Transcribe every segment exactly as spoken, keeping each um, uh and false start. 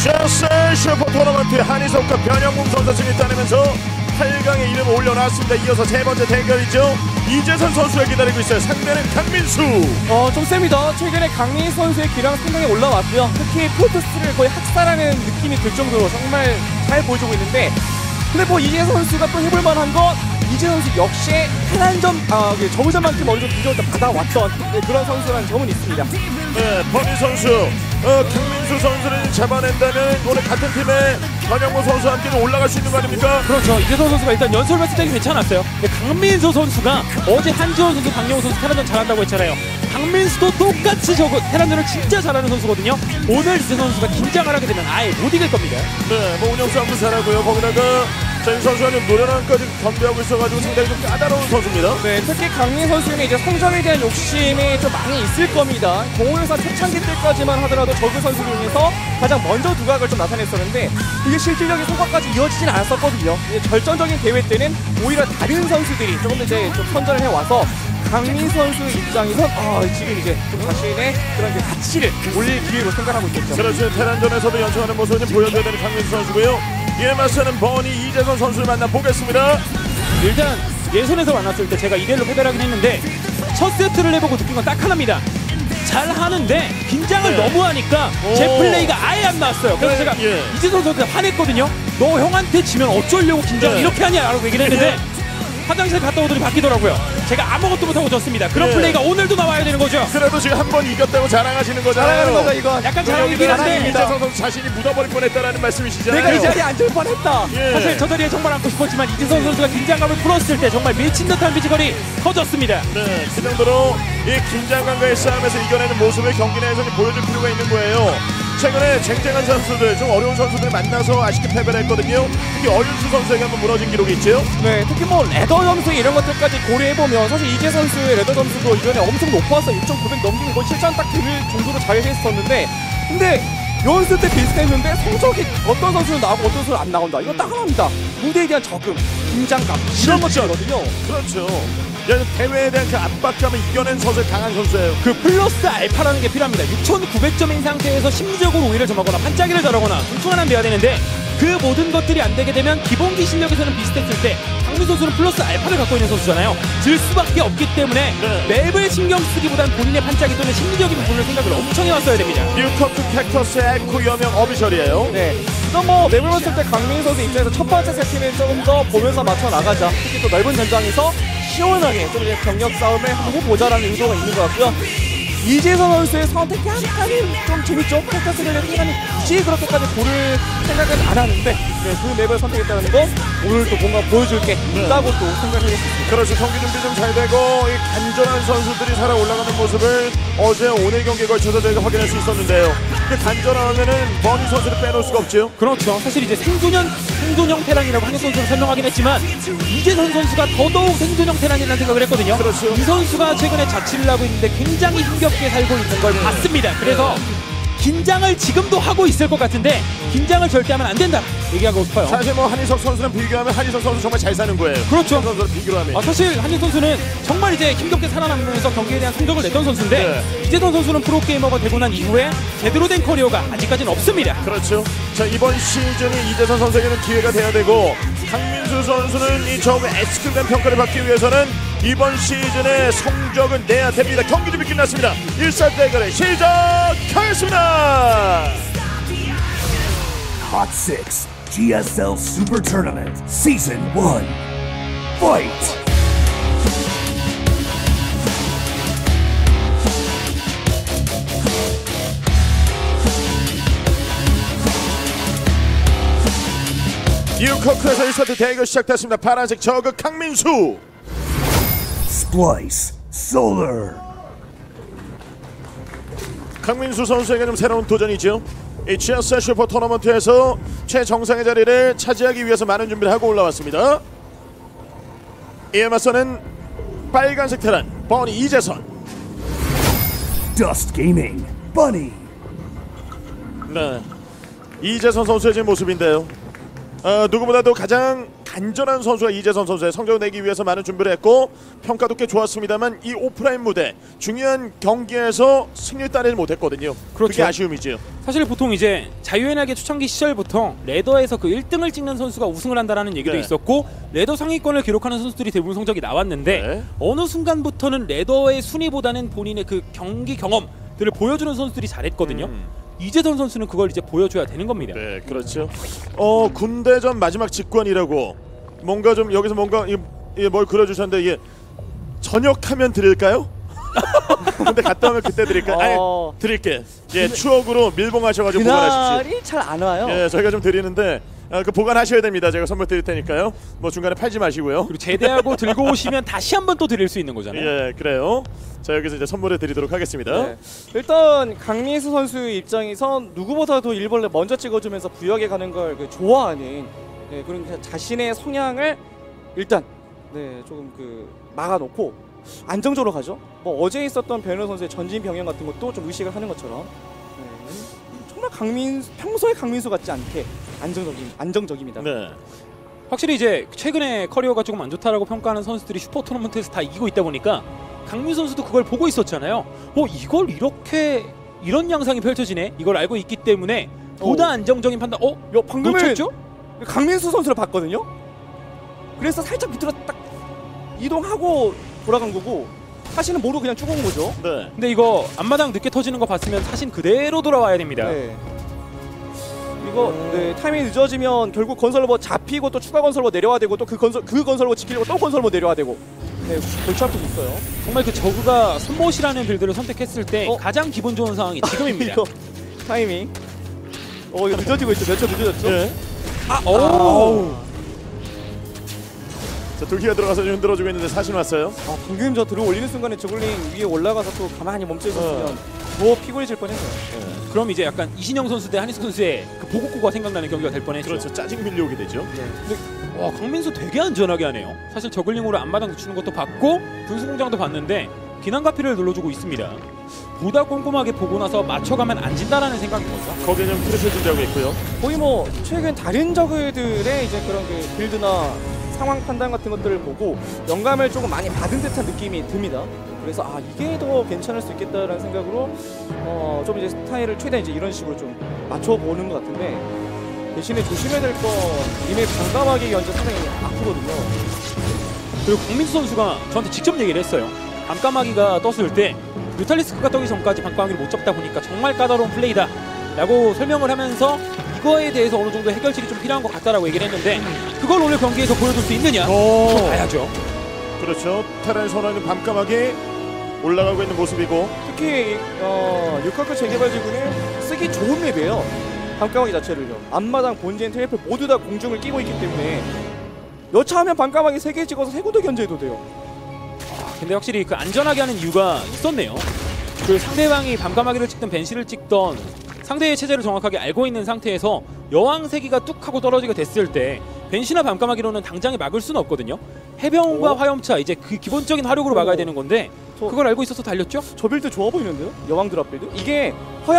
지하철 슈퍼 토너먼트 한희석과 변형국 선수 승리 따내면서 팔 강에 이름 올려놨습니다. 이어서 세 번째 대결이죠. 이재선 선수가 기다리고 있어요. 상대는 강민수. 어, 좀 셉니다. 최근에 강민수 선수의 기량 상당히 올라왔고요. 특히 포트스를 거의 학살하는 느낌이 들 정도로 정말 잘 보여주고 있는데, 근데 뭐 이재선 선수가 또 해볼 만한 건 이재선 선수 역시 테란전, 아, 저우전만큼 어느 정도 비교를 받아왔던 그런 선수라는 점은 있습니다. 네, 버니 선수, 어, 강민수 선수를 잡아낸다면 오늘 같은 팀의 변형국 선수와 함께는 올라갈 수 있는 거 아닙니까? 그렇죠. 이재선 선수가 일단 연설 했을 때는 괜찮았어요. 근데 강민수 선수가 어제 한지원 선수, 강영호 선수 테란전 잘한다고 했잖아요. 강민수도 똑같이 저거 테란전을 진짜 잘하는 선수거든요. 오늘 이재선 선수가 긴장을 하게 되면 아예 못 이길 겁니다. 네, 뭐 운영 싸움도 잘하고요. 거기다가 이 선수가 좀 노련함까지 겸비하고 있어가지고 상당히 좀 까다로운 선수입니다. 네, 특히 강민 선수는 이제 성적에 대한 욕심이 좀 많이 있을 겁니다. 공호유사 초창기 때까지만 하더라도 저그 선수 중에서 가장 먼저 두각을 좀 나타냈었는데 이게 실질적인 성과까지 이어지진 않았었거든요. 이제 결정적인 대회 때는 오히려 다른 선수들이 조금 더 이제 좀 선전을 해와서 강민 선수 입장에서 아, 지금 이제 좀 자신의 그런 이제 가치를 올릴 기회로 생각하고 있겠죠. 그렇죠. 테란전에서도 연승하는 모습을 좀 보여줘야 되는 강민수 선수고요. 이에 맞서는 버니 이재선 선수를 만나보겠습니다. 일단 예선에서 만났을 때 제가 이 대 일로 패배하긴 했는데 첫 세트를 해보고 느낀 건 딱 하나입니다. 잘 하는데 긴장을 네. 너무 하니까 제 플레이가 아예 안 나왔어요. 그래서 네, 제가 예. 이재선 선수한테 화냈거든요. 너 형한테 지면 어쩌려고 긴장을 네. 이렇게 하냐 라고 얘기를 했는데 화장실 갔다 오더니 바뀌더라고요. 제가 아무것도 못하고 졌습니다. 그런 예. 플레이가 오늘도 나와야 되는 거죠. 그래도 지금 한 번 이겼다고 자랑하시는 거잖아요. 자랑하는 거죠, 이거. 약간 자랑이긴 한데 이재선 선수 자신이 묻어버릴 뻔했다라는 말씀이시잖아요. 내가 이 자리에 앉을 뻔했다. 예. 사실 저 자리에 정말 앉고 싶었지만 이재선 선수가 긴장감을 풀었을 때 정말 미친 듯한 피지컬이 터졌습니다. 네, 그 정도로 이 긴장감과의 싸움에서 이겨내는 모습을 경기 내에서 보여줄 필요가 있는 거예요. 최근에 쟁쟁한 선수들, 좀 어려운 선수들 만나서 아쉽게 패배를 했거든요. 특히 어윤수 선수에게 한번 무너진 기록이 있죠. 네, 특히 뭐 레더 점수 이런 것들까지 고려해보면 사실 이재 선수의 레더 점수도 이전에 엄청 높았어. 육천구백 넘기는 거 실전 딱 들 정도로 잘 했었는데, 근데 연습 때 비슷했는데 성적이 어떤 선수는 나오고 어떤 선수는 안 나온다. 이거 딱 하나입니다. 무대에 대한 적응, 긴장감 이런 것들이거든요. 그렇죠. 대회에 대한 그 압박감을 이겨낸 선수, 강한 선수예요. 그 플러스 알파라는 게 필요합니다. 육천구백 점인 상태에서 심리적으로 우위를 점하거나 반짝이를 달하거나 뚱뚱한 돼야 되는데 그 모든 것들이 안 되게 되면 기본기 실력에서는 비슷했을 때 강민 선수는 플러스 알파를 갖고 있는 선수잖아요. 질 수밖에 없기 때문에 네. 맵을 신경 쓰기보단 본인의 반짝이 또는 심리적인 부분을 생각을 엄청 해왔어야 됩니다. 뉴커트 캡터스 에코 여명 어비셜이에요. 네, 이건 뭐 맵을 봤을 때 강민 선수 입장에서 첫 번째 세트는 조금 더 보면서 맞춰 나가자. 특히 또 넓은 전장에서 시원하게 좀 이제 병력 싸움을 한번 해보자라는 의도가 있는 것 같고요. 이재선 선수의 선택이 약간은 좀 재밌죠. 텍사스를 시간이 굳이 그렇게까지 고를 생각은 안 하는데 네, 그 맵을 선택했다는 건 오늘 또 뭔가 보여줄 게 있다고 또 생각을 했습니다. 그렇죠. 경기 준비 좀 잘 되고 이 간절한 선수들이 살아 올라가는 모습을 어제 오늘 경기에 걸쳐서 저희가 확인할 수 있었는데요. 그 간절하면은 버니 선수를 빼놓을 수가 없죠. 그렇죠. 사실 이제 생존형 생존형 테란이라고 한국 선수를 설명하긴 했지만 이재선 선수가 더더욱 생존형 테란이라는 생각을 했거든요. 그렇죠. 이 선수가 최근에 자취를 하고 있는데 굉장히 힘겹게 살고 있는 걸 봤습니다. 그래서 긴장을 지금도 하고 있을 것 같은데 긴장을 절대 하면 안 된다 얘기하고 싶어요. 사실 뭐 한희석 선수랑 비교하면 한희석 선수 정말 잘 사는 거예요. 그렇죠. 선수랑 비교를 하면. 아, 사실 한희 선수는 정말 이제 힘겹게 살아남으면서 경기에 대한 성적을 냈던 선수인데 네. 이재선 선수는 프로게이머가 되고 난 이후에 제대로 된 커리어가 아직까지는 없습니다. 그렇죠. 자, 이번 시즌이 이재선 선수에게는 기회가 돼야 되고 강민수 선수는 이 처음에 에스크된 평가를 받기 위해서는 이번 시즌에 성적을 내야 됩니다. 경기 준비 끝났습니다. 일 사 대결을 시작하겠습니다. Hot six 지에스엘 Super Tournament Season one. Fight! 뉴커크에서 일 세트 대결 시작됐습니다. 파란색 저그 강민수, Splice Solar. 강민수 선수에게는 새로운 도전이죠. 이 지에스엘 슈퍼 토너먼트에서 최정상의 자리를 차지하기 위해서 많은 준비를 하고 올라왔습니다. 이에 맞서는 빨간색 테란 버니 이재선. Dust Gaming Bunny. 네, 이재선 선수의 지금 모습인데요. 어, 누구보다도 가장 간절한 선수가 이재선 선수의 성적을 내기 위해서 많은 준비를 했고 평가도 꽤 좋았습니다만 이 오프라인 무대 중요한 경기에서 승리를 따내지 못했거든요. 그렇죠. 그게 아쉬움이죠. 사실 보통 이제 자유연하게 초창기 시절부터 레더에서 그 일 등을 찍는 선수가 우승을 한다라는 얘기도 네. 있었고 레더 상위권을 기록하는 선수들이 대부분 성적이 나왔는데 네. 어느 순간부터는 레더의 순위보다는 본인의 그 경기 경험들을 보여주는 선수들이 잘했거든요. 음. 이재선 선수는 그걸 이제 보여줘야 되는 겁니다. 네, 그렇죠. 어 군대전 마지막 직관이라고 뭔가 좀 여기서 뭔가 이, 이 뭘 그려주셨는데 이게 전역하면 드릴까요? 근데 갔다 오면 그때 드릴까요? 어. 아니 드릴게. 예, 추억으로 밀봉하셔가지고 보관하십시오. 그날이 잘 안 와요. 예, 저희가 좀 드리는데 아, 그 보관하셔야 됩니다. 제가 선물 드릴 테니까요. 뭐 중간에 팔지 마시고요. 그리고 제대하고 들고 오시면 다시 한 번 또 드릴 수 있는 거잖아요. 예, 그래요. 자 여기서 이제 선물을 드리도록 하겠습니다. 네. 일단 강민수 선수 입장에선 누구보다도 일벌레 먼저 찍어주면서 부역에 가는 걸 그 좋아하는 네, 그런 자신의 성향을 일단 네, 조금 그 막아놓고 안정적으로 가죠. 뭐 어제 있었던 변호 선수의 전진 병영 같은 것도 좀 의식을 하는 것처럼 네, 정말 강민 평소에 강민수 같지 않게 안정적인 안정적입니다. 네. 확실히 이제 최근에 커리어가 조금 안 좋다라고 평가하는 선수들이 슈퍼 토너먼트에서 다 이기고 있다 보니까 강민 선수도 그걸 보고 있었잖아요. 어 이걸 이렇게 이런 양상이 펼쳐지네. 이걸 알고 있기 때문에 보다 오. 안정적인 판단. 어? 요 방금은 놓쳤죠? 강민수 선수를 봤거든요. 그래서 살짝 밑으로 딱 이동하고 돌아간 거고 사실은 모르고 그냥 쭉 온 거죠. 네. 근데 이거 앞마당 늦게 터지는 거 봤으면 사실 그대로 돌아와야 됩니다. 네. 이거 네, 타이밍이 늦어지면 결국 건설로 잡히고 또 추가 건설로 내려와야 되고 또 그 건설 그 건설로 지키려고 또 건설로 내려와야 되고. 네, 골치 아프고 있어요. 정말 그 저그가 손못이라는 빌드를 선택했을 때 어? 가장 기분 좋은 상황이 지금입니다. 이거 타이밍. 어, 이거 늦어지고 있죠. 몇 초 늦어졌죠? 네. 아, 오. 오. 자 둘기가 들어가서 좀 흔들어주고 있는데 사신 왔어요. 아, 방금 저 들어 올리는 순간에 저글링 위에 올라가서 또 가만히 멈춰 있었으면 더 피곤해질 뻔했어요. 그럼 이제 약간 이신영 선수 대 한희숙 선수의 그 보고구가 생각나는 경기가 될 뻔했죠. 그렇죠. 짜증 밀려오게 되죠. 근데 와 강민수 되게 안전하게 하네요. 사실 저글링으로 앞마당 붙이는 것도 봤고 분수공장도 봤는데 비난가피를 눌러주고 있습니다. 보다 꼼꼼하게 보고 나서 맞춰가면 안 진다라는 생각인 거죠. 거기에 좀 트리플 준비하고 있고요. 거의 뭐 최근 다른 저그들의 이제 그런 그 빌드나 상황 판단 같은 것들을 보고 영감을 조금 많이 받은 듯한 느낌이 듭니다. 그래서 아 이게 더 괜찮을 수 있겠다라는 생각으로 어 좀 이제 스타일을 최대한 이제 이런 식으로 좀 맞춰보는 것 같은데 대신에 조심해야 될 건 이미 반감하게 연재 상당히 아프거든요. 그리고 강민수 선수가 저한테 직접 얘기를 했어요. 밤까마귀가 떴을 때 뮤탈리스크가 떠기 전까지 밤까마귀를 못 잡다 보니까 정말 까다로운 플레이다 라고 설명을 하면서 이거에 대해서 어느 정도 해결책이 좀 필요한 것 같다라고 얘기를 했는데 그걸 오늘 경기에서 보여줄 수 있느냐? 오. 그거 봐야죠. 그렇죠. 테란의 선언은 밤까마귀 올라가고 있는 모습이고. 특히 어, 육학교 재개발지구는 쓰기 좋은 맵이에요. 밤까마귀 자체를요. 앞마당 본진 트리플 모두 다 공중을 끼고 있기 때문에 여차하면 밤까마귀 세 개 찍어서 세 군데 견제해도 돼요. 근데 확실히 그 안전하게 하는 이유가 있었네요. 그 상대방이 밤까마귀를 찍든 벤시를 찍던 상대의 체제를 정확하게 알고 있는 상태에서 여왕 세기가 뚝 하고 떨어지게 됐을 때 벤시나 밤까마귀로는 당장에 막을 수는 없거든요. 해병과 오. 화염차 이제 그 기본적인 화력으로 막아야 오. 되는 건데 저- 그걸 알고 있어서 달렸죠? 저 빌드 좋아 보이는데요? 여왕 드랍 빌드? 이게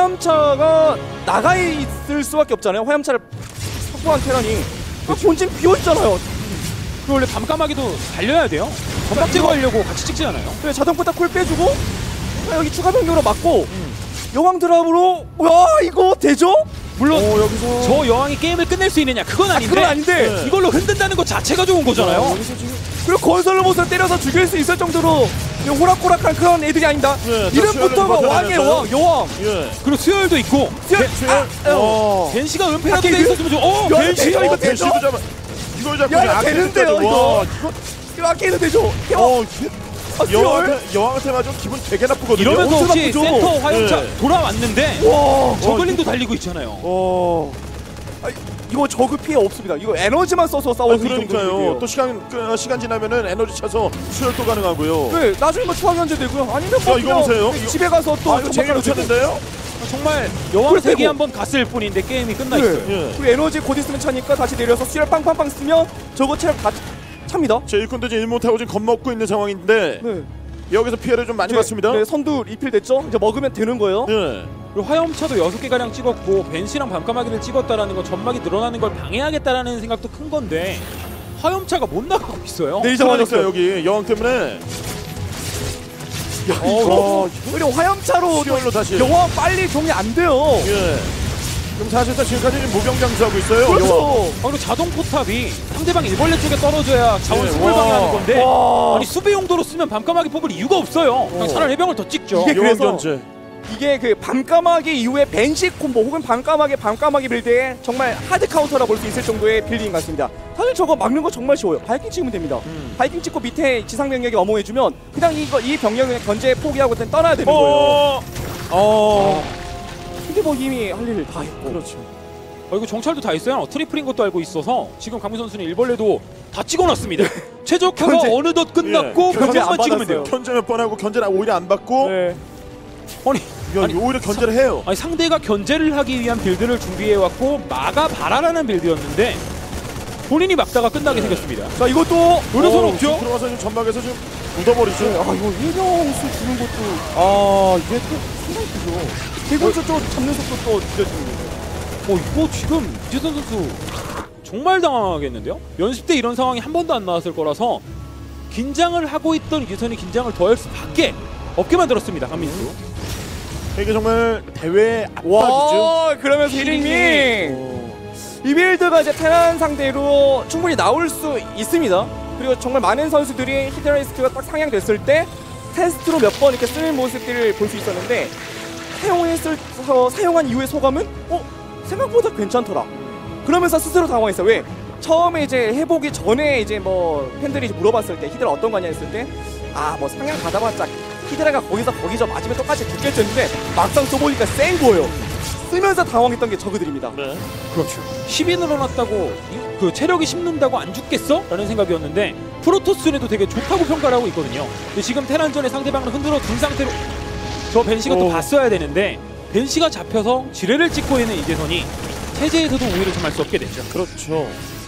화염차가 나가 있을 수밖에 없잖아요. 화염차를 확보한 테란이 아, 본진 비어있잖아요. 그 원래 밤까마귀도 달려야 돼요. 전박 제거하려고 같이 찍지 않아요? 그래 자동포탑 콜 빼주고 아, 여기 추가 변경으로 막고 여왕 드랍으로 와 이거 되죠? 물론 오, 여기서 저 여왕이 게임을 끝낼 수 있느냐 그건 아닌데, 그건 아닌데. 네. 이걸로 흔든다는 것 자체가 좋은 거잖아요. 어, 여기서 지금 그리고 건설 로봇을 때려서 죽일 수 있을 정도로 이 호락호락한 그런 애들이 아니다. 네, 이름부터가 수혈을 왕이에요. 버텨내면서. 왕, 여왕. 예. 그리고 수혈도 있고 수혈, 아, 어. 벤시가 은폐라도 하긴 돼 있었으면 좋 어! 야, 벤시! 되죠, 이거 되죠? 벤시도 잡아. 이걸 잡고 야, 그냥 이거 되는데요, 아끼는 이거. 와, 이거 아끼는 되죠? 야, 어, 아, 수혈. 여왕한테 여왕한테 맞아 기분 되게 나쁘거든요. 이러면서 엄청 혹시 나쁘죠? 센터 화염차 네. 돌아왔는데 와, 저글링도 달리고 있잖아요. 어. 아, 이거 저그 피해 없습니다. 이거 에너지만 써서 아, 싸워서 이 그러니까요. 정도예요. 또 시간 그, 시간 지나면은 에너지 차서 수혈도 가능하고요. 네, 나중에 뭐 추가 견제 되고요. 아니면 뭐 야, 이거 그냥 보세요. 집에 가서 또 아, 이거 제가 정박하러 되고. 놓쳤는데요? 정말 여왕 그걸 세기 빼고. 한번 갔을 뿐인데 게임이 끝나 네. 있어요. 예. 그리고 에너지 곧 있으면 차니까 다시 내려서 수혈 빵빵빵 쓰면 저거 체력 다 찹니다. 제 일꾼도 지금 일 못하고 지금 겁먹고 있는 상황인데 네. 여기서 피해를 좀 많이 이제, 받습니다. 네, 선두 리필 됐죠? 이제 먹으면 되는 거예요. 예. 그리고 화염차도 여섯 개 가량 찍었고 벤시랑 밤까마귀를 찍었다라는 건 점막이 늘어나는 걸 방해하겠다라는 생각도 큰 건데 화염차가 못 나가고 있어요. 네, 그러니까 여기 여왕 때문에 어, 그리고 화염차로 수열로 다시 여왕 빨리 종이 안 돼요. 예. 그럼 사실상 지금까지 무병장수하고 있어요. 여왕. 그렇죠. 아, 그리고 자동 포탑이 상대방 일벌레 쪽에 떨어져야 자원 네, 수급을 와. 방해하는 건데 와. 아니 수비 용도로 쓰면 밤까마귀 뽑을 이유가 없어요. 그냥 차라리 해병을 더 찍죠. 이게 여왕 그래서 견제. 이게 그 밤까마귀 이후에 벤시 콤보 혹은 밤까마귀 밤까마귀 빌드에 정말 하드 카운터라 볼 수 있을 정도의 빌딩 같습니다. 사실 저거 막는 거 정말 쉬워요. 바이킹 찍으면 됩니다. 음. 바이킹 찍고 밑에 지상 병력이 어머해주면 그냥 이거 이 병력을 견제 포기하고 그냥 떠나야 되는 거예요. 어. 어. 근데 뭐 이미 할 일을 다 했고. 그렇죠. 어, 이거 정찰도 다 있어요. 트리플인 것도 알고 있어서 지금 강민 선수는 일벌레도 다 찍어놨습니다. 최적화가 견제. 어느덧 끝났고 예, 견제 견제만 안 찍으면 돼요. 받았어요. 견제 몇 번 하고 견제를 오히려 안 받고 네. 아니, 야, 아니, 오히려 견제를 해요. 아니 상대가 견제를 하기 위한 빌드를 준비해왔고 막아봐라라는 빌드였는데 본인이 막다가 끝나게 생겼습니다. 자 이것도 노려선 어, 없죠? 들어가서 지금 전막에서 좀 묻어버리죠. 네, 아 이거 일병수 주는 것도 아 이게 또 상당히 크죠. 대군수 쪽 잡는 속도 또 느껴지는 거예요. 어 이거 지금 이재선 선수 정말 당황하겠는데요? 연습 때 이런 상황이 한 번도 안 나왔을 거라서 긴장을 하고 있던 이재선이 긴장을 더할 수밖에 없게 만들었습니다. 강민수. 이게 정말 대회 압박이죠. 와 그러면서 히링밍 어. 이 빌드가 이제 테란 상대로 충분히 나올 수 있습니다. 그리고 정말 많은 선수들이 히드라이스크가 딱 상향됐을 때 테스트로 몇 번 이렇게 쓰는 모습들을 볼 수 있었는데 사용했을 서 사용한 이후의 소감은 어 생각보다 괜찮더라. 그러면서 스스로 당황했어. 왜? 처음에 이제 해보기 전에 이제 뭐 팬들이 이제 물어봤을 때 히드라 어떤 거냐 했을 때 아 뭐 상향 받아봤자 히드라가 거기서 거기서 맞으면 똑같이 죽겠죠 했는데 막상 써보니까 센 거예요. 쓰면서 당황했던 게 저그들입니다. 네. 그렇죠. 십이 늘어났다고 이- 그 체력이 십는다고 안 죽겠어? 라는 생각이었는데 프로토스에도 되게 좋다고 평가를 하고 있거든요. 근데 지금 테란전에 상대방을 흔들어 둔 상태로 저 벤시가 또 오. 봤어야 되는데 벤시가 잡혀서 지뢰를 찍고 있는 이재선이 체제에서도 우위를 점할 수 없게 됐죠. 그렇죠.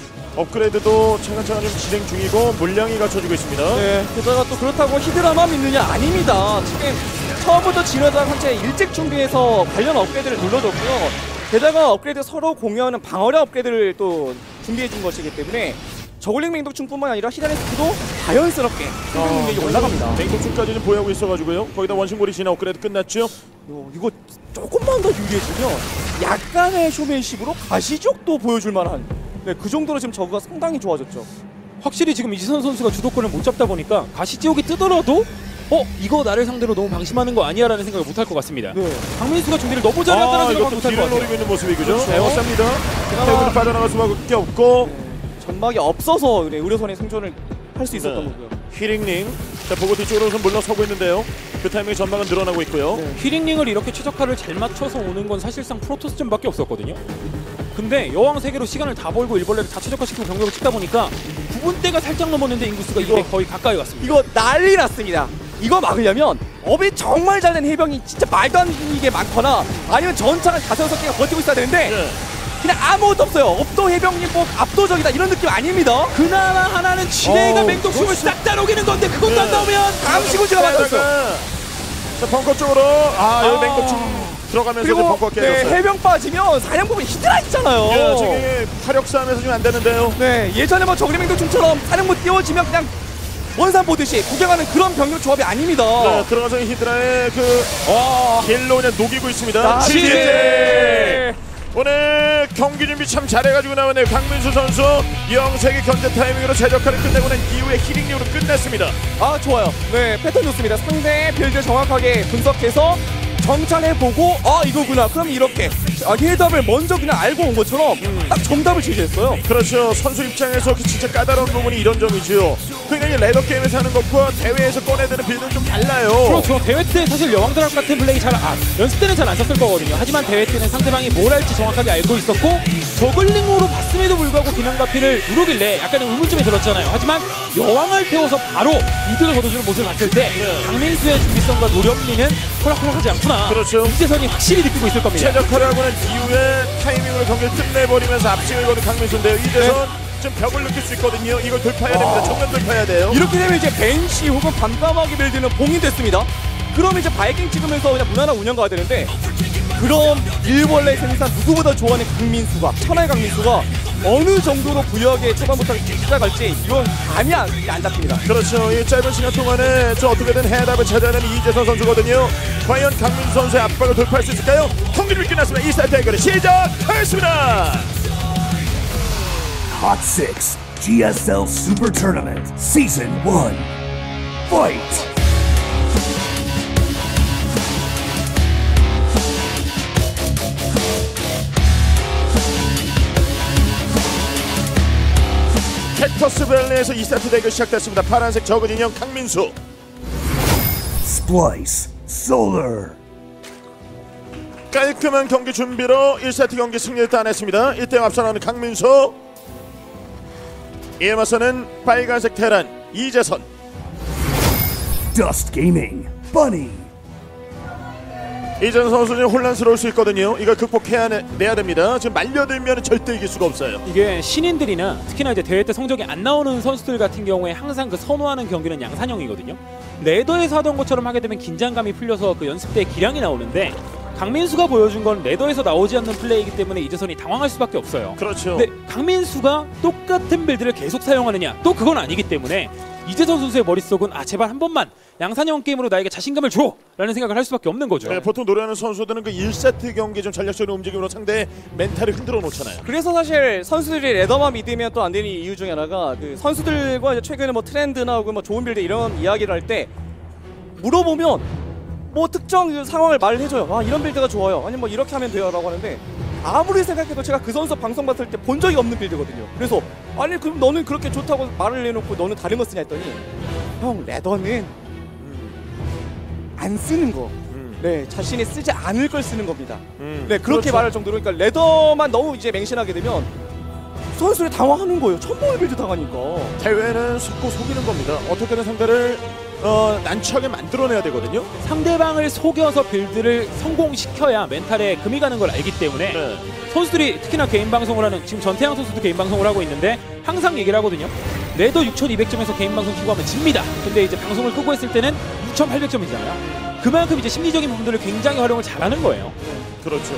업그레이드도 차근차근 좀 진행 중이고 물량이 갖춰지고 있습니다. 네, 게다가 또 그렇다고 히드라만 믿느냐 아닙니다. 지금 처음부터 진화장 한채 일찍 준비해서 관련 업그레이드를 눌러줬고요. 게다가 업그레이드 서로 공유하는 방어력 업그레이드를 또 준비해 준 것이기 때문에 저글링 맹독충뿐만 아니라 히드라리스크도 자연스럽게 생존 능력이 올라갑니다. 맹독충까지 좀 보유하고 있어가지고요. 거기다 원심고리 진화 업그레이드 끝났죠. 요, 이거 조금만 더 유리해지면 약간의 쇼맨십으로 가시적도 보여줄 만한 네, 그 정도로 지금 저그가 상당히 좋아졌죠. 확실히 지금 이재선 선수가 주도권을 못 잡다 보니까 가시지옥이 뜨더라도 어? 이거 나를 상대로 너무 방심하는 거 아니야? 라는 생각을 못 할 것 같습니다. 네. 강민수가 준비를 너무 잘했다는 아, 생각을 이것도 못 할 것 뒤를 같아요. 노리고 있는 모습이죠. 그렇죠. 에어쌉니다. 그나마- 태우는 빠져나갈 수밖에 없고. 전막이 없어서 네, 의료선의 생존을 할 수 있었던 네. 거고요. 히링링. 자, 보고 뒤쪽으로 우선 물러서고 있는데요. 그 타이밍에 전망은 늘어나고 있고요. 네. 휘링링을 이렇게 최적화를 잘 맞춰서 오는 건 사실상 프로토스전밖에 없었거든요. 근데 여왕 세계로 시간을 다 벌고 일벌레를 다 최적화시키고 병력을 찍다 보니까 구분대가 살짝 넘었는데 인구수가 이거- 이백 거의 가까이 왔습니다. 이거 난리 났습니다. 이거 막으려면 업이 정말 잘 된 해병이 진짜 말도 안 되게 많거나 아니면 전차가 다섯 여섯 개가 버티고 있어야 되는데 예. 그냥 아무것도 없어요. 업도 해병이 뭐 압도적이다 이런 느낌 아닙니다. 그나마 하나는 지뢰가 어우, 맹독충을 그렇지. 싹 다 녹이는 건데 그것도 안 네. 나오면 감시구지가 맞았어요. 자, 벙커 쪽으로. 아, 여기 아. 맹독충 들어가면서 이제 그리고 벙커 네, 깨졌어요. 해병 빠지면 사령부에 히드라 있잖아요. 예, 지금 화력 싸움에서 지금 안 되는데요. 네, 예전에 뭐 저그리맹독충처럼 사령부 띄워지면 그냥 원산 보듯이 구경하는 그런 병력 조합이 아닙니다. 네, 들어가서 히드라의 그 와, 길로 그냥 녹이고 있습니다. 아, 지지! 지지! 오늘 경기 준비 참 잘해가지고 나오네요. 강민수 선수 영세기 견제 타이밍으로 최적화를 끝내고 난 이후에 히링링으로 끝냈습니다. 아 좋아요. 네, 패턴 좋습니다. 상대 빌드 정확하게 분석해서 정찰해보고 아 이거구나. 그럼 이렇게 아, 해답을 먼저 그냥 알고 온 것처럼 딱 정답을 제시했어요. 그렇죠. 선수 입장에서 그 진짜 까다로운 부분이 이런 점이죠. 그러니까 레더 게임에서 하는 것과 대회에서 꺼내드는 빌드는 좀 달라요. 그렇죠. 대회 때 사실 여왕 드랍 같은 플레이 잘 아, 연습 때는 잘 안 썼을 거거든요. 하지만 대회 때는 상대방이 뭘 할지 정확하게 알고 있었고 저글링으로 봤음에도 불구하고 기능가피를 누르길래 약간의 의문점이 들었잖아요. 하지만 여왕을 태워서 바로 이득을 거둬주는 모습을 봤을 때 강민수의 준비성과 노력리는 호락호락하지 않구나. 그렇죠. 이재선이 확실히 느끼고 있을 겁니다. 최적화를 하고 난 이후에 타이밍으로 경기를 끝내버리면서 앞승을 거는 강민수인데요. 이제선 좀 벽을 느낄 수 있거든요. 이걸 돌파해야 됩니다. 정면 돌파해야 돼요. 이렇게 되면 이제 벤시 혹은 밤까마귀 빌드는 봉인됐습니다. 그럼 이제 바이킹 찍으면서 그냥 무난한 운영 가야 되는데 그럼 일벌레 생산 누구보다 좋아하는 강민수가 천하의 강민수가 어느 정도로 구역의 초반부터 시작할지 이건 감이 안, 안 잡힙니다. 그렇죠. 이 짧은 시간 동안에 저 어떻게든 해답을 찾아내는 이재선 선수거든요. 과연 강민수 선수의 압박을 돌파할 수 있을까요? 경기를 끝났으면 이 세트 대결이 시작하겠습니다. Hot six G S L Super Tournament Season one. Fight! 캡터스 밸리에서 이 세트 대결 시작됐습니다. 파란색 적은 인형 강민수. Splice Solar. 깔끔한 경기 준비로 일 세트 경기 승리를 따냈습니다. 일 대 영 앞서 나가는 강민수. 이에 맞서는 빨간색 테란 이재선. Dust Gaming Bunny. 이재선 선수 좀 혼란스러울 수 있거든요. 이걸 극복해야 내, 내야 됩니다. 지금 말려들면 절대 이길 수가 없어요. 이게 신인들이나 특히나 이제 대회 때 성적이 안 나오는 선수들 같은 경우에 항상 그 선호하는 경기는 양산형이거든요. 레더에서 하던 것처럼 하게 되면 긴장감이 풀려서 그 연습 때 기량이 나오는데 강민수가 보여준 건 레더에서 나오지 않는 플레이이기 때문에 이재선이 당황할 수밖에 없어요. 그렇죠. 근데 강민수가 똑같은 빌드를 계속 사용하느냐? 또 그건 아니기 때문에 이재선 선수의 머릿속은 아 제발 한 번만 양산형 게임으로 나에게 자신감을 줘! 라는 생각을 할 수밖에 없는 거죠. 네, 보통 노래하는 선수들은 그 일 세트 경기 좀 전략적인 움직임으로 상대의 멘탈을 흔들어 놓잖아요. 그래서 사실 선수들이 레더만 믿으면 또 안 되는 이유 중에 하나가 그 선수들과 이제 최근에 뭐 트렌드나 혹은 뭐 좋은 빌드 이런 이야기를 할 때 물어보면 뭐 특정 그 상황을 말을 해줘요. 아 이런 빌드가 좋아요. 아니 뭐 이렇게 하면 돼요 라고 하는데 아무리 생각해도 제가 그 선수 방송 봤을 때 본 적이 없는 빌드거든요. 그래서 아니 그럼 너는 그렇게 좋다고 말을 해놓고 너는 다른 거 쓰냐 했더니 형 레더는 안 쓰는 거. 음. 네 자신이 쓰지 않을 걸 쓰는 겁니다. 음, 네 그렇게 그렇죠. 말할 정도로 그러니까 레더만 너무 이제 맹신하게 되면 선수를 당황하는 거예요. 천번을 빌드 당하니까. 대회는 속고 속이는 겁니다. 어떻게든 상대를 어, 난처하게 만들어내야 되거든요. 상대방을 속여서 빌드를 성공시켜야 멘탈에 금이 가는 걸 알기 때문에 네. 선수들이 특히나 개인 방송을 하는 지금 전태양 선수도 개인 방송을 하고 있는데 항상 얘기를 하거든요. 레더 육천이백 점에서 개인 방송 키고 하면 집니다. 근데 이제 방송을 끄고 했을 때는 육천팔백 점이잖아요. 그만큼 이제 심리적인 부분들을 굉장히 활용을 잘하는 거예요. 그렇죠.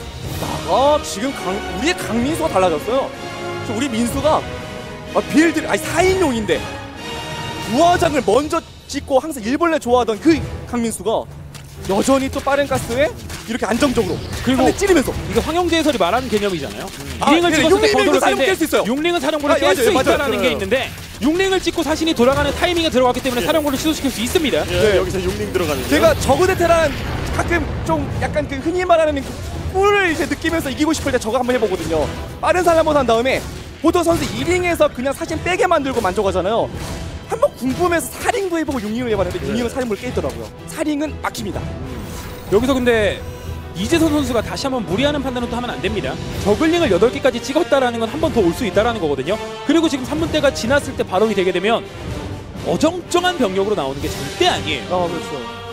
아 지금 강, 우리의 강민수가 달라졌어요. 지금 우리 민수가 아, 빌드 아니 사 인용인데 부화장을 먼저 찍고 항상 일벌레 좋아하던 그 강민수가 여전히 또 빠른 가스에 이렇게 안정적으로 그리고 한대 찌르면서 이게 황영재 해설이 말하는 개념이잖아요. 아, 링을 네, 찍었을 때 육링을 거절을 사용할 텐데 수 있어요. 육링은 사령부를 아, 깰 맞아요, 수 맞아요. 있다는 게 네. 있는데 육링을 찍고 자신이 돌아가는 타이밍에 들어갔기 때문에 예. 사령부를 취소시킬 수 있습니다. 예, 네. 여기서 육링 들어가는 제가 저그대테란 가끔 좀 약간 그 흔히 말하는 그 뿔을 이제 느끼면서 이기고 싶을 때 저거 한번 해보거든요. 빠른 살 한번 한 다음에 보통 선수 일 링에서 그냥 사진 빼게 만들고 만족하잖아요. 한번 궁금해서 사 링도 해보고 육 링을 해봤는데 육 링은 사령부를 깨있더라고요. 사 링은 막힙니다. 여기서 근데 이재선 선수가 다시 한번 무리하는 판단은 또 하면 안 됩니다. 저글링을 여덟 개까지 찍었다라는 건 한 번 더 올 수 있다라는 거거든요. 그리고 지금 삼 분대가 지났을 때 발언이 되게 되면 어정쩡한 병력으로 나오는 게 절대 아니에요. 아 그렇죠.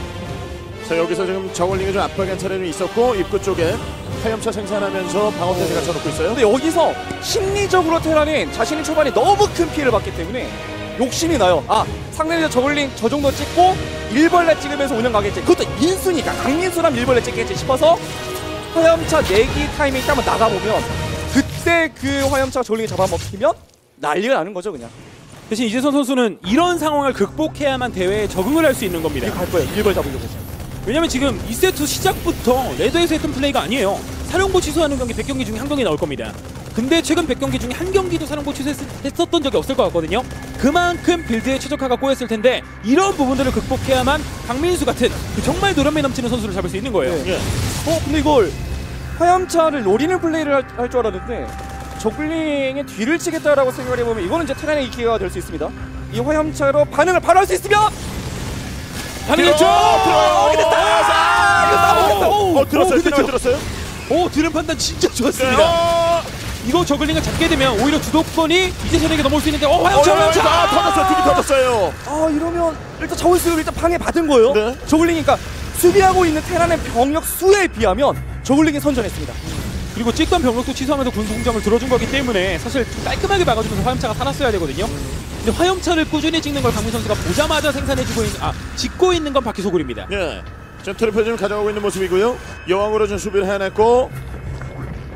자 여기서 지금 저울링이 좀 압박한 차례는 있었고 입구 쪽에 화염차 생산하면서 방어태세 갖춰놓고 있어요. 근데 여기서 심리적으로 테란은 자신의 초반에 너무 큰 피해를 받기 때문에 욕심이 나요. 아 상대는 저글링 저 정도 찍고 일벌레 찍으면서 운영 가겠지. 그것도 민수니까 강민수랑 일벌레 찍겠지 싶어서 화염차 내기 타이밍 때 한번 나가보면 그때 그 화염차가 저글링을 잡아먹히면 난리가 나는 거죠 그냥. 대신 이재선 선수는 이런 상황을 극복해야만 대회에 적응을 할 수 있는 겁니다. 이게 갈 거예요. 일벌 잡으려고. 왜냐면 지금 이 세트 시작부터 레더에서 했던 플레이가 아니에요. 사령부 취소하는 경기 백 경기 중에 한 경기 나올 겁니다. 근데 최근 백 경기 중에 한 경기도 사령부 취소했었던 적이 없을 것 같거든요. 그만큼 빌드에 최적화가 꼬였을 텐데 이런 부분들을 극복해야만 강민수 같은 그 정말 노련미 넘치는 선수를 잡을 수 있는 거예요. 네. 예. 어 근데 이걸 화염차를 노리는 플레이를 할 줄 알았는데 저글링의 뒤를 치겠다라고 생각을 해보면 이거는 이제 테란의 이기가 될 수 있습니다. 이 화염차로 반응을 바로 할 수 있으면 반응했죠! 들어요. 이거 싸! 이거 싸! 어, 들었어요. 들었어요. 들었어요. 오, 드는 판단 진짜 네. 좋았습니다. 어, 이거 저글링을 잡게 되면 오히려 주도권이 이재선에게 넘어올 수 있는데 어, 어, 화염차! 어, 화염차! 아, 터졌어요. 두개 터졌어요. 아 이러면 일단 자원수를 일단 방해 받은 거예요. 네. 저글링이니까 수비하고 있는 테란의 병력 수에 비하면 저글링이 선전했습니다. 그리고 찍던 병력도 취소하면서 군수공장을 들어준 거기 때문에 사실 좀 깔끔하게 막아주면서 화염차가 살았어야 되거든요. 근데 화염차를 꾸준히 찍는 걸 강민 선수가 보자마자 생산해주고 있는 아 짓고 있는 건 바퀴 소굴입니다. 예. 지금 트리플 좀 가져가고 있는 모습이고요. 여왕으로 좀 수비를 해냈고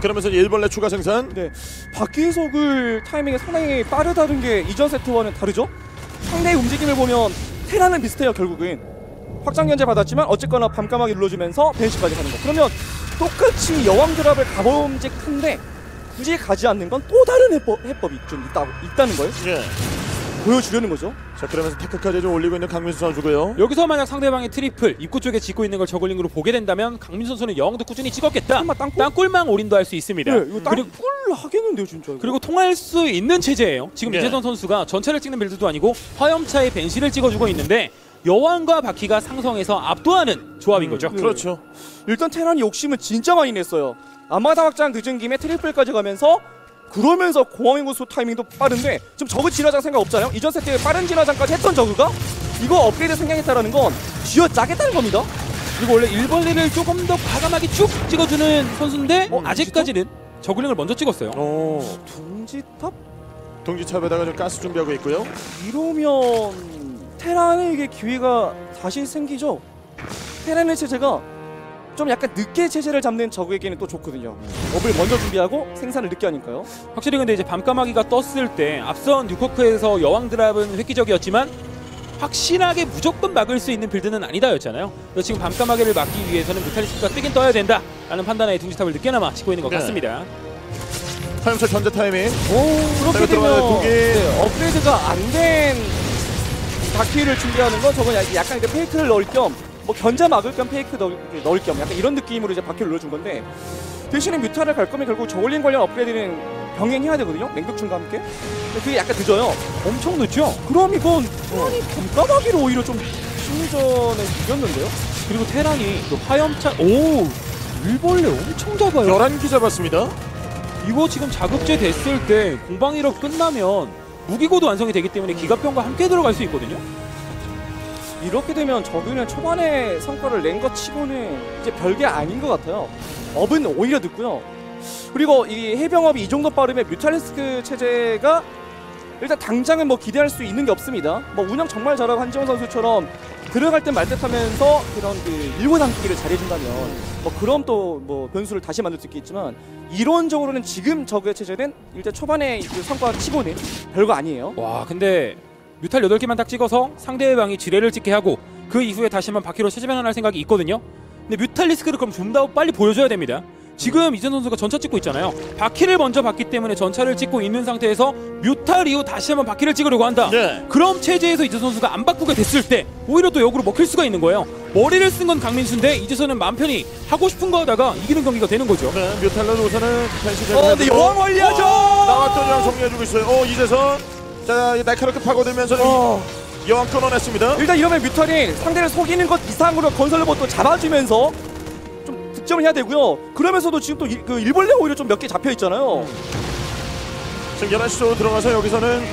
그러면서 일벌레 추가 생산. 네, 바퀴속을 타이밍이 상당히 빠르다는 게 이전 세트와는 다르죠? 상대의 움직임을 보면 테라는 비슷해요. 결국은 확장 견제 받았지만 어쨌거나 밤까마귀 눌러주면서 벤시까지 가는 거. 그러면 똑같이 여왕 드랍을 가범직한데 굳이 가지 않는 건 또 다른 해법, 해법이 좀 있다, 있다는 걸 예. 보여주려는 거죠. 자, 그러면서 태클까지 좀 올리고 있는 강민수 선수고요. 여기서 만약 상대방의 트리플 입구 쪽에 짓고 있는 걸 저글링으로 보게 된다면 강민 선수는 여왕도 꾸준히 찍었겠다. 설마 땅굴? 땅굴망 올인도 할 수 있습니다. 네, 이거 그리고 땅굴 하겠는데요 진짜. 이거. 그리고 통할 수 있는 체제예요. 지금 네. 이재선 선수가 전차를 찍는 빌드도 아니고 화염차에 벤시를 찍어주고 있는데 여왕과 바퀴가 상성에서 압도하는 조합인 거죠. 네. 그렇죠. 일단 테란이 욕심을 진짜 많이 냈어요. 아마다 확장 늦은 김에 트리플까지 가면서 그러면서 공항인 구수 타이밍도 빠른데 지금 저그 진화장 생각 없잖아요. 이전 세트에 빠른 진화장까지 했던 저그가 이거 업그레이드 생각했다라는 건 쥐어 짜겠다는 겁니다. 그리고 원래 일벌레를 조금 더 과감하게 쭉 찍어주는 선수인데 어, 아직까지는 저글링을 먼저 찍었어요. 오. 둥지탑? 동지탑에다가 좀 가스 준비하고 있고요. 이러면 테란에게 기회가 다시 생기죠. 테란의 체제가 좀 약간 늦게 체제를 잡는 저그에게는 또 좋거든요. 업을 먼저 준비하고 생산을 늦게 하니까요. 확실히 근데 이제 밤까마귀가 떴을 때 앞선 뉴코크에서 여왕 드랍은 획기적이었지만 확실하게 무조건 막을 수 있는 빌드는 아니다였잖아요. 그래서 지금 밤까마귀를 막기 위해서는 뮤탈리스크가 뜨긴 떠야 된다라는 판단에 둥지탑을 늦게나마 치고 있는 것 네. 같습니다. 화염차 견제 타이밍. 오, 그렇게 자, 들어가요, 되면 독일. 네, 업그레이드가 안 된 바퀴를 준비하는 건 저건 약- 약간 이제 페이크를 넣을 겸 뭐 견제 막을 겸 페이크 넣을, 넣을 겸 약간 이런 느낌으로 이제 바퀴를 눌러준 건데 대신에 뮤타를 갈 거면 결국 저울링 관련 업그레이드는 병행해야 되거든요. 맹독충과 함께. 근데 그게 약간 늦어요. 엄청 늦죠? 그럼 이건 테란이 밤까마귀로 오히려 좀 심리전에 이겼는데요? 그리고 테란이 그 화염차 오 일벌레 엄청 작아요. 열한 기 잡았습니다. 이거 지금 자급제 됐을 때 공방 일업 끝나면 무기고도 완성이 되기 때문에 기갑병과 함께 들어갈 수 있거든요. 이렇게 되면 저그는 초반에 성과를 낸 것 치고는 이제 별게 아닌 것 같아요. 업은 오히려 늦고요. 그리고 이 해병업이 이 정도 빠르면 뮤탈리스크 체제가 일단 당장은 뭐 기대할 수 있는 게 없습니다. 뭐 운영 정말 잘하고 한지원 선수처럼 들어갈 듯 말 듯 하면서 그런 그 일고 담기를 잘해준다면 뭐 그럼 또 뭐 변수를 다시 만들 수 있겠지만 이론적으로는 지금 저그의 체제는 일단 초반에 그 성과 치고는 별거 아니에요. 와 근데 뮤탈 여덟 개만 딱 찍어서 상대방이 지뢰를 찍게 하고 그 이후에 다시 한번 바퀴로 체제 변환할 생각이 있거든요. 근데 뮤탈리스크를 그럼 좀 더 빨리 보여줘야 됩니다. 지금 이전 선수가 전차 찍고 있잖아요. 바퀴를 먼저 봤기 때문에 전차를 찍고 있는 상태에서 뮤탈 이후 다시 한번 바퀴를 찍으려고 한다. 네. 그럼 체제에서 이전 선수가 안 바꾸게 됐을 때 오히려 또 역으로 먹힐 수가 있는 거예요. 머리를 쓴 건 강민수인데 이제서는 마음 편히 하고 싶은 거 하다가 이기는 경기가 되는 거죠. 네, 뮤탈로 우선은 펜시 어, 근데 여왕 관리하죠! 나왔던 여왕 정리해주고 있어요. 어, 이제선 자, 날카롭게 파고들면서 어. 여왕 끊어냈습니다. 일단 이러면 뮤탈이 상대를 속이는 것 이상으로 건설로봇도 잡아주면서 좀 득점을 해야 되고요. 그러면서도 지금 또 그 일벌레 오히려 좀 몇 개 잡혀 있잖아요. 지금 열한 시 쪽으로 들어가서 여기서는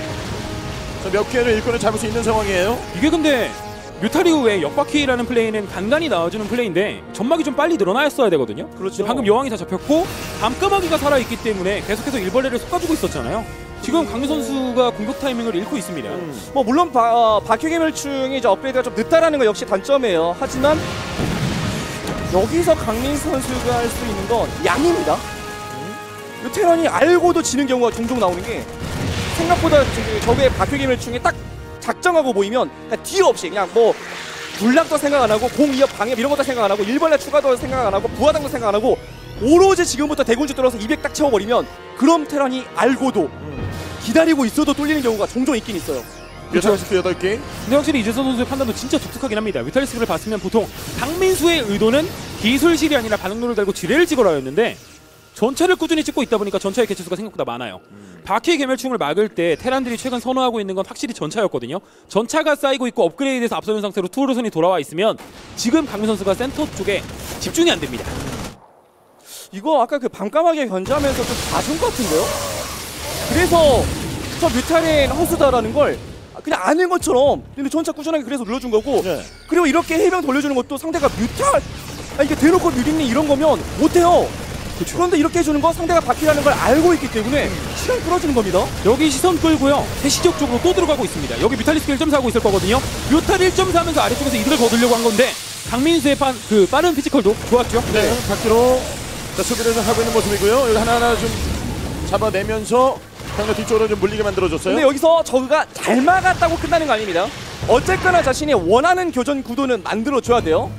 몇 개의 일꾼을 잡을 수 있는 상황이에요. 이게 근데 뮤탈 이후에 역바퀴라는 플레이는 간간히 나와주는 플레이인데 점막이 좀 빨리 늘어났어야 되거든요. 그렇죠. 방금 여왕이 다 잡혔고 밤까마귀가 살아있기 때문에 계속해서 일벌레를 솎아주고 있었잖아요. 지금 강민 선수가 공격 타이밍을 잃고 있습니다. 음. 뭐 물론 바, 어, 박효계멸충이 이제 업그레이드가 좀 늦다라는 거 역시 단점이에요. 하지만 여기서 강민 선수가 할 수 있는 건 양입니다. 이 테란이 알고도 지는 경우가 종종 나오는 게 생각보다 저기 적의 박효계멸충이 딱 작정하고 모이면 그냥 딜 없이 그냥 뭐 군락도 생각 안 하고 공이업 방해 이런 것도 생각 안 하고 일벌레 추가도 생각 안 하고 부하당도 생각 안 하고 오로지 지금부터 대군주 들어서 이백 딱 채워버리면 그럼 테란이 알고도 기다리고 있어도 뚫리는 경우가 종종 있긴 있어요. 뮤탈리스크 여덟 개. 근데 확실히 이재선 선수의 판단도 진짜 독특하긴 합니다. 뮤탈리스크를 봤으면 보통 강민수의 의도는 기술실이 아니라 반응로를 달고 지뢰를 찍으라였는데 전차를 꾸준히 찍고 있다 보니까 전차의 개체수가 생각보다 많아요. 음. 바퀴 개멸충을 막을 때 테란들이 최근 선호하고 있는 건 확실히 전차였거든요. 전차가 쌓이고 있고 업그레이드에서 앞서는 상태로 투어루선이 돌아와 있으면 지금 강민 선수가 센터 쪽에 집중이 안 됩니다. 이거 아까 그 밤까마귀 견제하면서 좀 봐준 것 같은데요? 그래서 저 뮤탈인 허수다라는 걸 그냥 아는 것처럼 근데 전차 꾸준하게 그래서 눌러준 거고 네. 그리고 이렇게 해병 돌려주는 것도 상대가 뮤탈 아 이게 대놓고 뮤링리 이런 거면 못해요. 그쵸. 그런데 이렇게 해주는 거 상대가 바퀴라는 걸 알고 있기 때문에 시간 끌어주는 겁니다. 여기 시선 끌고요. 세시적 쪽으로 또 들어가고 있습니다. 여기 뮤탈리스크 일 점 사 하고 있을 거거든요. 뮤탈 일 점 사 하면서 아래쪽에서 이득을 거두려고 한 건데 강민수의 빠, 그 빠른 피지컬도 좋았죠. 네, 바퀴로 자, 수비를 좀 하고 있는 모습이고요. 여기 하나하나 좀 잡아내면서 상대 뒤쪽으로 좀 물리게 만들어줬어요. 근데 여기서 저그가 잘 막았다고 끝나는 거 아닙니다. 어쨌거나 자신이 원하는 교전 구도는 만들어줘야 돼요.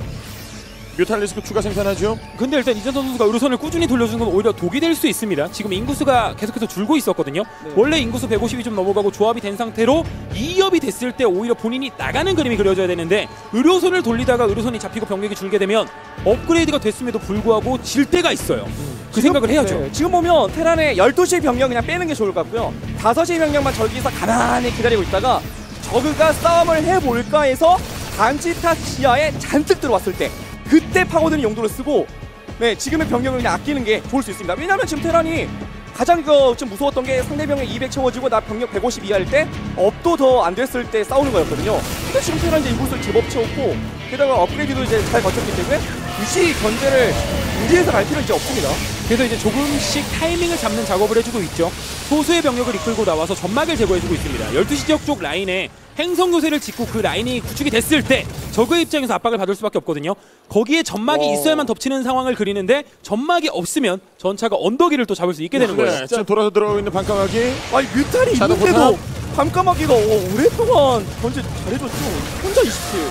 뮤탈리스크 추가 생산하죠. 근데 일단 이재선 선수가 의료선을 꾸준히 돌려주는 건 오히려 독이 될 수 있습니다. 지금 인구수가 계속해서 줄고 있었거든요. 네. 원래 인구수 백오십이 좀 넘어가고 조합이 된 상태로 이 업이 됐을 때 오히려 본인이 나가는 그림이 그려져야 되는데 의료선을 돌리다가 의료선이 잡히고 병력이 줄게 되면 업그레이드가 됐음에도 불구하고 질 때가 있어요. 그 생각을 해야죠. 네, 지금 보면 테란의 열두 시 병력 그냥 빼는 게 좋을 것 같고요. 다섯 시 병력만 저기서 가만히 기다리고 있다가 저그가 싸움을 해볼까 해서 단지탑 지하에 잔뜩 들어왔을 때 그때 파고드는 용도로 쓰고 네 지금의 병력을 그냥 아끼는 게 좋을 수 있습니다. 왜냐하면 지금 테란이 가장 그 좀 무서웠던 게 상대 병력 이백 채워지고 나 병력 백오십 이하일 때 업도 더 안 됐을 때 싸우는 거였거든요. 근데 지금 테란 이제 인구수를 제법 채웠고 게다가 업그레이드도 이제 잘 거쳤기 때문에 굳이 견제를 무리해서 갈 필요는 이제 없습니다. 그래서 이제 조금씩 타이밍을 잡는 작업을 해주고 있죠. 소수의 병력을 이끌고 나와서 점막을 제거해주고 있습니다. 열두 시 지역 쪽 라인에 행성 요새를 짓고 그 라인이 구축이 됐을 때 적의 입장에서 압박을 받을 수밖에 없거든요. 거기에 점막이 오. 있어야만 덮치는 상황을 그리는데 점막이 없으면 전차가 언덕이를 또 잡을 수 있게 되는 거예요. 네, 지금 돌아서 들어오고 있는 반까마귀. 아니 뮤탈이 자동 있는데도 포탑. 밤까마귀가 오, 오랫동안 견제 잘해줬죠. 혼자 이십 킬.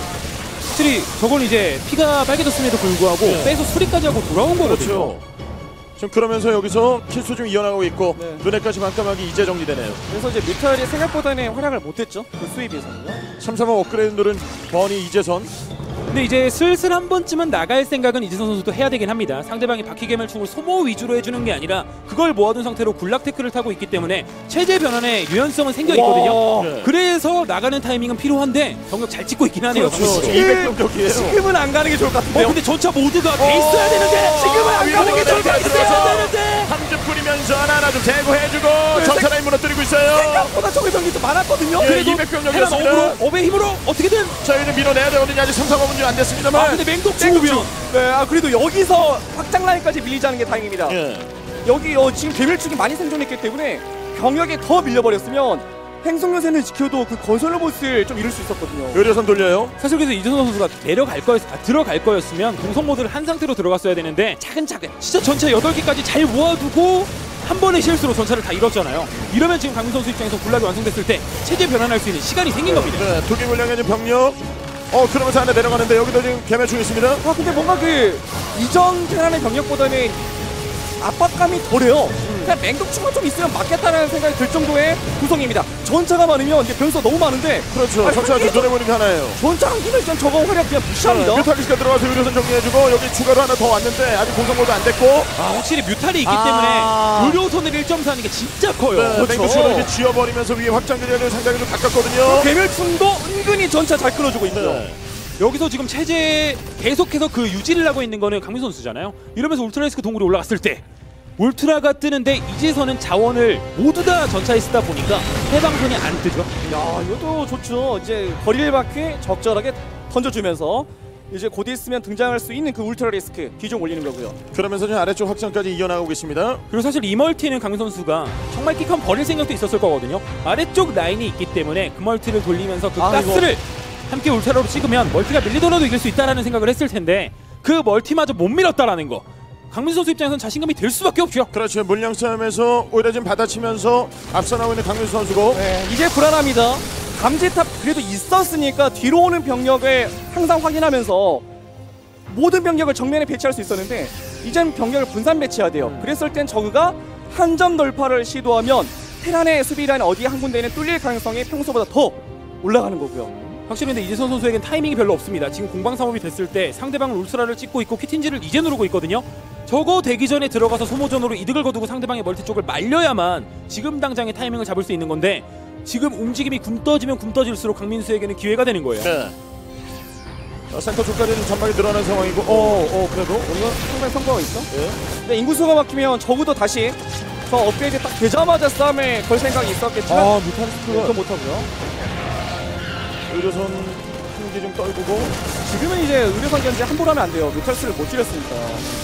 확실히 저건 이제 피가 빨개졌음에도 불구하고 네. 빼서 수리까지 하고 돌아온 거거든요. 그렇죠. 지금 그러면서 여기서 킬수 좀 이어나가고 있고 네. 눈에까지 반까마귀 이제 정리되네요. 그래서 이제 뮤탈이 생각보다는 활약을 못했죠. 그 수에 비해서는요. 삼 삼오 업그레이드 누른 버니 이재선. 근데 이제 슬슬 한 번쯤은 나갈 생각은 이재선 선수도 해야 되긴 합니다. 상대방이 바퀴개멜충을 소모 위주로 해주는 게 아니라 그걸 모아둔 상태로 굴락 태클을 타고 있기 때문에 체제 변환의 유연성은 생겨 있거든요. 와. 네. 그래서 나가는 타이밍은 필요한데 병력 잘 찍고 있긴 하네요. 그렇죠. 강민수. 지금 이백 병력이에요. 지금은 안 가는 게 좋을 것 어 같은데요. 근데 전차 모두가 돼 있어야 되는데 지금은 안 가는 게 좋을 것 같아야 되는데 한점 뿌리면서 하나하나 좀 제거해주고 네, 전차 라인 무너뜨리고 있어요. 생각보다 적의 병력이 좀 많았거든요. 예, 그래도 이백 테란 병력이었습니다. 업으로 업의 힘으로 어떻게든 자, 이제 밀어내야 되거든요. 아직 삼 삼오 분이 안 됐습니다만. 아 근데 맹독충 오면 네, 아 그래도 여기서 확장 라인까지 밀리지 않은 게 다행입니다. 예. 여기 어, 지금 개멸축이 많이 생존했기 때문에 병력에 더 밀려버렸으면 행성요새는 지켜도 그 건설 로봇을 좀 잃을 수 있었거든요. 의료선 돌려요. 사실 그래서 이재선 선수가 내려갈 거였, 아, 들어갈 거였으면 공성 모드를 한 상태로 들어갔어야 되는데 차근차근 진짜 전차 여덟 개까지 잘 모아두고 한 번의 실수로 전차를 다 잃었잖아요. 이러면 지금 강민 선수 입장에서 굴락이 완성됐을 때 체제 변환할 수 있는 시간이 생긴 겁니다. 네, 두개 물량에 있는 병력. 어, 그러면서 안에 내려가는데 여기도 지금 개매충 있습니다. 아 근데 뭔가 그 이전 테란의 병력보다는 압박감이 덜해요. 그냥 맹독충만 좀 있으면 맞겠다는 생각이 들 정도의 구성입니다. 전차가 많으면 이제 변수가 너무 많은데 그렇죠. 아니, 전차가 이게 눈에 보이는 게 하나예요. 전차 한 기면 일단 저거 활약 그냥 무시합니다. 뮤탈리스가 들어가서 의료선 정리해주고 여기 추가로 하나 더 왔는데 아직 공성 모드 안 됐고. 아 확실히 뮤탈이 있기 아. 때문에 의료선을 일 점 사 하는 게 진짜 커요. 네, 그렇죠. 맹구치로 이렇게 지어버리면서 위에 확장기를 상당히 좀 가깝거든요. 개멸충도 은근히 전차 잘 끌어주고 있고요. 네. 여기서 지금 체제 계속해서 그 유지를 하고 있는 거는 강민 선수잖아요. 이러면서 울트라리스크 동굴이 올라갔을 때 울트라가 뜨는데 이제서는 자원을 모두 다 전차에 쓰다 보니까 해방선이 안 뜨죠. 야 이것도 좋죠. 이제 거리를 밖에 적절하게 던져주면서 이제 곧 있으면 등장할 수 있는 그 울트라 리스크 기종 올리는 거고요. 그러면서 지금 아래쪽 확장까지 이어나가고 계십니다. 그리고 사실 이 멀티는 강민 선수가 정말 킥한 버릴 생각도 있었을 거거든요. 아래쪽 라인이 있기 때문에 그 멀티를 돌리면서 그 아, 가스를 함께 울트라로 찍으면 멀티가 밀리더라도 이길 수 있다라는 생각을 했을 텐데 그 멀티마저 못 밀었다라는 거. 강민 선수 입장에서는 자신감이 될 수밖에 없죠. 그렇죠. 물량 싸움에서 오히려 지금 받아치면서 앞서 나오고 있는 강민수 선수고. 네, 이제 불안합니다. 감지탑 그래도 있었으니까 뒤로 오는 병력을 항상 확인하면서 모든 병력을 정면에 배치할 수 있었는데 이젠 병력을 분산 배치해야 돼요. 그랬을 땐 저그가 한 점 돌파를 시도하면 테란의 수비 라인 어디 한 군데는 뚫릴 가능성이 평소보다 더 올라가는 거고요. 확실히 근데 이재선 선수에겐 타이밍이 별로 없습니다. 지금 공방상업이 됐을 때 상대방은 울트라를 찍고 있고 퀴틴지를 이제 누르고 있거든요. 저거 되기 전에 들어가서 소모전으로 이득을 거두고 상대방의 멀티 쪽을 말려야만 지금 당장의 타이밍을 잡을 수 있는 건데 지금 움직임이 굼 떠지면 굼 떠질수록 강민수에게는 기회가 되는 거예요. 네. 어, 센터 쪽까지는 전방에 늘어난 상황이고. 어, 어, 그래도. 우리가 상당히 성공하고 있어. 예. 근데 인구수가 막히면 적어도 다시 저 업그레이드 딱 되자마자 싸움에 걸 생각이 있었겠지만 아, 그건 뮤탈리스크가 못하고요. 의료선 한개 좀 떨구고. 지금은 이제 의료선 견제 함부로 하면 안 돼요. 뮤탈스를 못 줄였으니까.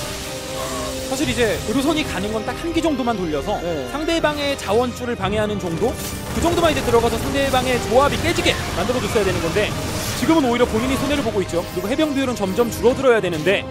사실 이제 의료선이 가는 건 딱 한 기 정도만 돌려서 네. 상대방의 자원줄을 방해하는 정도? 그 정도만 이제 들어가서 상대방의 조합이 깨지게 만들어줬어야 되는 건데 지금은 오히려 본인이 손해를 보고 있죠. 그리고 해병 비율은 점점 줄어들어야 되는데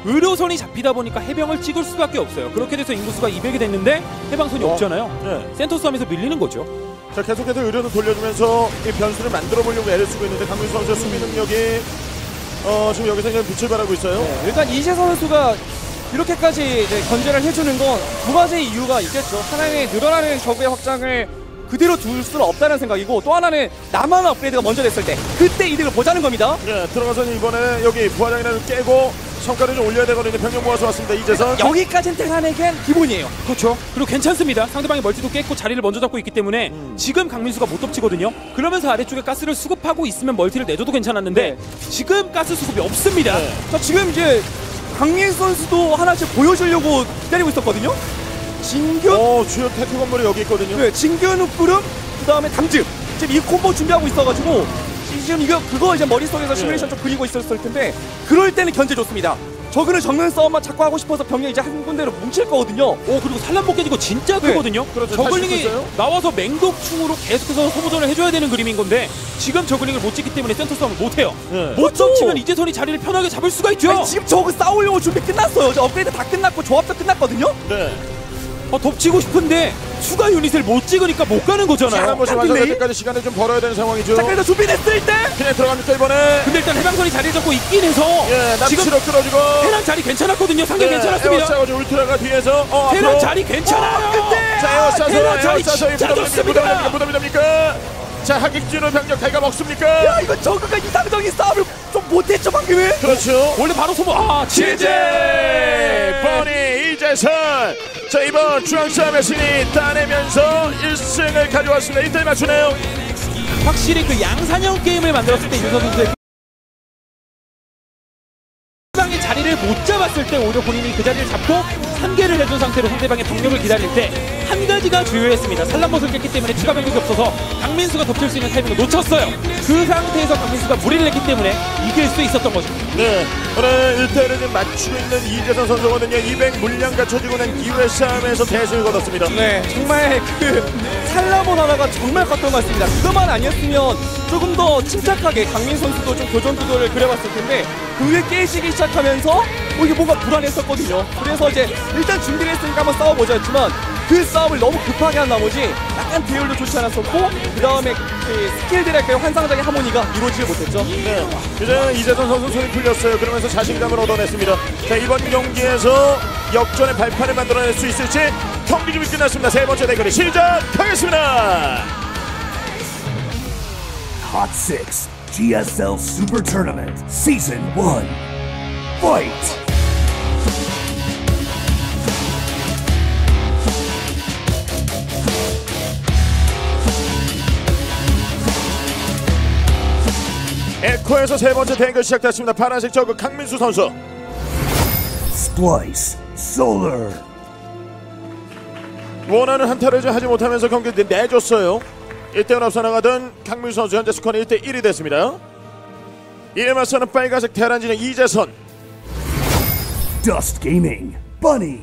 의료선이 잡히다 보니까 해병을 찍을 수밖에 없어요. 그렇게 돼서 인구수가 이백이 됐는데 해방선이 어. 없잖아요. 네. 센터 싸움에서 밀리는 거죠. 자, 계속해서 의료도 돌려주면서 이 변수를 만들어 보려고 애를 쓰고 있는데 강민수 선수의 수비 능력이 어, 지금 여기서 그냥 빛을 발하고 있어요. 네, 일단 이재선 선수가 이렇게까지 이제 견제를 해주는 건 두 가지 이유가 있겠죠. 하나는 늘어나는 적의 확장을 그대로 둘 수는 없다는 생각이고, 또 하나는 나만 업그레이드가 먼저 됐을 때 그때 이득을 보자는 겁니다. 네, 들어가서 이번에 여기 부하장이라도 깨고 성과를 좀 올려야 되거든요. 병력 모아서 왔습니다. 이재선. 여기까지는 테란에겐 기본이에요. 그렇죠. 그리고 괜찮습니다. 상대방이 멀티도 깼고 자리를 먼저 잡고 있기 때문에 음. 지금 강민수가 못 덮치거든요. 그러면서 아래쪽에 가스를 수급하고 있으면 멀티를 내줘도 괜찮았는데 지금 가스 수급이 없습니다. 네. 자, 지금 이제 강민수 선수도 하나씩 보여주려고 기다리고 있었거든요. 진균, 어, 주요 태크 건물이 여기 있거든요. 네, 진균 흑구름, 그 다음에 당즙. 지금 이 콤보 준비하고 있어가지고 지금 이거 그거 이제 머릿속에서 시뮬레이션 좀 그리고 있었을 텐데, 그럴 때는 견제 좋습니다. 저그는 정면 싸움만 자꾸 하고 싶어서 병력 이제 한 군데로 뭉칠 거거든요. 오, 그리고 산란복 깨지고 진짜 네. 크거든요. 그렇죠. 저글링이 다시 있어요? 나와서 맹독충으로 계속해서 소모전을 해줘야 되는 그림인 건데 지금 저글링을 못 찍기 때문에 센터 싸움을 못해요. 네. 못 그렇죠. 덮치면 이재선이 자리를 편하게 잡을 수가 있죠. 아니, 지금 저그 싸우려고 준비 끝났어요. 저 업그레이드 다 끝났고 조합도 끝났거든요. 네. 어, 덮치고 싶은데 추가 유닛을 못 찍으니까 못 가는 자, 거잖아요. 한 번씩 딱 완성될 딜레이? 때까지 시간을 좀 벌어야 되는 상황이죠. 자, 그래서 준비됐을 때 그냥 들어갑니까 이번에? 근데 일단 해방선이 자리 잡고 있긴 해서 예, 지금 납치로 끌어주고. 테란 자리 괜찮았거든요. 상대 네, 괜찮았습니다. 에어싸가지고 울트라가 뒤에서 어, 테란 앞으로. 자리 괜찮아요. 근데 자, 에어싸서 테란 자리 에어싸서 진짜 부담이 좋습니다. 됩니까? 부담이 됩니까? 자, 하객진으로 병력 갈가 먹습니까? 야, 이거 저그가 이상적인 싸움을 좀 못했죠 방금은. 그렇죠. 원래 바로 소모. 아, 지제 버니 이재선. 자, 이번 중앙싸움의 신이 따내면서 일 승을 가져왔습니다. 일 대 맞추네요. 확실히 그 양산형 게임을 만들었을 때 이재선 선수의 상대방의 자리를 못 잡았을 때 오히려 본인이 그 자리를 잡고 산계를 해준 상태로 상대방의 병력을 기다릴 때 한 가지가 주요했습니다. 산란못을 깼기 때문에 추가 병력이 없어서 강민수가 덮칠 수 있는 타이밍을 놓쳤어요. 그 상태에서 강민수가 무리를 했기 때문에 이길 수 있었던 거죠. 네, 오늘 일 대를 지금 맞추고 있는 이재선 선수거든요. 이백 물량 갖춰지고 난 기회 싸움에서 대승을 거뒀습니다. 네, 정말 그 살라본 하나가 정말 컸던 것 같습니다. 그것만 아니었으면 조금 더 침착하게 강민 선수도 좀 교전 구도를 그려봤을 텐데, 그게 깨지기 시작하면서 어, 이게 뭔가 불안했었거든요. 그래서 이제 일단 준비를 했으니까 한번 싸워보자 했지만 그 싸움을 너무 급하게 한 나머지 약간 비율도 좋지 않았었고, 그 다음에 그 스킬들의 그 환상적인 하모니가 이루어지지 못했죠. 네, 이제 이재선 선수 손이 풀렸어요. 그러면서 자신감을 얻어냈습니다. 자, 이번 경기에서 역전의 발판을 만들어낼 수 있을지 경기 준비 끝났습니다. 세 번째 대결이 시작하겠습니다. Hot six G S L Super Tournament Season one. Fight! 에코에서 세 번째 대결 시작됐습니다. 파란색 저그 강민수 선수. Splice Solar. 원하는 한타를 좀 하지 못하면서 경기 내줬어요. 일 대 일 앞서 나가던 강민수 선수 현재 스코어는 일 대 일이 됐습니다. 이에 맞서는 빨간색 테란진의 이재선. Dust Gaming Bunny.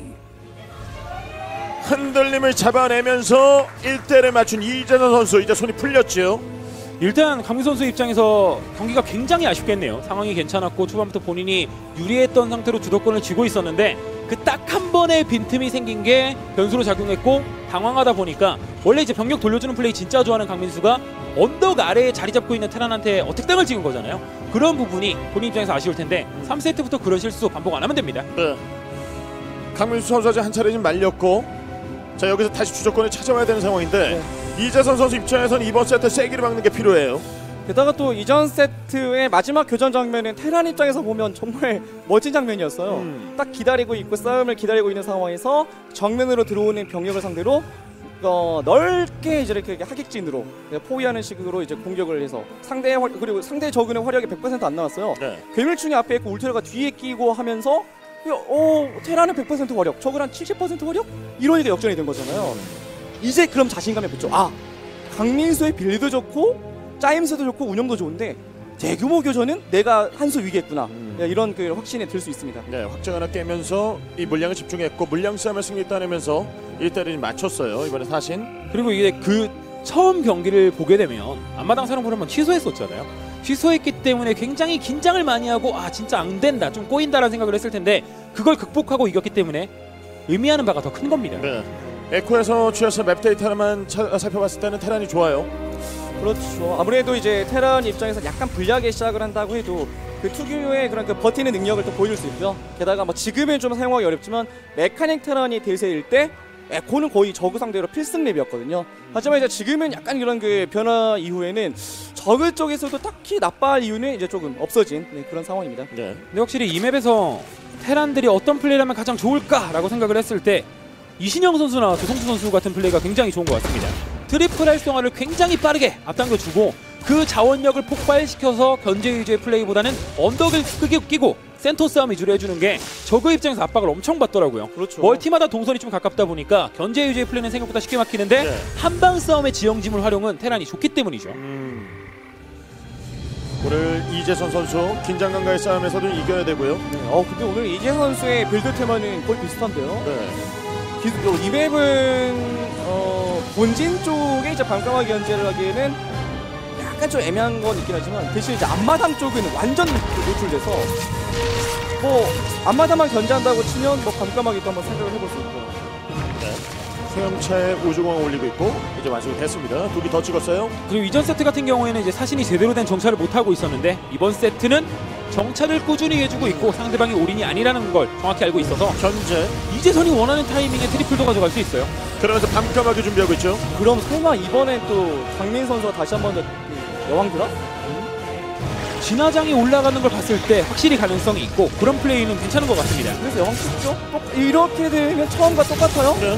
흔들림을 잡아내면서 일 대를 맞춘 이재선 선수. 이제 손이 풀렸죠. 일단 강민 선수 입장에서 경기가 굉장히 아쉽겠네요. 상황이 괜찮았고 초반부터 본인이 유리했던 상태로 주도권을 쥐고 있었는데 그 딱 한 번의 빈틈이 생긴 게 변수로 작용했고 당황하다 보니까 원래 이제 병력 돌려주는 플레이 진짜 좋아하는 강민수가 언덕 아래에 자리 잡고 있는 테란한테 어택당을 찍은 거잖아요. 그런 부분이 본인 입장에서 아쉬울 텐데 삼 세트부터 그런 실수 반복 안 하면 됩니다. 네. 강민수 선수가 한 차례 좀 말렸고, 자, 여기서 다시 주도권을 찾아와야 되는 상황인데 네. 이재선 선수 입장에서는 이번 세트 세기를 막는 게 필요해요. 게다가 또 이전 세트의 마지막 교전 장면은 테란 입장에서 보면 정말 멋진 장면이었어요. 음. 딱 기다리고 있고 싸움을 기다리고 있는 상황에서 정면으로 들어오는 병력을 상대로 어, 넓게 이제 이렇게 하객진으로 포위하는 식으로 이제 공격을 해서 상대의 활, 그리고 상대 적은의 화력이 백 퍼센트 안 나왔어요. 네. 괴물충이 앞에 있고 울트라가 뒤에 끼고 하면서 어, 테란은 백 퍼센트 화력, 적은 한 칠십 퍼센트 화력? 이러니까 역전이 된 거잖아요. 이제 그럼 자신감이 붙죠. 아, 강민수의 빌드도 좋고 짜임새도 좋고 운영도 좋은데 대규모 교전은 내가 한 수 위겠구나. 음. 이런 그 확신이 들 수 있습니다. 네, 확정 하나 깨면서 이 물량을 집중했고 물량 싸움에 승리 따내면서 일 대를 맞췄어요. 이번에 사신. 그리고 이게 그 처음 경기를 보게 되면 앞마당 사령부를 한번 취소했었잖아요. 취소했기 때문에 굉장히 긴장을 많이 하고 아 진짜 안 된다, 좀 꼬인다라는 생각을 했을 텐데 그걸 극복하고 이겼기 때문에 의미하는 바가 더 큰 겁니다. 네. 에코에서 취해서 맵 데이터만 차, 살펴봤을 때는 테란이 좋아요. 그렇죠. 아무래도 이제 테란 입장에서 약간 불리하게 시작을 한다고 해도 그 특유의 그런 그 버티는 능력을 또 보여줄 수 있고요. 게다가 뭐 지금은 좀 사용하기 어렵지만 메카닉 테란이 대세일 때 에코는 거의 저그 상대로 필승 랩이었거든요. 하지만 이제 지금은 약간 이런 그 변화 이후에는 저그 쪽에서도 딱히 나빠할 이유는 이제 조금 없어진 네, 그런 상황입니다. 네. 근데 확실히 이 맵에서 테란들이 어떤 플레이를 하면 가장 좋을까라고 생각을 했을 때 이신영 선수나 조성주 선수 같은 플레이가 굉장히 좋은 것 같습니다. 트리플 활성화를 굉장히 빠르게 앞당겨주고 그 자원력을 폭발시켜서 견제 위주의 플레이보다는 언덕을 크게 끼고 센터 싸움 위주로 해주는 게 저그 입장에서 압박을 엄청 받더라고요. 그렇죠. 멀티마다 동선이 좀 가깝다 보니까 견제 위주의 플레이는 생각보다 쉽게 막히는데 네. 한방 싸움의 지형지물 활용은 테란이 좋기 때문이죠. 음. 오늘 이재선 선수 긴장감과의 싸움에서도 이겨야 되고요. 네. 어 근데 오늘 이재 선수의 빌드 테마는 거의 비슷한데요. 네. 기- 이 맵은 어, 본진 쪽에 이제 반감하게 견제를 하기에는 약간 좀 애매한 건 있긴 하지만 대신 이제 앞마당 쪽은 완전 노출돼서 뭐 앞마당만 견제한다고 치면 뭐 반감하게도 한번 생각을 해볼 수 있고요. 네. 소형차에 우주공항 올리고 있고 이제 완성이 됐습니다. 두 개 더 찍었어요. 그리고 이전 세트 같은 경우에는 이제 사신이 제대로 된 정찰을 못하고 있었는데 이번 세트는 정찰을 꾸준히 해주고 있고 상대방이 올인이 아니라는 걸 정확히 알고 있어서 현재 이재선이 원하는 타이밍에 트리플도 가져갈 수 있어요. 그러면서 밤까마귀 준비하고 있죠. 그럼 설마 이번엔 또 강민 선수가 다시 한번 더 그 여왕 드랍? 진화장이 올라가는 걸 봤을 때 확실히 가능성이 있고 그런 플레이는 괜찮은 것 같습니다. 그래서 여왕 찍죠? 똑- 이렇게 되면 처음과 똑같아요? 네.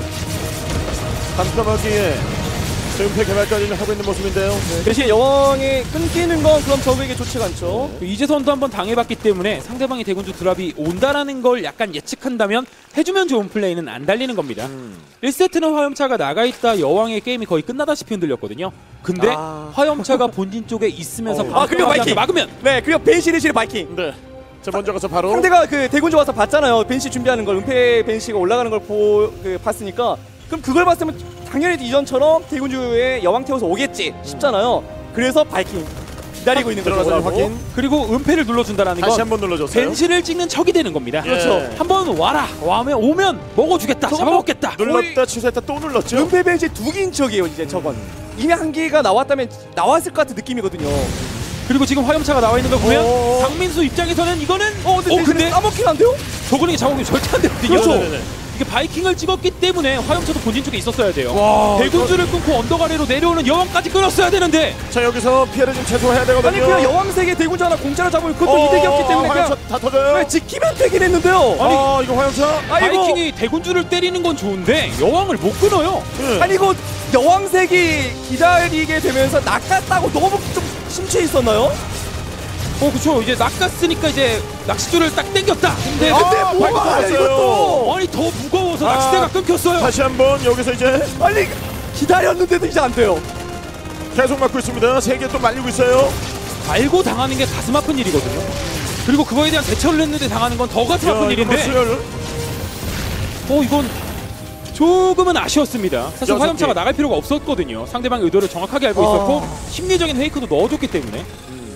밤까마귀의 은폐 개발까지는 하고 있는 모습인데요. 대신 여왕이 끊기는 건 그럼 저에게 좋지가 않죠. 이재선도 한번 당해봤기 때문에 상대방이 대군주 드랍이 온다라는 걸 약간 예측한다면 해주면 좋은 플레이는 안 달리는 겁니다. 음. 일 세트는 화염차가 나가있다 여왕의 게임이 거의 끝나다시피 흔들렸거든요. 근데 아. 화염차가 본진 쪽에 있으면서 어. 아, 그리고 바이킹! 막으면 네, 그리고 벤시리실 바이킹. 네. 자 먼저 가서 바로 상대가 그 대군주 와서 봤잖아요. 벤시 준비하는 걸, 은폐 벤시가 올라가는 걸 보, 그 봤으니까 그럼 그걸 봤으면 당연히 이전처럼 대군주의 여왕 태워서 오겠지 싶잖아요. 그래서 바이킹 기다리고 있는 거죠. 들어가서 오라고. 확인. 그리고 은폐를 눌러준다는 다시 건 한번 눌러줬어요. 벤시를 찍는 척이 되는 겁니다. 그렇죠. 한번 와라. 와면 오면 먹어주겠다. 저거 잡아먹겠다. 눌렀다 취소했다 또 눌렀죠. 은폐 벤시 두 개인 척이에요. 이제 저건 이미 한 개가 나왔다면 나왔을 것 같은 느낌이거든요. 그리고 지금 화염차가 나와 있는 걸 보면 어. 강민수 입장에서는 이거는 어, 근데, 어, 근데 까먹긴 한데요? 저그링이 잡아보면 절대 안 되거든요. 그렇죠. 네네네. 이게 바이킹을 찍었기 때문에 화염차도 본진 쪽에 있었어야 돼요. 와, 대군주를 끊고 언덕 아래로 내려오는 여왕까지 끊었어야 되는데 자 여기서 피해를 좀 최소화해야 되거든요. 아니 그냥 여왕 세계 대군주 하나 공짜로 잡으면 그것도 어, 이득이었기 때문에 화염차 그냥 다 터져요. 네, 지키면 되긴 했는데요. 아니 아, 이거 화염차. 아이고. 바이킹이 대군주를 때리는 건 좋은데 여왕을 못 끊어요. 네. 아니 이거 여왕색이 기다리게 되면서 낚았다고 너무 좀 심취해 있었나요? 어 그쵸. 이제 낚았으니까 이제 낚싯줄을 딱 당겼다. 근데 아, 근데 발목 뭐야 잡았어요. 이것도 아니 더 무거워서 아. 낚싯대가 끊겼어요. 다시 한번 여기서 이제 아니 기다렸는데도 이제 안 돼요. 계속 맞고 있습니다. 세 개 또 말리고 있어요. 알고 당하는 게 가슴 아픈 일이거든요. 그리고 그거에 대한 대처를 했는데 당하는 건 더 가슴 아픈 야, 이거 뭐 일인데 수혈을. 어 이건 조금은 아쉬웠습니다. 사실 여섯 화염차가 개. 나갈 필요가 없었거든요. 상대방의 의도를 정확하게 알고 아. 있었고 심리적인 페이크도 넣어줬기 때문에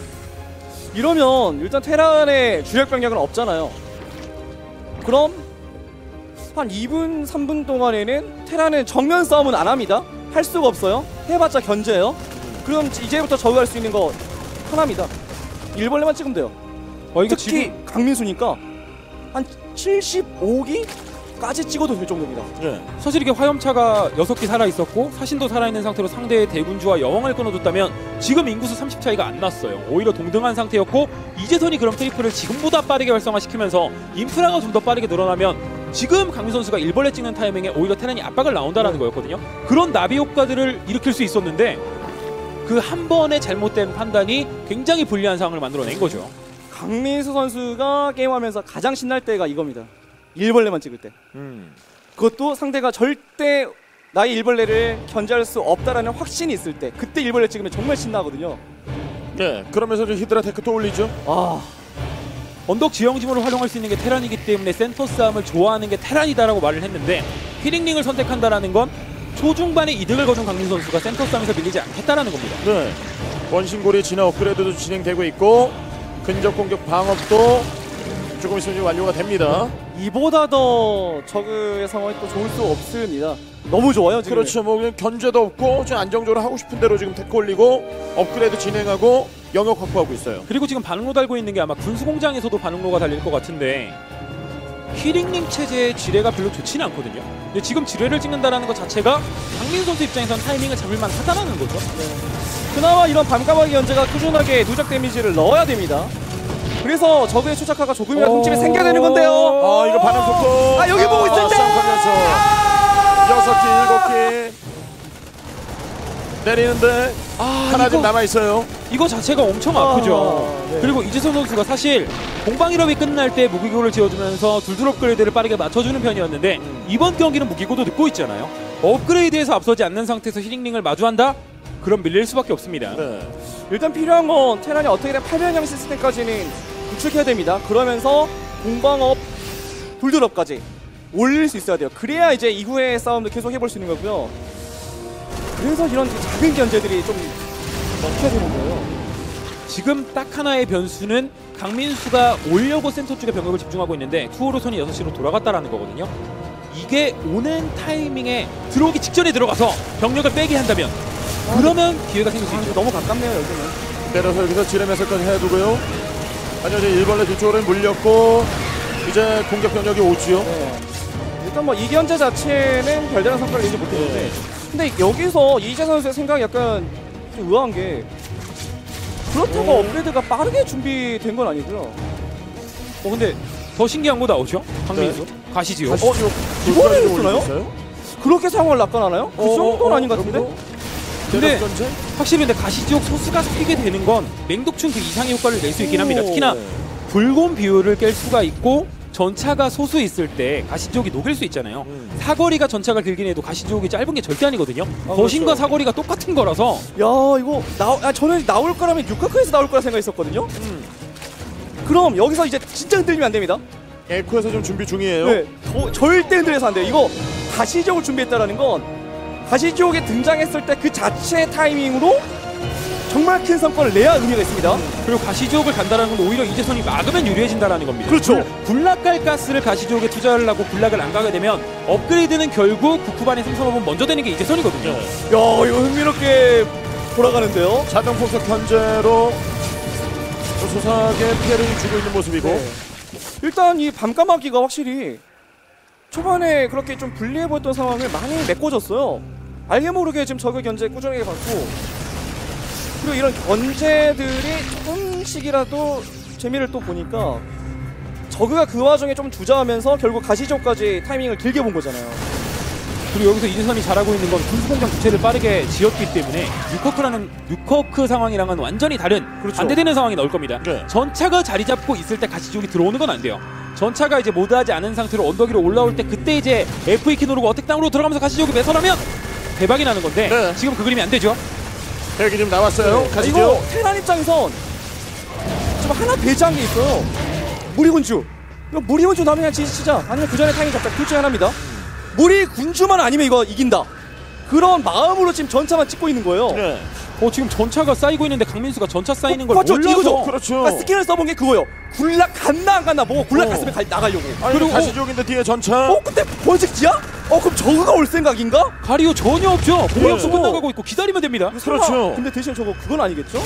이러면 일단 테란의 주력 병력은 없잖아요. 그럼 한 이 분, 삼 분 동안에는 테란은 정면 싸움은 안 합니다. 할 수가 없어요. 해봤자 견제예요. 그럼 이제부터 저그 할 수 있는 거 하나입니다. 일벌레만 찍으면 돼요. 어 이거 특히 지금 강민수니까 한 칠십오 기까지 찍어도 될 정도입니다. 네. 사실 이게 화염차가 여섯 개 살아있었고 사신도 살아있는 상태로 상대의 대군주와 여왕을 끊어줬다면 지금 인구수 삼십 차이가 안 났어요. 오히려 동등한 상태였고 이재선이 그럼 트리플을 지금보다 빠르게 활성화시키면서 인프라가 좀 더 빠르게 늘어나면 지금 강민 선수가 일벌레 찍는 타이밍에 오히려 테란이 압박을 나온다는 거였거든요. 그런 나비 효과들을 일으킬 수 있었는데 그 한 번의 잘못된 판단이 굉장히 불리한 상황을 만들어낸 거죠. 강민수 선수가 게임하면서 가장 신날 때가 이겁니다. 일벌레만 찍을 때. 음. 그것도 상대가 절대 나의 일벌레를 견제할 수 없다라는 확신이 있을 때 그때 일벌레 찍으면 정말 신나거든요. 네. 그러면서 이제 히드라 테크 또 올리죠. 아, 언덕 지형지물을 활용할 수 있는 게 테란이기 때문에 센터 싸움을 좋아하는 게 테란이다라고 말을 했는데 히링링을 선택한다라는 건 초중반에 이득을 거둔 강민 선수가 센터 싸움에서 밀리지 않겠다라는 겁니다. 네. 원신고리 진화 업그레이드도 진행되고 있고 근접 공격 방업도 조금 있으면 완료가 됩니다. 이보다 더 저그의 상황이 또 좋을 수 없습니다. 너무 좋아요 지금. 그렇죠. 뭐 그냥 견제도 없고 좀 안정적으로 하고 싶은 대로 지금 테크 올리고 업그레이드 진행하고 영역 확보하고 있어요. 그리고 지금 반응로 달고 있는 게 아마 군수공장에서도 반응로가 달릴 것 같은데 히링링 체제의 지뢰가 별로 좋지는 않거든요. 근데 지금 지뢰를 찍는다는 것 자체가 강민 선수 입장에서는 타이밍을 잡을만 하다는 거죠. 그나마 이런 밤까마귀 견제가 꾸준하게 누적 데미지를 넣어야 됩니다. 그래서 적의 추적화가 조금이라도 흠집이 생겨야 되는 건데요. 아 이거 반응 속도. 아 여기 보고 있을 때. 싸움 걸려서 여섯 개, 일곱 개 내리는데 아, 하나 이거, 좀 남아 있어요. 이거 자체가 엄청 아, 아프죠. 네. 그리고 이재성 선수가 사실 공방 일업이 끝날 때 무기고를 지어주면서 둘둘 업그레이드를 빠르게 맞춰주는 편이었는데 음. 이번 경기는 무기고도 늦고 있잖아요. 업그레이드에서 앞서지 않는 상태에서 히링링을 마주한다? 그럼 밀릴 수밖에 없습니다. 네. 일단 필요한 건 테란이 어떻게든 팔면형 시스템까지는 구축해야 됩니다. 그러면서 공방업, 돌돌업까지 올릴 수 있어야 돼요. 그래야 이제 이후의 싸움도 계속 해볼 수 있는 거고요. 그래서 이런 작은 견제들이 좀 넣혀야 되는 거예요. 지금 딱 하나의 변수는 강민수가 오려고 센터 쪽에 병력을 집중하고 있는데 투어로선이 여섯 시로 돌아갔다라는 거거든요. 이게 오는 타이밍에 들어오기 직전에 들어가서 병력을 빼게 한다면 그러면 기회가 생길 수 아, 있죠. 너무 가깝네요 여기는. 내려서 여기서 지뢰매설까지 해두고요. 아니요 이제 일벌레 뒤쪽으로 물렸고 이제 공격 병력이 오지요. 네. 일단 뭐 이 견제 자체는 별다른 성과를 내지 못했는데 네. 근데 여기서 이재 선수의 생각이 약간 좀 의아한 게 그렇다고 오. 업그레이드가 빠르게 준비된 건 아니고요. 어 근데 더 신기한 거 나오죠? 강민수 가시지요. 어, 기본에 쓰나요? 그렇게 상황을 낚아나나요? 그 어, 정도는 어, 아닌 것 같은데? 여기도? 근데 내려서 전체? 확실히 근데 가시지옥 소스가 섞이게 되는 건 맹독충 그 이상의 효과를 낼 수 있긴 합니다. 특히나 네. 붉은 비율을 깰 수가 있고 전차가 소수 있을 때 가시지옥이 녹일 수 있잖아요. 음. 사거리가 전차가 길긴 해도 가시지옥이 짧은 게 절대 아니거든요. 아, 거신과 그렇죠. 사거리가 똑같은 거라서 야 이거 나, 아, 저는 나올 거라면 육카크에서 나올 거라 생각했었거든요. 음. 그럼 여기서 이제 진짜 흔들리면 안 됩니다. 에코에서 좀 준비 중이에요. 네, 더, 절대 흔들려서 안 돼요. 이거 가시지옥을 준비했다라는 건 가시지옥이 등장했을 때 그 자체의 타이밍으로 정말 큰 성과를 내야 의미가 있습니다. 그리고 가시지옥을 간다는 건 오히려 이재선이 막으면 유리해진다라는 겁니다. 그렇죠. 군락갈 가스를 가시지옥에 투자를 하고 군락을 안 가게 되면 업그레이드는 결국 국후반의 생산업은 먼저 되는 게 이재선이거든요. 네. 야 이거 흥미롭게 돌아가는데요. 자동 폭격 현재로 소사하게 피해를 주고 있는 모습이고 네. 일단 이 밤까마귀가 확실히 초반에 그렇게 좀 불리해 보였던 상황을 많이 메꿔줬어요. 알게 모르게 지금 저그 견제 꾸준하게 받고 그리고 이런 견제들이 조금씩이라도 재미를 또 보니까 저그가 그 와중에 좀 주저하면서 결국 가시적까지 타이밍을 길게 본 거잖아요. 그리고 여기서 이재선이 잘하고 있는 건 군수공장 부채를 빠르게 지었기 때문에 뉴커크라는 뉴커크 상황이랑은 완전히 다른 그렇죠. 반대되는 상황이 나올 겁니다. 네. 전차가 자리 잡고 있을 때 가시지옥이 들어오는 건 안 돼요. 전차가 이제 모드하지 않은 상태로 언덕 위로 올라올 때 그때 이제 에프 이 키 누르고 어택 땅으로 들어가면서 가시지옥이 매설하면 대박이 나는 건데 네. 지금 그 그림이 안 되죠. 여기 지금 나왔어요. 네. 가시죠. 이거 테란 입장에선 지금 하나 배제한 게 있어요. 무리군주. 이거 무리군주 나면 그냥 지지치자. 아니면 그 전에 타이밍 잡자. 둘 중에 하나입니다. 무리군주만 아니면 이거 이긴다. 그런 마음으로 지금 전차만 찍고 있는 거예요. 네. 어 지금 전차가 쌓이고 있는데 강민수가 전차 쌓이는 걸 맞죠? 몰라서 이거죠. 그렇죠. 그러니까 스킬을 써본 게 그거예요. 굴락 갔나 안 갔나 보고 굴락 어. 갔으면 가, 나가려고. 아니 그리고- 가시족인데 뒤에 전차. 어 근데 번식지야? 어 그럼 저그가 올 생각인가? 가리오 전혀 없죠. 공격수 네. 끝나가고 있고 기다리면 됩니다. 그렇죠. 설마, 근데 대신 저거 그건 아니겠죠?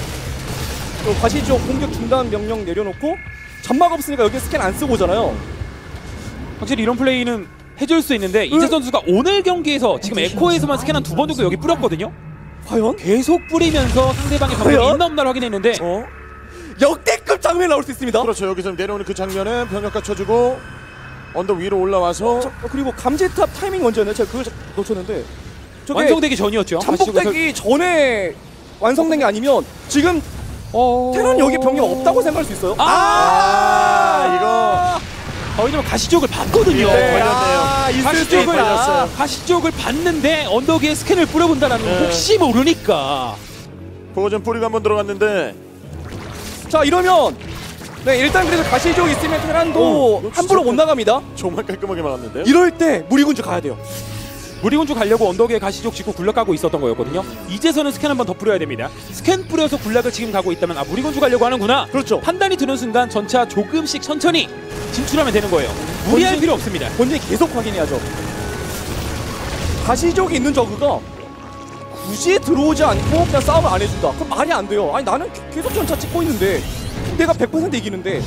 또 가시죠. 공격 중단 명령 내려놓고 점막 없으니까 여기 스캔 안 쓰고 오잖아요. 확실히 이런 플레이는 해줄 수 있는데 이재 선수가 오늘 경기에서 지금 에코에서만 스캔 한 두 번 정도 여기 뿌렸거든요. 과연? 계속 뿌리면서 상대방의 병력이 과연? 있나 없나를 확인했는데 어? 역대급 장면이 나올 수 있습니다. 그렇죠. 여기서 내려오는 그 장면에 병력 갖춰주고 언덕 위로 올라와서 자, 그리고 감지탑 타이밍 언제였나요? 제가 그걸 놓쳤는데 저게 완성되기 전이었죠. 잠복되기 전에 완성된 게 아니면 지금 어... 테란 여기 병력 없다고 생각할 수 있어요. 아, 이거 어, 왜냐면 가시쪽을 봤거든요. 네, 걸렸네요. 아, 있을 수 가시쪽을 걸렸어요. 가시쪽을 봤는데 언덕 위에 스캔을 뿌려본다라는 건 네. 혹시 모르니까. 그거 좀 뿌리가 한번 들어갔는데 자 이러면 네 일단 그래도 가시죠 있으면 테란도 오, 이거 함부로 진짜 못 나갑니다. 정말 깔끔하게 막았는데요. 이럴 때 무리군주 가야 돼요. 무리군주 가려고 언덕에 가시족 짓고 굴락 가고 있었던 거였거든요. 이제서는 스캔 한번 더 뿌려야 됩니다. 스캔 뿌려서 굴락을 지금 가고 있다면 아 무리군주 가려고 하는구나. 그렇죠. 판단이 드는 순간 전차 조금씩 천천히 진출하면 되는 거예요. 무리할 본진- 필요 없습니다. 본진이 계속 확인해야죠. 가시족이 있는 저그가 굳이 들어오지 않고 그냥 싸움을 안 해준다. 그럼 말이 안 돼요. 아니 나는 계속 전차 찍고 있는데 내가 백 퍼센트 이기는데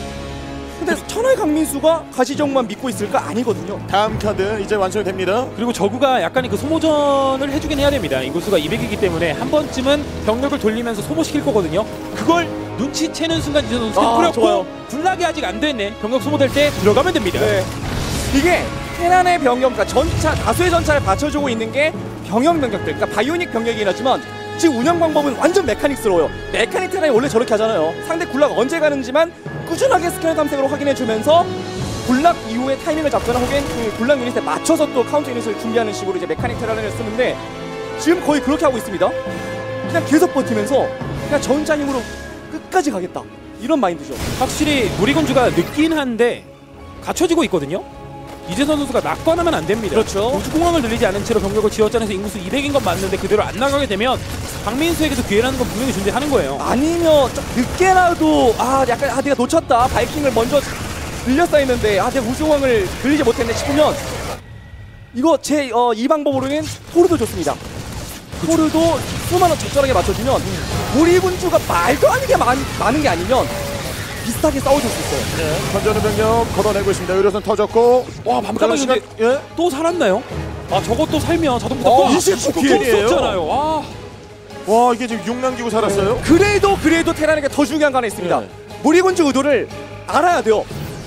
근데 천하의 강민수가 가시족만 믿고 있을까? 아니거든요. 다음 카드 이제 완성이 됩니다. 그리고 저구가 약간의 그 소모전을 해주긴 해야 됩니다. 인구수가 이백이기 때문에 한 번쯤은 병력을 돌리면서 소모시킬 거거든요. 그걸 눈치채는 순간 이제 선수 아, 뿌렸고 좋아요. 굴락이 아직 안 됐네. 병력 소모될 때 들어가면 됩니다. 네. 이게 테란의 병력, 그러니까 전차, 다수의 전차를 받쳐주고 있는 게 병역 병력들, 그러니까 바이오닉 병력이긴 하지만 지금 운영 방법은 완전 메카닉스러워요. 메카닉 테란이 원래 저렇게 하잖아요. 상대 굴락 언제 가는지만 꾸준하게 스캐너 탐색으로 확인해주면서 굴락 이후에 타이밍을 잡거나 혹은 그 굴락 유닛에 맞춰서 또 카운터 유닛을 준비하는 식으로 이제 메카닉 테란을 쓰는데 지금 거의 그렇게 하고 있습니다. 그냥 계속 버티면서 그냥 전차 힘으로 끝까지 가겠다. 이런 마인드죠. 확실히 무리군주가 늦긴 한데 갖춰지고 있거든요. 이재선 선수가 낙관하면 안 됩니다. 그렇죠. 우주공항을 늘리지 않은 채로 병력을 지었잖아서 인구수 이백인 건 맞는데 그대로 안 나가게 되면 강민수에게서 기회라는 건 분명히 존재하는 거예요. 아니면 좀 늦게라도 아 약간 아 내가 놓쳤다 바이킹을 먼저 늘렸어 했는데 아 내가 우승왕을 늘리지 못했네 싶으면 이거 제 어, 이 방법으로는 토르도 좋습니다. 토르도 수만원 적절하게 맞춰주면 무리군주가 말도 안 되게 많, 많은 게 아니면 비슷하게 싸워줄 수 있어요. 네, 던져는 병력 걸어내고 있습니다. 의료선 터졌고 와 밤까마귀 시간 예? 또 살았나요? 아 저것도 살면 자동차 어, 또 이십구 또 킬이에요. 썼잖아요. 아 와 이게 지금 육 남기고 살았어요. 그래도 그래도 테란에게 더 중요한 거 하나 있습니다. 네. 무리군주 의도를 알아야 돼요.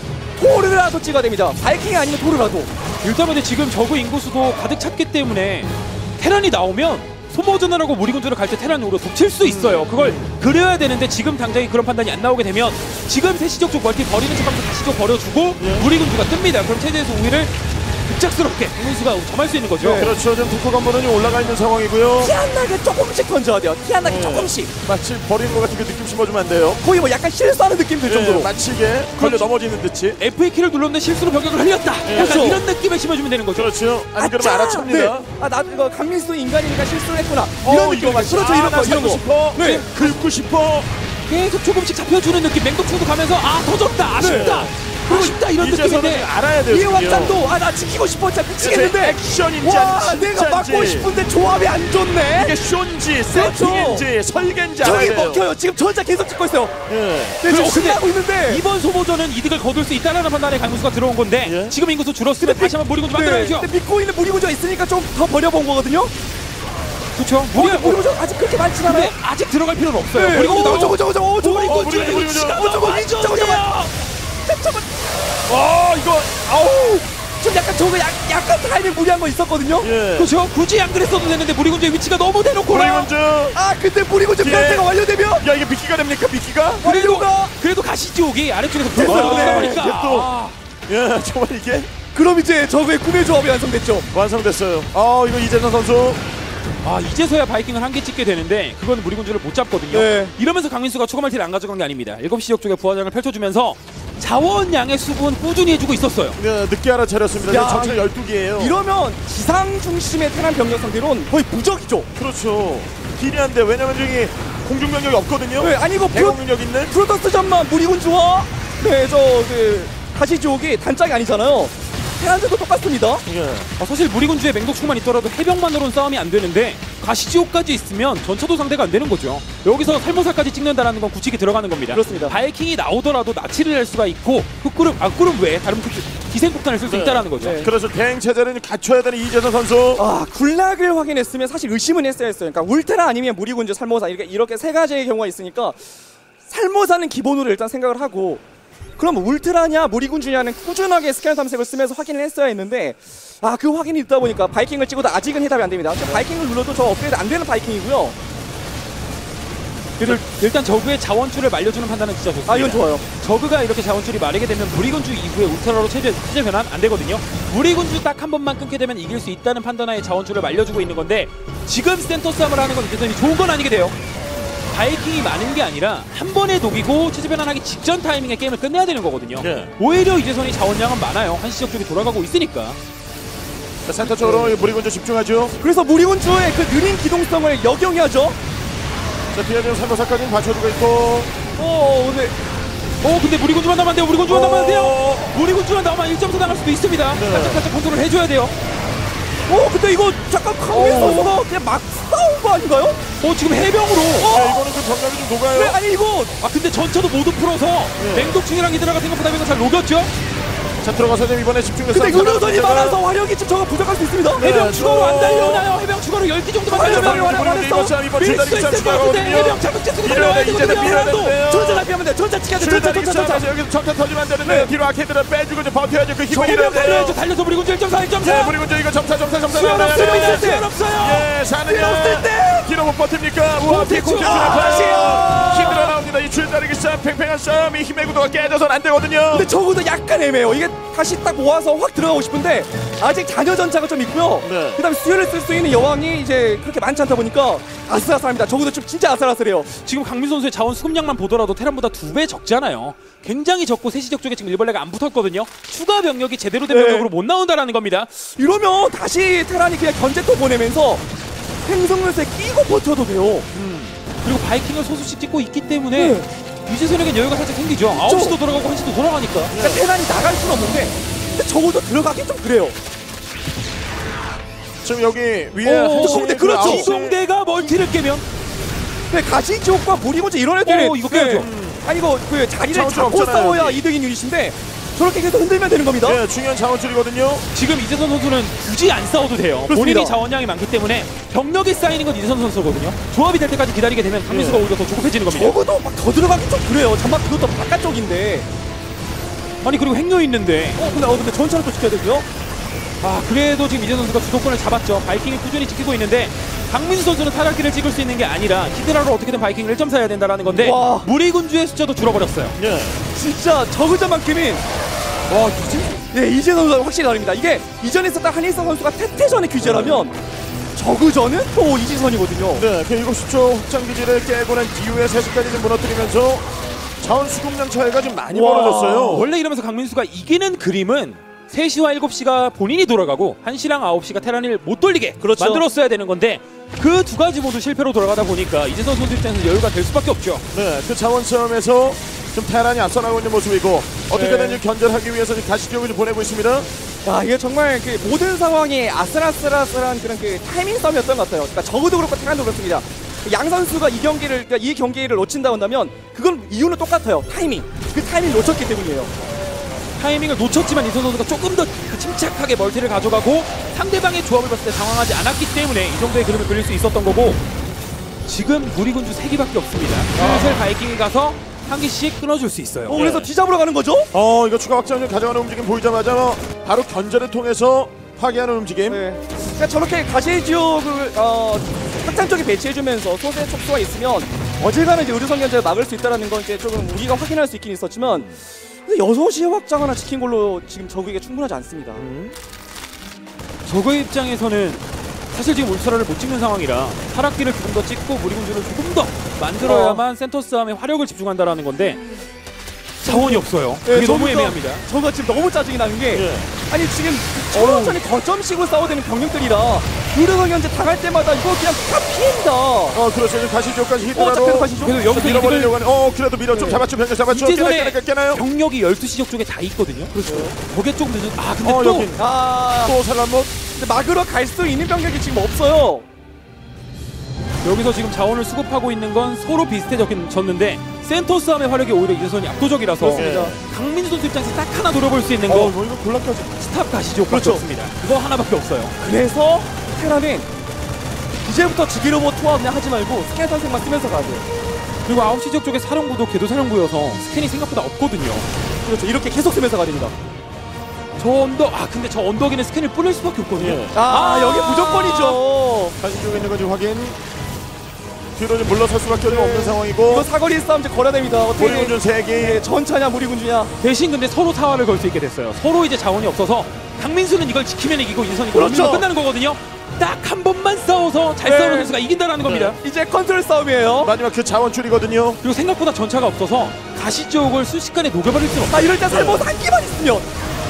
토르라도 찍어야 됩니다. 바이킹이 아니면 토르라도. 일단 근데 지금 저그 인구수도 가득 찼기 때문에 테란이 나오면 소모전을 하고 무리군주를 갈 때 테란으로 덮칠 수 있어요. 그걸 그려야 되는데 지금 당장에 그런 판단이 안 나오게 되면 지금 세시적 쪽 멀티 버리는 척하면서 다시 좀 버려주고 예. 무리군주가 뜹니다. 그럼 체제에서 우위를 급작스럽게 강민수가 점할 수 있는 거죠. 네. 그렇죠. 지금 토크 건물은 올라가 있는 상황이고요. 티 안 나게 조금씩 던져야 돼요. 티 안 나게 네. 조금씩. 마치 버리는 것 같은 그 느낌 심어주면 안 돼요. 거의 뭐 약간 실수하는 느낌 들 정도로. 예, 마치 이게 걸려 그렇죠. 넘어지는 듯이. 에프에이 키를 눌렀는데 실수로 병력을 흘렸다. 예. 약간 그렇죠. 이런 느낌을 심어주면 되는 거죠. 그렇죠. 안 그러면 아짜! 알아챕니다. 네. 아, 나 이거 강민수도 인간이니까 실수를 했구나. 어, 이런 느낌. 이거 마치 그렇죠. 아, 이런 나 거, 이런 살고 거. 싶어. 네. 긁고 싶어. 계속 조금씩 잡혀주는 느낌. 맹독충도 가면서 아 터졌다. 아쉽다. 아쉽다 이런 이제서는 느낌인데 알아야 돼요. 이해 지금요. 확장도 아 나 지키고 싶어 진짜 미치겠는데. 액션인지 와 아닌지 내가 막고 진짜인지. 싶은데 조합이 안 좋네. 이게 쇼인지 그렇죠. 세팅인지 설계인지 저기 알아야 돼요. 먹혀요. 지금 전자 계속 찍고 있어요. 예. 네, 지금 그렇죠. 신나고 있는데. 이번 소모전은 이득을 거둘 수 있다는 판단에 강민수가 들어온 건데 예. 지금 인구수 줄었으면 다시 한번 무리군주 만들어야죠. 근데 믿고 있는 무리군주가 있으니까 좀 더 버려본 거거든요. 그렇죠. 무리 무리 무리군주 아직 그렇게 많진 않아요. 근데 아직 들어갈 필요는 없어요. 네. 무리군주 오, 나오고 저거 저거 저거 오, 저거 어, 이거 무리군주, 저거 무리군주. 어, 저거 안 저거 저거 좋은데요. 잠깐만. 아 이거 아우. 좀 약간 저거 약, 약간 타이밍 무리한 거 있었거든요. 예. 그렇죠. 굳이 안 그랬어도 되는데 무리군주의 위치가 너무 대놓고요. 무리군주. 아 근데 무리군주 예. 변태가 완료되면 야 이게 미끼가 됩니까 미끼가? 그래도 완료가 그래도 가시지옥이 아래쪽에서 됐어요. 불고 네. 보니까 또. 아, 예 정말 이게 그럼 이제 저거의 꿈의 조합이 완성됐죠. 완성됐어요. 아 이거 이재선 선수. 아 이제서야 바이킹을 한 개 찍게 되는데 그건 무리군주를 못 잡거든요. 네. 이러면서 강민수가 추가 멀티를 안 가져간 게 아닙니다. 일곱 시 지역 쪽에 부하장을 펼쳐주면서 자원량의 수분 꾸준히 해주고 있었어요. 네, 늦게 알아차렸습니다. 야, 지금 전체 열두 개예요. 이러면 지상 중심의 테란 병력 상대로는 거의 무적이죠. 그렇죠. 딜이한데 왜냐면 저기 공중 병력이 없거든요. 네, 아니 이거 프로, 대공 능력 있는. 프로토스 전만 무리군주와 네저 그 가시지옥이 단짝이 아니잖아요. 테란들도 똑같습니다. 예. 아, 사실 무리군주의 맹독충만 있더라도 해병만으로는 싸움이 안 되는데 가시지옥까지 있으면 전차도 상대가 안 되는 거죠. 여기서 살모사까지 찍는다는 건 굳히게 들어가는 겁니다. 그렇습니다. 바이킹이 나오더라도 나치를 낼 수가 있고 흑구름, 악구름 외에 다른 특- 기생폭탄을 쓸 수 네. 있다는 거죠. 네. 그래서 대행 체제를 갖춰야 되는 이재선 선수. 아 굴락을 확인했으면 사실 의심은 했어야 했어요. 그러니까 울테라 아니면 무리군주, 살모사 이렇게 이렇게 세 가지의 경우가 있으니까 살모사는 기본으로 일단 생각을 하고 그럼 울트라냐 무리군주냐는 꾸준하게 스캐너 탐색을 쓰면서 확인을 했어야 했는데 아 그 확인이 있다 보니까 바이킹을 찍어도 아직은 해답이 안 됩니다. 바이킹을 눌러도 저 업그레이드 안 되는 바이킹이고요. 그리고 일단 저그의 자원줄을 말려주는 판단은 진짜 좋습니다. 아 이건 좋아요. 저그가 이렇게 자원줄이 마르게 되면 무리군주 이후에 울트라로 체제, 체제 변환 안 되거든요. 무리군주 딱 한 번만 끊게 되면 이길 수 있다는 판단하에 자원줄을 말려주고 있는 건데 지금 센터 싸움을 하는 건 이제선이 좋은 건 아니게 돼요. 바이킹이 많은 게 아니라 한 번에 녹이고 체제 변환하기 직전 타이밍에 게임을 끝내야 되는 거거든요. 네. 오히려 이제선이 자원량은 많아요. 한시적 쪽이 돌아가고 있으니까. 자, 센터 쪽으로 무리군주 집중하죠. 그래서 무리군주의 그 느린 기동성을 역용해야죠. 자, 뒤에 지금 삼도사까지 받쳐주고 있고. 어, 네. 어 근데 무리군주만 나면 안 돼요. 무리군주만 나면 안 돼요. 어. 무리군주만 나오면 일 점 사 당할 수도 있습니다. 네. 살짝 살짝 컨트롤 해줘야 돼요. 어, 근데 이거 잠깐 강민 어. 선수가 그냥 막 싸운 거 아닌가요? 어 지금 해병으로. 야, 이거는 그 병력이 좀 녹아요. 왜 아니 이거 아 근데 전차도 모두 풀어서 네. 맹독충이랑 히드라가 생각보다 이거 잘 녹였죠. 자, 들어가서 좀 이번에 집중해서. 근데 싸움 의료선이 잘하는 많아서 화력이 좀 저가 부족할 수 있습니다. 네. 해병 추가로 저- 안 달려오나요? 해병 추가로 열 기 정도만 아, 달려오면 해병이 무리군주 완했어. 이번 싸움 이번 밀 줄다리기 수 싸움 있을 것 같은데 추가하거든요. 해병 자극제수가 밀어야 달려와야 돼, 이제 되거든요. 밀어야 해병도. 돼요. 전차 납비하면 돼. 전차 찍어야 돼. 전차 줄다리기 전차 전차. 싸움에서 여기서 정타 터지면 안 되는데 네. 뒤로 아케이드를 빼주고 이제 버텨야죠. 그 힘을 잃어야 해병 돼요. 달려야죠. 달려서 무리군주 일 점 사 일 점 네, 사. 무리군주 이거 점차 점차 점차 수연 나가야 돼요. 없습니다. 수연 없어요. 예, 사느냐. 밀었을 때. 뒤로 못 버팁니까? 우와, 버티죠. 뒤꿈치 아, 힘들어 나옵니다. 이 줄다리기 싸움, 팽팽한 싸움, 이 힘의 구도가 깨져서는 안 되거든요. 근데 적어도 약간 애매해요. 이게 다시 딱 모아서 확 들어가고 싶은데 아직 잔여 전차가 좀 있고요. 네. 그다음에 수혈을 쓸 수 있는 여왕이 이제 그렇게 많지 않다 보니까 아슬아슬합니다. 적어도 좀 진짜 아슬아슬해요. 지금 강민 선수의 자원 수급량만 보더라도 테란보다 두 배 적잖아요. 굉장히 적고 세시적 쪽에 지금 일벌레가 안 붙었거든요. 추가 병력이 제대로 된 네. 병력으로 못 나온다라는 겁니다. 이러면 다시 테란이 그냥 견제토 보내면서 행성물에 끼고 버텨도 돼요. 그리고 바이킹을 소수씩 찍고 있기 때문에 네. 유재선에겐 여유가 살짝 생기죠. 아홉 시도 돌아가고 한 시도 돌아가니까. 그러니까 테란이 나갈 수는 없는데 근데 적어도 들어가기 좀 그래요. 지금 여기 위에 오, 한시, 근데 그렇죠. 아홉 시. 이동대가 멀티를 깨면 근데 가시지옥과 무리군주 이런 애들이 오, 이거 깨야죠. 아니 이거 그 자리를 자원줄 잡고 없잖아요, 싸워야 여기. 이득인 유닛인데 저렇게 계속 흔들면 되는 겁니다. 예, 중요한 자원줄이거든요. 지금 이재선 선수는 굳이 안 싸워도 돼요. 그렇습니다. 본인이 자원량이 많기 때문에 병력이 쌓이는 건 이재선 선수거든요. 조합이 될 때까지 기다리게 되면 강민수가 네. 오히려 더 조급해지는 겁니다. 적어도 막 더 들어가기 좀 그래요. 잠깐 그것도 바깥쪽인데. 아니 그리고 행료 있는데 어 근데 어 근데 전차를 또 지켜야 되고요. 아 그래도 지금 이재선 선수가 주도권을 잡았죠. 바이킹이 꾸준히 지키고 있는데 강민수 선수는 타락기를 찍을 수 있는 게 아니라 히드라로 어떻게든 바이킹을 일 점 사 해야 된다는 건데 와. 무리군주의 숫자도 줄어버렸어요. 예. 진짜 적으자만큼인 와 이제 예 이재 선수가 확실히 다릅니다. 이게 이전에 있었던 한일성 선수가 태태전의 규제라면 저그전은 또 이지선이거든요. 네, 그 일곱 시 쪽 확장 기지를 깨고 난 이후에 세 시까지 좀 무너뜨리면서 자원 수급량 차이가 좀 많이 와. 벌어졌어요. 원래 이러면서 강민수가 이기는 그림은 세 시와 일곱 시가 본인이 돌아가고 한 시랑 아홉 시가 테란을 못 돌리게 그렇죠. 만들었어야 되는 건데 그 두 가지 모두 실패로 돌아가다 보니까 이재선 선수 입장에서 여유가 될 수밖에 없죠. 네, 그 자원 싸움에서 좀 테란이 앞서 나가고 있는 모습이고 어떻게든 네. 네. 견제하기 위해서 지금 다시 지역을 좀 보내고 있습니다. 야 이게 정말 그 모든 상황이 아슬아슬아슬한 그런 그 타이밍 싸움이었던 것 같아요. 그러니까 적어도 그렇고 테란도 그렇습니다. 양 선수가 이 경기를 그러니까 이 경기를 놓친다 한다면 그건 이유는 똑같아요. 타이밍. 그 타이밍 놓쳤기 때문이에요. 타이밍을 놓쳤지만 이선 선수가 조금 더 침착하게 멀티를 가져가고 상대방의 조합을 봤을 때 당황하지 않았기 때문에 이 정도의 그림을 그릴 수 있었던 거고 지금 무리군주 세 기밖에 없습니다. 슬슬 바이킹이 가서 한 개씩 끊어줄 수 있어요. 어 그래서 뒤잡으러 가는 거죠? 어, 이거 추가 확장을 가져가는 움직임 보이자마자 바로 견제를 통해서 파괴하는 움직임. 네. 그러니까 저렇게 가시의 지역을 어, 확장 쪽에 배치해주면서 소수의 촉수가 있으면 어지간한 이제 의료선 견제를 막을 수 있다는 건 이제 조금 우리가 확인할 수 있긴 있었지만 근데 여섯 시에 확장 하나 지킨 걸로 지금 적에게 충분하지 않습니다. 저그 입장에서는 사실 지금 울트라를 못 찍는 상황이라 타락기를 조금 더 찍고 무리군주를 조금 더 만들어야만 센터 싸움에 화력을 집중한다라는 건데 자원이 없어요. 네, 그게 너무 저부터- 애매합니다. 저가 지금 너무 짜증이 나는 게 예. 아니 지금 천천히 거점식으로 싸워야 되는 병력들이라 의료선 견제 당할 때마다 이거 그냥 다 피해입니다. 어, 그렇죠. 지금 가시 지역까지 히드라로 어, 잡혀서 가시죠. 그래서 여기서 밀어버리려고 하는. 어, 그래도 밀어 좀 잡았죠. 병력 잡았죠. 이재선의 깨나, 깨나, 깨나요? 병력이 열두 시 적 쪽에 다 있거든요. 그렇죠. 저게 조금 늦은. 아 근데 어, 또 여긴 아, 또 살란못. 근데 막으러 갈 수 있는 병력이 지금 없어요. 여기서 지금 자원을 수급하고 있는 건 서로 비슷해졌는데 센터 싸움의 화력이 오히려 이재선이 압도적이라서 그렇습니다. 강민수 선수 입장에서 딱 하나 노려볼 수 있는 어, 거 뭐 이거 골라까지. 스탑 가시죠. 그렇죠. 없습니다. 그거 하나밖에 없어요. 그래서 테라는 이제부터 지기로봇 투하 그냥 하지 말고 스캔 선생만 쓰면서 가야 돼요. 그리고 아홉 시 적 쪽에 사령부도 궤도 사령부여서 스캔이 생각보다 없거든요. 그렇죠. 이렇게 계속 쓰면서 가야 됩니다. 저 언덕 아 근데 저 언덕에는 스캔을 뿌릴 수밖에 없거든요. 예. 아, 아. 여기 무조건이죠. 가시 지역에 있는 건지 확인. 뒤로 좀 물러설 수밖에 네. 없는 상황이고. 이거 사거리 싸움 이제 걸어야 됩니다. 어떻게 무리군주 세 개. 네, 전차냐 무리군주냐. 대신 근데 서로 타화를 걸 수 있게 됐어요. 서로 이제 자원이 없어서 강민수는 이걸 지키면 이기고 이선이 그렇죠. 그렇죠. 끝나는 거거든요. 딱 한 번만 싸워서 잘 네. 싸우는 선수가 이긴다라는 겁니다. 이제 컨트롤 싸움이에요. 마지막 그 자원줄이거든요. 그리고 생각보다 전차가 없어서 가시 쪽을 순식간에 녹여버릴 수는 없어요. 아 이럴 때 살모사 한 기만 있으면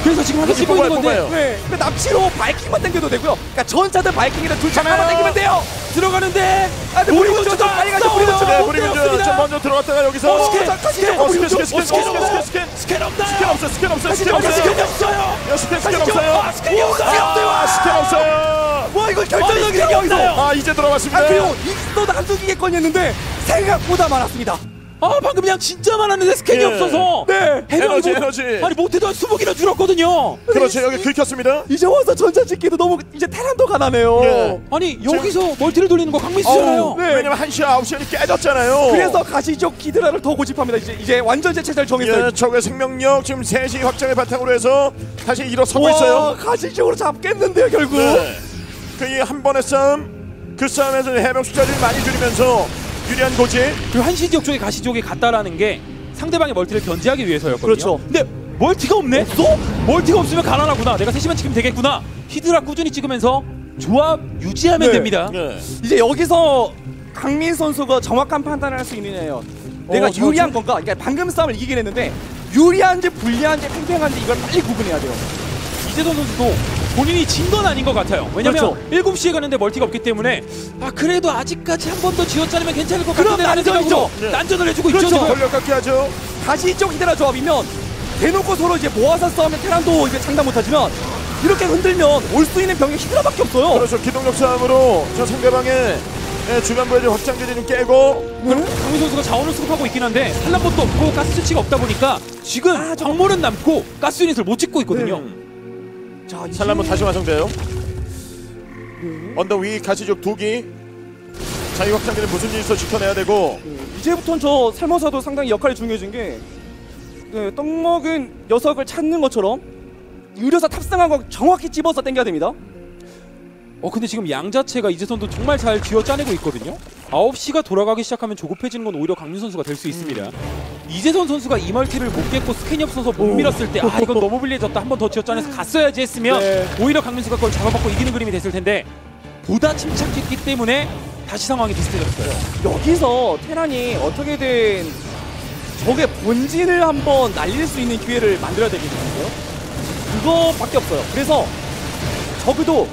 그래서 지금 하나 씹고 뽑아요, 있는 건데 뽑아요. 네. 그 납치로 바이킹만 당겨도 되고요. 그러니까 전차들 바이킹이랑 둘 다 하나 당기면 돼요. 들어가는데 아, 근데 우리 군주 좀 빨리 가죠. 우리 군주. 네, 못 브리그즈 때렸습니다. 좀 먼저 들어갔다가 여기서 어, 스캔, 어, 스캔, 어, 스캔, 스캔, 어, 스캔, 스캔 스캔, 없어요. 스캔, 스캔, 스캔 없나요? 스캔 없어, 스캔 없어, 스캔 어, 없어요. 스캔이 없어요. 야, 스캔, 스캔 가시죠. 없어요. 아, 스캔이 없어요. 아, 스캔 없어요. 와, 이거 어, 결정적인 스캔이 여기서. 없나요? 아, 이제 들어갔습니다. 아, 그리고 익스도 난수기겠거니 했는데 생각보다 많았습니다. 아 방금 그냥 진짜 많았는데 스캔이 예. 없어서 네. 에너지, 이거- 에너지. 아니 못해도 한 스무 개나 줄었거든요. 그렇죠, 여기 긁혔습니다. 이제 와서 전차 찍기도 너무 이제 테란도 가나네요. 예. 아니 여기서 멀티를 돌리는 거 강민수잖아요. 어우, 네. 왜냐면 한 시, 아홉 시간이 깨졌잖아요. 그래서 가시적 기드라를 더 고집합니다. 이제 이제 완전 제 체제를 정했어요. 예, 적의 생명력 지금 세 시 확장을 바탕으로 해서 다시 일어서고 와, 있어요. 가시적으로 잡겠는데요, 결국. 네. 그한 번의 싸움, 그 싸움에서 해병 숫자를 많이 줄이면서 유리한 고지. 그 한시 지역 쪽에 가시 지역에 갔다라는 게 상대방의 멀티를 견제하기 위해서였거든요. 그렇죠. 근데 멀티가 없네. 없어? 멀티가 없으면 가난하구나. 내가 세 시만 찍으면 되겠구나. 히드라 꾸준히 찍으면서 조합 유지하면 네. 됩니다. 예. 이제 여기서 강민 선수가 정확한 판단을 할 수 있느냐예요. 내가 어, 유리한 저- 건가? 그러니까 방금 싸움을 이기긴 했는데 유리한지 불리한지 팽팽한지 이걸 빨리 구분해야 돼요. 이재동 선수도 본인이 진 건 아닌 것 같아요. 왜냐면 그렇죠. 일곱 시에 가는데 멀티가 없기 때문에 아 그래도 아직까지 한 번 더 쥐어짜내면 괜찮을 것 그럼 같은데 라는 난전이죠. 생각으로 네. 난전을 해주고 그렇죠. 있죠. 지금. 권력 갖게 하죠. 다시 이쪽 히드라 조합이면 대놓고 서로 이제 모아서 싸우면 테란도 이제 장담 못하지만 이렇게 흔들면 올 수 있는 병이 히드라밖에 없어요. 그렇죠. 기동력 싸움으로 저 상대방의 예, 주변부의 확장기지 좀 깨고. 강민 선수가 자원을 수급하고 있긴 한데 산란봇도 없고 가스 채취가 없다 보니까 지금 아, 저- 정모는 남고 가스 유닛을 못 찍고 있거든요. 자, 이제- 산란문 다시 완성돼요. 언덕 위 가시적 두기. 자유 확장기는 무슨 일서 지켜내야 되고. 이제부터는 저 살모사도 상당히 역할이 중요해진 게 네, 떡 먹은 녀석을 찾는 것처럼 유료사 탑승한 거 정확히 집어서 당겨야 됩니다. 어 근데 지금 양 자체가 이재선도 정말 잘 쥐어 짜내고 있거든요. 아홉 시가 돌아가기 시작하면 조급해지는 건 오히려 강민 선수가 될 수 있습니다. 음. 이재선 선수가 이 멀티를 못 깼고 스캔이 없어서 못 밀었을 때 아 이건 너무 불리해졌다 한 번 더 쥐어 짜내서 갔어야지 했으면 네. 오히려 강민수가 그걸 잡아먹고 이기는 그림이 됐을 텐데 보다 침착했기 때문에 다시 상황이 비슷해졌어요. 여기서 테란이 어떻게든 적의 본진을 한번 날릴 수 있는 기회를 만들어야 되겠는데요. 그거밖에 없어요. 그래서 적어도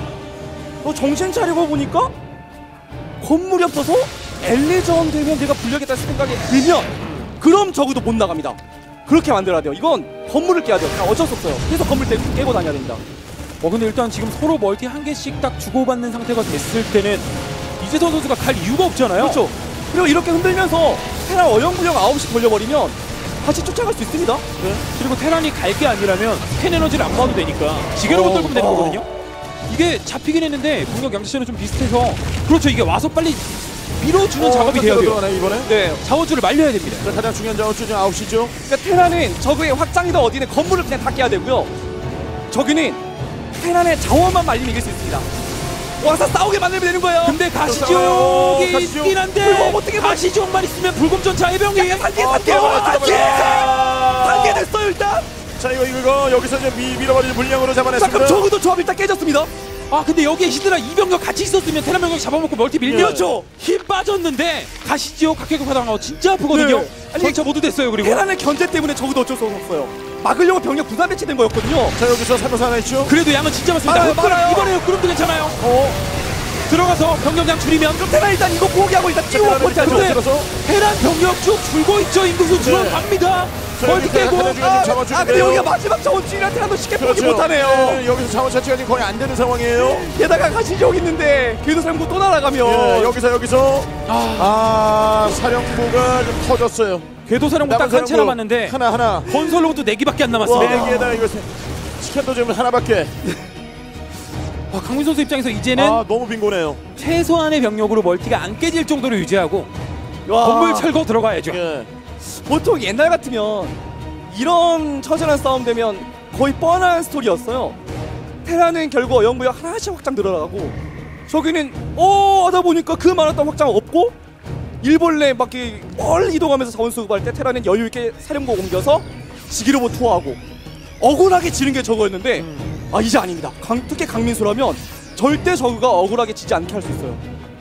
너 정신 차리고 보니까 건물이 없어서 엘리전 되면 내가 불리하겠다는 생각이 들면 그럼 적어도 못 나갑니다. 그렇게 만들어야 돼요. 이건 건물을 깨야 돼요. 그냥 어쩔 수 없어요. 그래서 건물 깨, 깨고 다녀야 됩니다. 어 근데 일단 지금 서로 멀티 한 개씩 딱 주고받는 상태가 됐을 때는 이재선 선수가 갈 이유가 없잖아요. 그렇죠. 그리고 이렇게 흔들면서 테란 어영부영 아홉 시 돌려버리면 다시 쫓아갈 수 있습니다. 그리고 테란이 갈 게 아니라면 스캔 에너지를 안 봐도 되니까 지게로 어, 떨구면 되는 어. 거거든요. 이게 잡히긴 했는데 공격 양자체는 좀 비슷해서 그렇죠. 이게 와서 빨리 밀어주는 작업이 돼야 돼요. 들어가네, 이번에. 네. 자원줄을 말려야 됩니다. 자, 가장 중요한 자원줄 지금 아홉 시죠. 그러니까 테란은 적의 확장이든 어디든 건물을 그냥 다 깨야 되고요. 적이는 테란의 자원만 말리면 이길 수 있습니다. 와서 싸우게 만들면 되는 거예요. 근데 싸워요. 가시지옥이 가시지옥. 있긴 한데 그거 어떻게 봐- 가시지옥만 있으면 불금전차 해병이 단계 아, 단계 들어가네, 단계 들어가네. 단계 됐어요 일단. 자, 이거, 이거, 여기서 이제 미, 밀어버리는 물량으로 자 잡아냈습니다. 그럼 적어도 조합 일단 깨졌습니다. 아 근데 여기에 히드라 이병력 같이 있었으면 테란 병력 잡아먹고 멀티 밀면 그렇죠. 힘 빠졌는데 가시지옥 각계격 하다가 진짜 아프거든요. 네. 아니, 전차 모두 됐어요. 그리고 테란의 견제 때문에 적어도 어쩔 수 없어요. 막으려고 병력 부산 배치된 거였거든요. 자, 여기서 사무사 하나 있죠. 그래도 양은 진짜 많습니다. 많아요, 흑구름, 많아요. 이번에 흑구름도 괜찮아요. 어. 들어가서 병력량 줄이면 그럼 테란 일단 이거 포기하고 일단 띄워 테란은 버리자죠. 일단 들어서. 테란 병력 쭉 줄고 있죠. 인구수 줄어갑니다. 멀티 깨고 테란 중에 지금 자원 아 근데 여기가 마지막 자원줄이라 테란도 쉽게 포기 못하네요. 네, 여기서 자원 차치가 지금 거의 안 되는 상황이에요. 게다가 가시적 있는데 궤도 살고 또 날아가면 예, 여기서 여기서 아, 사령부가 좀 터졌어요. 궤도사령부 딱 한 채 사령부 남았는데 하나 하나. 건설로부터 네 개밖에 안 남았습니다. 네 개에다가 이거 스캔도 지금 하나밖에. 아, 강민 선수 입장에서 이제는 아, 너무 빈곤해요. 최소한의 병력으로 멀티가 안 깨질 정도로 유지하고 와. 건물 철거 들어가야죠. 예. 보통 옛날 같으면 이런 처절한 싸움 되면 거의 뻔한 스토리였어요. 테라는 결국 어영부영 하나씩 확장 들어가고 저기는 어 하다 보니까 그 많았던 확장 없고 일벌레 막 이렇게 멀리 이동하면서 자원 수급할 때 테라는 여유 있게 사령부 옮겨서 지기로봇 투하하고 억울하게 지는 게 저거였는데 아 이제 아닙니다. 강, 특히 강민수라면 절대 저그가 억울하게 지지 않게 할 수 있어요.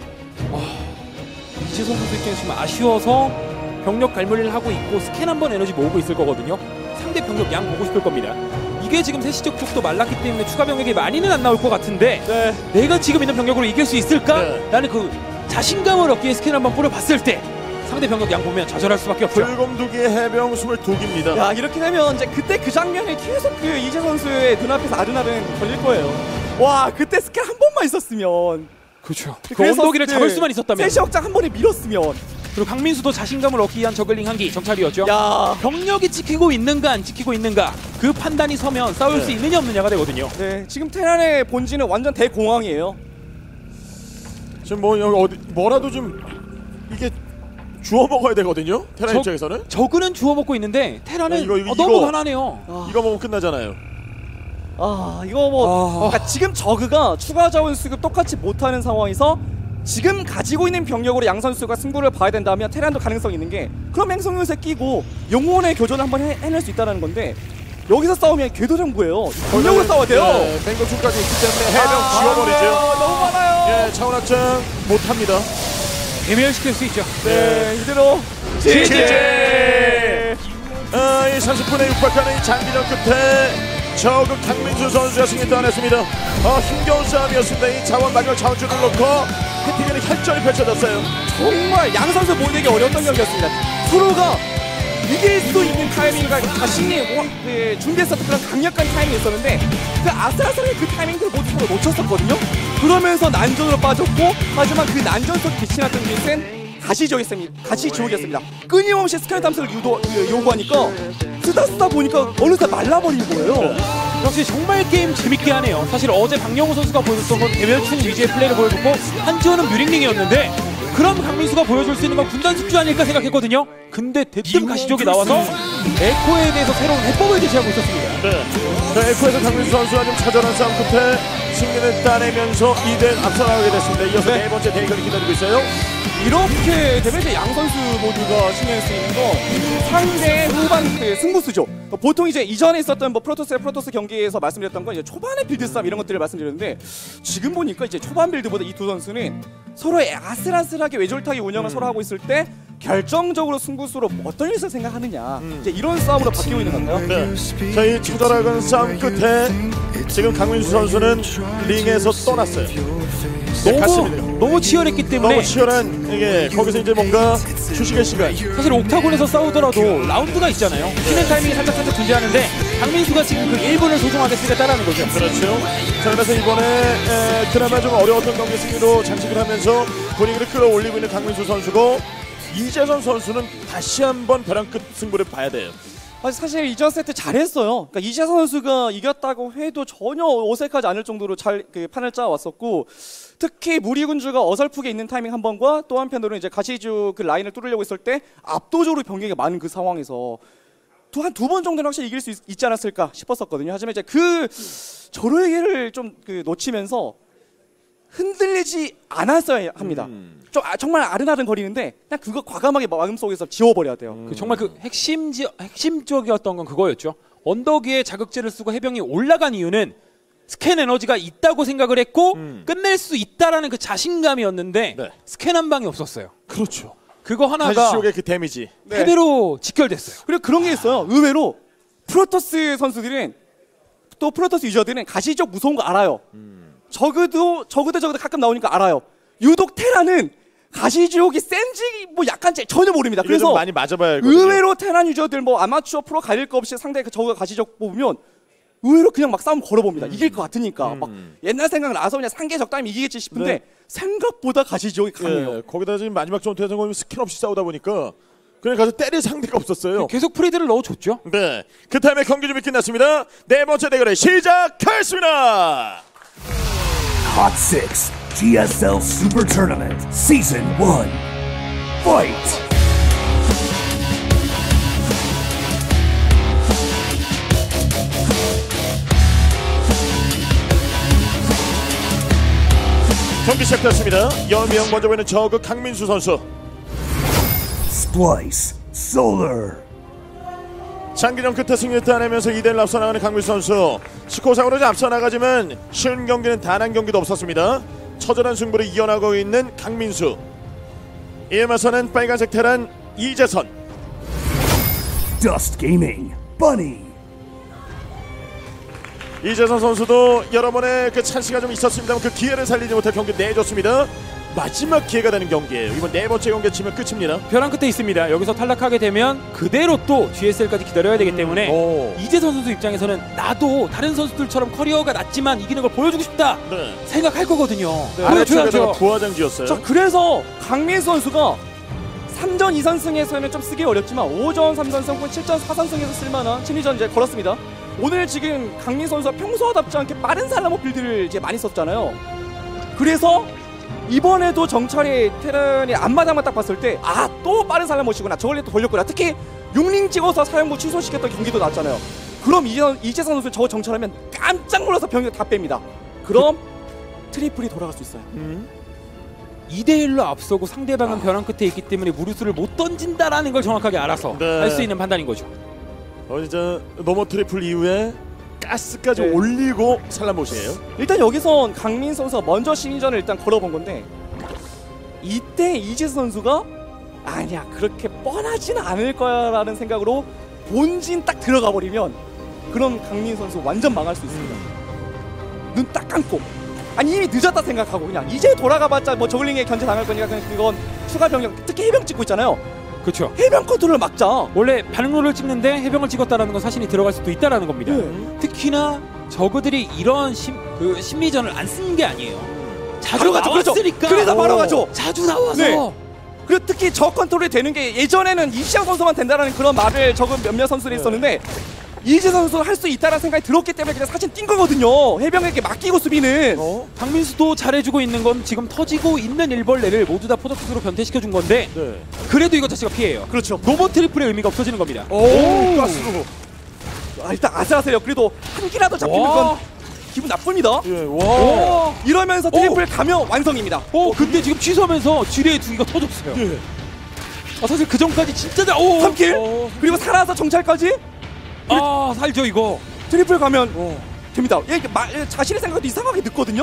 이재성 선수 입장에서 지금 아쉬워서 병력 갈무리를 하고 있고 스캔 한번 에너지 모으고 있을 거거든요. 상대 병력 양 보고 싶을 겁니다. 이게 지금 세시적 쪽도 말랐기 때문에 추가 병력이 많이는 안 나올 것 같은데 네. 내가 지금 있는 병력으로 이길 수 있을까? 네. 라는 그 자신감을 얻기 위해 스캔 한번 뿌려봤을 때 상대 병력 양 보면 좌절할 수밖에 없죠. 불곰두기의 해병 이십이 기입니다. 야, 이렇게 되면 이제 그때 그 장면이 계속 그 이재 선수의 눈앞에서 아른아른 걸릴 거예요. 와, 그때 스킬 한 번만 있었으면. 그렇죠. 그 그래서 언덕이를 그 잡을 수만 있었다면. 세시 확장 한 번에 밀었으면. 그리고 강민수도 자신감을 얻기 위한 저글링 한기 정찰이었죠. 야, 병력이 지키고 있는가 안 지키고 있는가 그 판단이 서면 싸울 네. 수 있느냐 없느냐가 되거든요. 네, 지금 테란의 본진은 완전 대공황이에요. 지금 뭐 여기 어디 뭐라도 좀 이게 주워 먹어야 되거든요. 테란 저- 입장에서는 저그는 주워 먹고 있는데 테라는 야, 이거, 이거, 어, 너무 이거. 가난해요. 이거 먹으면 끝나잖아요. 아, 이거 뭐 아. 그러니까 지금 저그가 추가 자원 수급 똑같이 못하는 상황에서 지금 가지고 있는 병력으로 양 선수가 승부를 봐야 된다면 테란도 가능성이 있는 게 그럼 행성요새 끼고 영혼의 교전을 한번 해, 해낼 수 있다는 건데 여기서 싸우면 궤도정부예요. 병력으로 싸워야 돼요. 네, 뱅거수까지 있기 때문에 해병 지워버리죠. 아, 너무 많아요. 예, 차원 확장 못합니다. 괴멸시킬 수 있죠. 네, 이대로 지지! 아, 이 삼십 분에 육박하는 이 장기전 끝에 저그 강민수 선수가 승리 따냈습니다. 아, 힘겨운 싸움이었습니다. 이 자원 마지막 자원줄을 놓고 해티겐의 혈전이 펼쳐졌어요. 정말 양 선수 모이기 어려웠던 경기였습니다. 서로가 이길 수 있는 타이밍과 자신이 와- 그 준비했었던 그런 강력한 타이밍이 있었는데 그 아슬아슬한 그 타이밍들을 모두 서로 놓쳤었거든요. 그러면서 난전으로 빠졌고 하지만 그 난전 속 빛이 났던 것은 가시지옥이었습니다. 가시지옥이었습니다. 끊임없이 스캔 탐색을 유도, 그, 요구하니까 쓰다 쓰다 보니까 어느새 말라버린 거예요. 역시 정말 게임 재밌게 하네요. 사실 어제 박영호 선수가 보여줬던 건 개별충 위주의 플레이를 보여줬고 한지원은 뮤링링이었는데 그럼 강민수가 보여줄 수 있는 건 군단 숙주 아닐까 생각했거든요. 근데 대뜸 가시족이 나와서 에코에 대해서 새로운 해법을 제시하고 있었습니다. 네. 자, 에코에서 강민수 선수가 좀 처절한 싸움 끝에 승리를 따내면서 이 대 일 앞서나가게 됐습니다. 이어서 네, 네. 번째 대결이 기다리고 있어요. 이렇게 되면 이제 양 선수 모두가 신경 쓰이는 건 상대 후반 그 승부수죠. 보통 이제 이전에 있었던 뭐 프로토스 프로토스 경기에서 말씀드렸던 건 이제 초반의 빌드 싸움 이런 것들을 말씀드렸는데 지금 보니까 이제 초반 빌드보다 이 두 선수는 서로 아슬아슬하게 외줄타기 운영을 음. 서로 하고 있을 때 결정적으로 승부수로 어떤 일을 생각하느냐 이제 이런 싸움으로 바뀌고 있는 것 같아요. 네. 자, 이 처절한 싸움 끝에 지금 강민수 선수는 링에서 떠났어요. 네, 너무 갔습니다. 너무 치열했기 때문에 너무 치열한 이게 거기서 이제 뭔가 휴식의 시간. 사실 옥타곤에서 싸우더라도 라운드가 있잖아요. 쉬는 타이밍이 살짝 살짝 존재하는데 강민수가 지금 그 일 분을 소중하게 쓰겠다라는 거죠. 그렇죠. 자, 그래서 이번에 에, 그나마 좀 어려웠던 경기 승리로 장식을 하면서 분위기를 끌어올리고 있는 강민수 선수고 이재선 선수는 다시 한번 벼랑 끝 승부를 봐야 돼요. 아, 사실 이전 세트 잘했어요. 그러니까 이재 선수가 이겼다고 해도 전혀 어색하지 않을 정도로 잘 그 판을 짜왔었고 특히 무리군주가 어설프게 있는 타이밍 한 번과 또 한편으로는 이제 가시주 그 라인을 뚫으려고 했을 때 압도적으로 병력이 많은 그 상황에서 한 두 번 정도는 확실히 이길 수 있, 있지 않았을까 싶었었거든요. 하지만 이제 그 저로에게를 좀 그 놓치면서 흔들리지 않았어야 합니다. 음. 좀 아, 정말 아른아른 거리는데 그냥 그거 과감하게 마음속에서 지워버려야 돼요. 그 정말 그 핵심지 핵심적이었던 건 그거였죠. 언덕 위에 자극제를 쓰고 해병이 올라간 이유는 스캔 에너지가 있다고 생각을 했고 음. 끝낼 수 있다라는 그 자신감이었는데 네. 스캔 한 방이 없었어요. 그렇죠. 그거 하나가 가시쪽의 그 데미지. 네. 패배로 직결됐어요. 그리고 그런 게 있어요. 의외로 프로토스 선수들은 또 프로토스 유저들은 가시적 무서운 거 알아요. 저그도 저그도 저그도 가끔 나오니까 알아요. 유독 테라는 가시지옥이 센지 뭐 약간지 전혀 모릅니다. 그래서 그래서 많이 맞아봐야 알거든요. 의외로 테란 유저들 뭐 아마추어 프로 가릴 거 없이 상대 그 저그가 가시적 뽑으면 의외로 그냥 막 싸움 걸어봅니다. 이길 것 같으니까 막 옛날 생각 나서 그냥 상계 적당히 이기겠지 싶은데 네. 생각보다 가시지옥이 강해요. 예, 거기다 지금 마지막 전투에서 거의 스킬 없이 싸우다 보니까 그냥 가서 때릴 상대가 없었어요. 계속 프리드를 넣어줬죠. 네, 그 타임에 경기 준비 끝났습니다. 네 번째 대결을 시작하겠습니다. Hot six G S L Super Tournament Season one. Fight! 경기 시작됐습니다. 여명 먼저 보이는 저그 강민수 선수. Splice Solar. 장기전 끝에 승리를 따내면서 이 대 일 앞서 나가는 강민수 선수. 스코어상으로 앞서 나가지만 쉬운 경기는 단 한 경기도 없었습니다. 처절한 승부를 이어나가고 있는 강민수. 이에 맞서는 빨간색 테란 이재선. Dust Gaming Bunny. 이재선 선수도 여러 번의 그 찬스가 좀 있었습니다만 그 기회를 살리지 못해 경기 내줬습니다. 마지막 기회가 되는 경기예요. 이번 네 번째 경기 치면 끝입니다. 벼랑 끝에 있습니다. 여기서 탈락하게 되면 그대로 또 지에스엘까지 기다려야 되기 때문에 오. 이재선 선수 입장에서는 나도 다른 선수들처럼 커리어가 낮지만 이기는 걸 보여주고 싶다 네. 생각할 거거든요. 아래쪽에다가 보여줘야죠. 부하장 지었어요. 자, 그래서 강민 선수가 삼 전 이 선승에서는 좀 쓰기 어렵지만 오 전 삼 선승 혹은 칠 전 사 선승에서 쓸만한 심리전 이제 걸었습니다. 오늘 지금 강민 선수가 평소와답지 않게 빠른 살라모 빌드를 이제 많이 썼잖아요. 그래서 이번에도 정찰이 테란이 앞마당만 딱 봤을 때 아 또 빠른 살라모시구나 저걸로 또 돌렸구나. 특히 육링 찍어서 사용구 취소시켰던 경기도 났잖아요. 그럼 이재선, 이재선 선수 저거 정찰하면 깜짝 놀라서 병력 다 뺍니다. 그럼 트리플이 돌아갈 수 있어요. 음. 이 대 일로 앞서고 상대방은 벼랑 끝에 있기 때문에 무리수를 못 던진다라는 걸 정확하게 알아서 네. 할 수 있는 판단인 거죠. 어, 이제 노모 트리플 이후에 가스까지 네. 올리고 살라못이에요. 일단 여기선 강민 선수가 먼저 심리전을 일단 걸어본 건데 이때 이재선 선수가 아니야 그렇게 뻔하진 않을 거야 라는 생각으로 본진 딱 들어가 버리면 그럼 강민 선수 완전 망할 수 있습니다. 눈 딱 감고 아니 이미 늦었다 생각하고 그냥 이제 돌아가봤자 뭐 저글링에 견제 당할 거니까 그냥 그건 추가 병력 특히 해병 찍고 있잖아요. 그렇죠. 해병 컨트롤을 막자. 원래 반응로를 찍는데 해병을 찍었다라는 건 사신이 들어갈 수도 있다라는 겁니다. 네. 특히나 저그들이 이런 심, 그 심리전을 안 쓰는 게 아니에요. 자주 바로 가죠. 그렇죠. 나왔으니까. 그래서 바로 어, 가죠. 자주 나와서. 네. 그리고 특히 저 컨트롤이 되는 게 예전에는 이시영 선수만 된다라는 그런 말을 적은 몇몇 선수들이 있었는데 이재 선수는 할 수 있다는 생각이 들었기 때문에 그냥 사진 뛴 거거든요. 해병에게 맡기고 수비는. 어? 박민수도 잘해주고 있는 건 지금 터지고 있는 일벌레를 모두 다 포덕스로 변태시켜준 건데 네. 그래도 이것 자체가 피해요. 그렇죠. 로봇 트리플의 의미가 없어지는 겁니다. 오, 가스로. 아, 일단 아슬아슬해요. 그래도 한 기라도 잡히는 와. 건 기분 나쁩니다. 예, 와. 오, 이러면서 트리플 가면 완성입니다. 오, 근데 지금 취소하면서 지뢰의 두 개가 터졌어요. 예. 아, 사실 그 전까지 진짜 잘. 오, 삼 킬. 어. 그리고 살아서 정찰까지 아, 살죠 이거. 트리플 가면 됩니다. 얘 마, 얘 자신의 생각도 이상하게 늦거든요.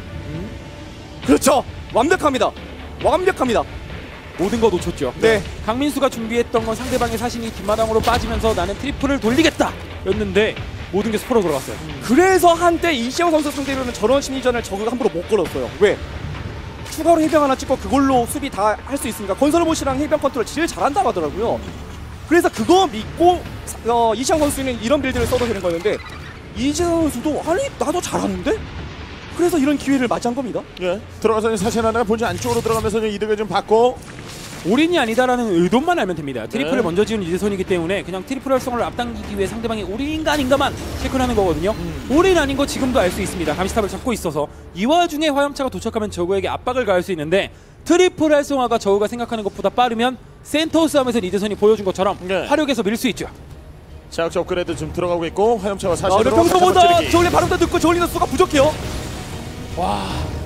그렇죠. 완벽합니다. 완벽합니다. 모든 거 놓쳤죠. 네. 강민수가 준비했던 건 상대방의 사신이 뒷마당으로 빠지면서 나는 트리플을 돌리겠다 였는데 모든 게 스포로 돌아갔어요. 그래서 한때 이시영 선수 상대로는 저런 심리전을 저그가 함부로 못 걸었어요. 왜? 추가로 해병 하나 찍고 그걸로 수비 다 할 수 있으니까 건설로봇이랑 해병 컨트롤 제일 잘한다고 하더라고요. 그래서 그거 믿고 어, 이시영 선수는 이런 빌드를 써도 되는 거였는데 이재선 선수도 아니 나도 잘하는데? 그래서 이런 기회를 맞이한 겁니다. 예. 들어가서 사신 하나 본지 안쪽으로 들어가면서 좀 이득을 좀 받고 올인이 아니다라는 의도만 알면 됩니다. 트리플을 네. 먼저 지은 이재선이기 때문에 그냥 트리플 활성을 앞당기기 위해 상대방이 올인인가 아닌가만 체크를 하는 거거든요. 음. 올인 아닌 거 지금도 알 수 있습니다. 감시탑을 잡고 있어서 이 와중에 화염차가 도착하면 저그에게 압박을 가할 수 있는데 트리플 활성화가 저그가 생각하는 것보다 빠르면 센터 싸움에서 이재선이 보여준 것처럼 네. 화력에서 밀 수 있죠. 자극적 업그레이드 좀 들어가고 있고 화염차와 아, 사신으로 그리고 평소보다 다시 한번 저울리 바로 더 늦고 저울리는 수가 부족해요. 와.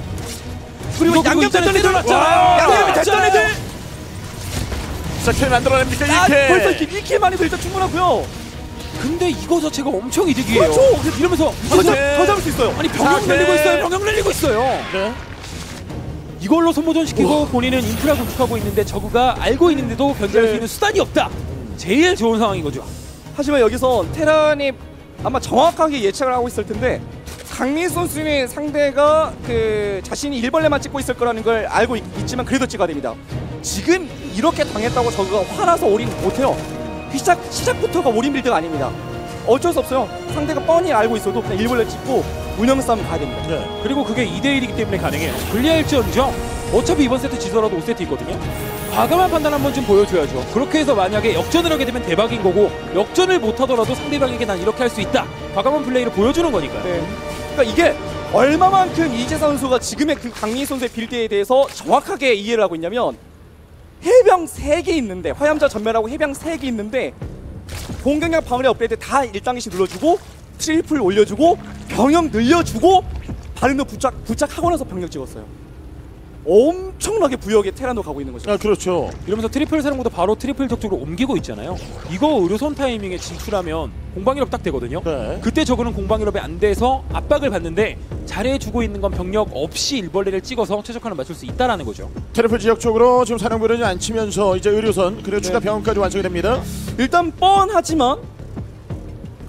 그리고 이거 양념 있잖아요. 됐던 애들 와, 양념이 됐던 맞아요. 애들 자, 킬 만들어냅니까? 아, 이 킬. 벌써 이렇게 이 킬만이 도 일단 충분하고요. 근데 이거 자체가 엄청 이득이에요. 그렇죠. 이러면서 더, 네. 잡, 더 잡을 수 있어요. 아니 병력 자, 날리고 네. 있어요. 병력 날리고 있어요. 네. 이걸로 소모전시키고 본인은 인프라 구축하고 있는데 저그가 알고 있는데도 견제할 네. 수 있는 수단이 없다. 제일 좋은 상황인 거죠. 하지만 여기서 테란이 아마 정확하게 예측을 하고 있을 텐데 강민 선수는 상대가 그 자신이 일벌레만 찍고 있을 거라는 걸 알고 있, 있지만 그래도 찍어야 됩니다. 지금 이렇게 당했다고 저그가 화나서 올인 못해요. 시작, 시작부터가 올인 빌드가 아닙니다. 어쩔 수 없어요. 상대가 뻔히 알고 있어도 그냥 일벌레 찍고 운영 싸움 가야 됩니다. 네. 그리고 그게 이 대 일이기 때문에 가능해요. 불리할지언정 어차피 이번 세트 지더라도 오 세트 있거든요. 과감한 판단 한번 좀 보여줘야죠. 그렇게 해서 만약에 역전을 하게 되면 대박인 거고 역전을 못하더라도 상대방에게 난 이렇게 할 수 있다. 과감한 플레이를 보여주는 거니까요. 네. 그러니까 이게 얼마만큼 이재 선수가 지금의 그 강민 선수의 빌드에 대해서 정확하게 이해를 하고 있냐면 해병 세 개 있는데 화염자 전멸하고 해병 세 개 있는데 공격력 방어력 업그레이드 다 일 단계씩 눌러주고 트리플 올려주고 병력 늘려주고 바른도 부착, 부착하고 나서 병력 찍었어요. 엄청나게 부역에 테란도 가고 있는 거죠. 아, 그렇죠. 이러면서 트리플 사령부도 바로 트리플 적쪽으로 옮기고 있잖아요. 이거 의료선 타이밍에 진출하면 공방일업 딱 되거든요. 네. 그때 저거는 공방일업이 안 돼서 압박을 받는데 잘해주고 있는 건 병력 없이 일벌레를 찍어서 최적화를 맞출 수 있다라는 거죠. 트리플 지역 쪽으로 지금 사령부를 안 치면서 이제 의료선 그리고 추가 네. 병원까지 완성이 됩니다. 일단 뻔하지만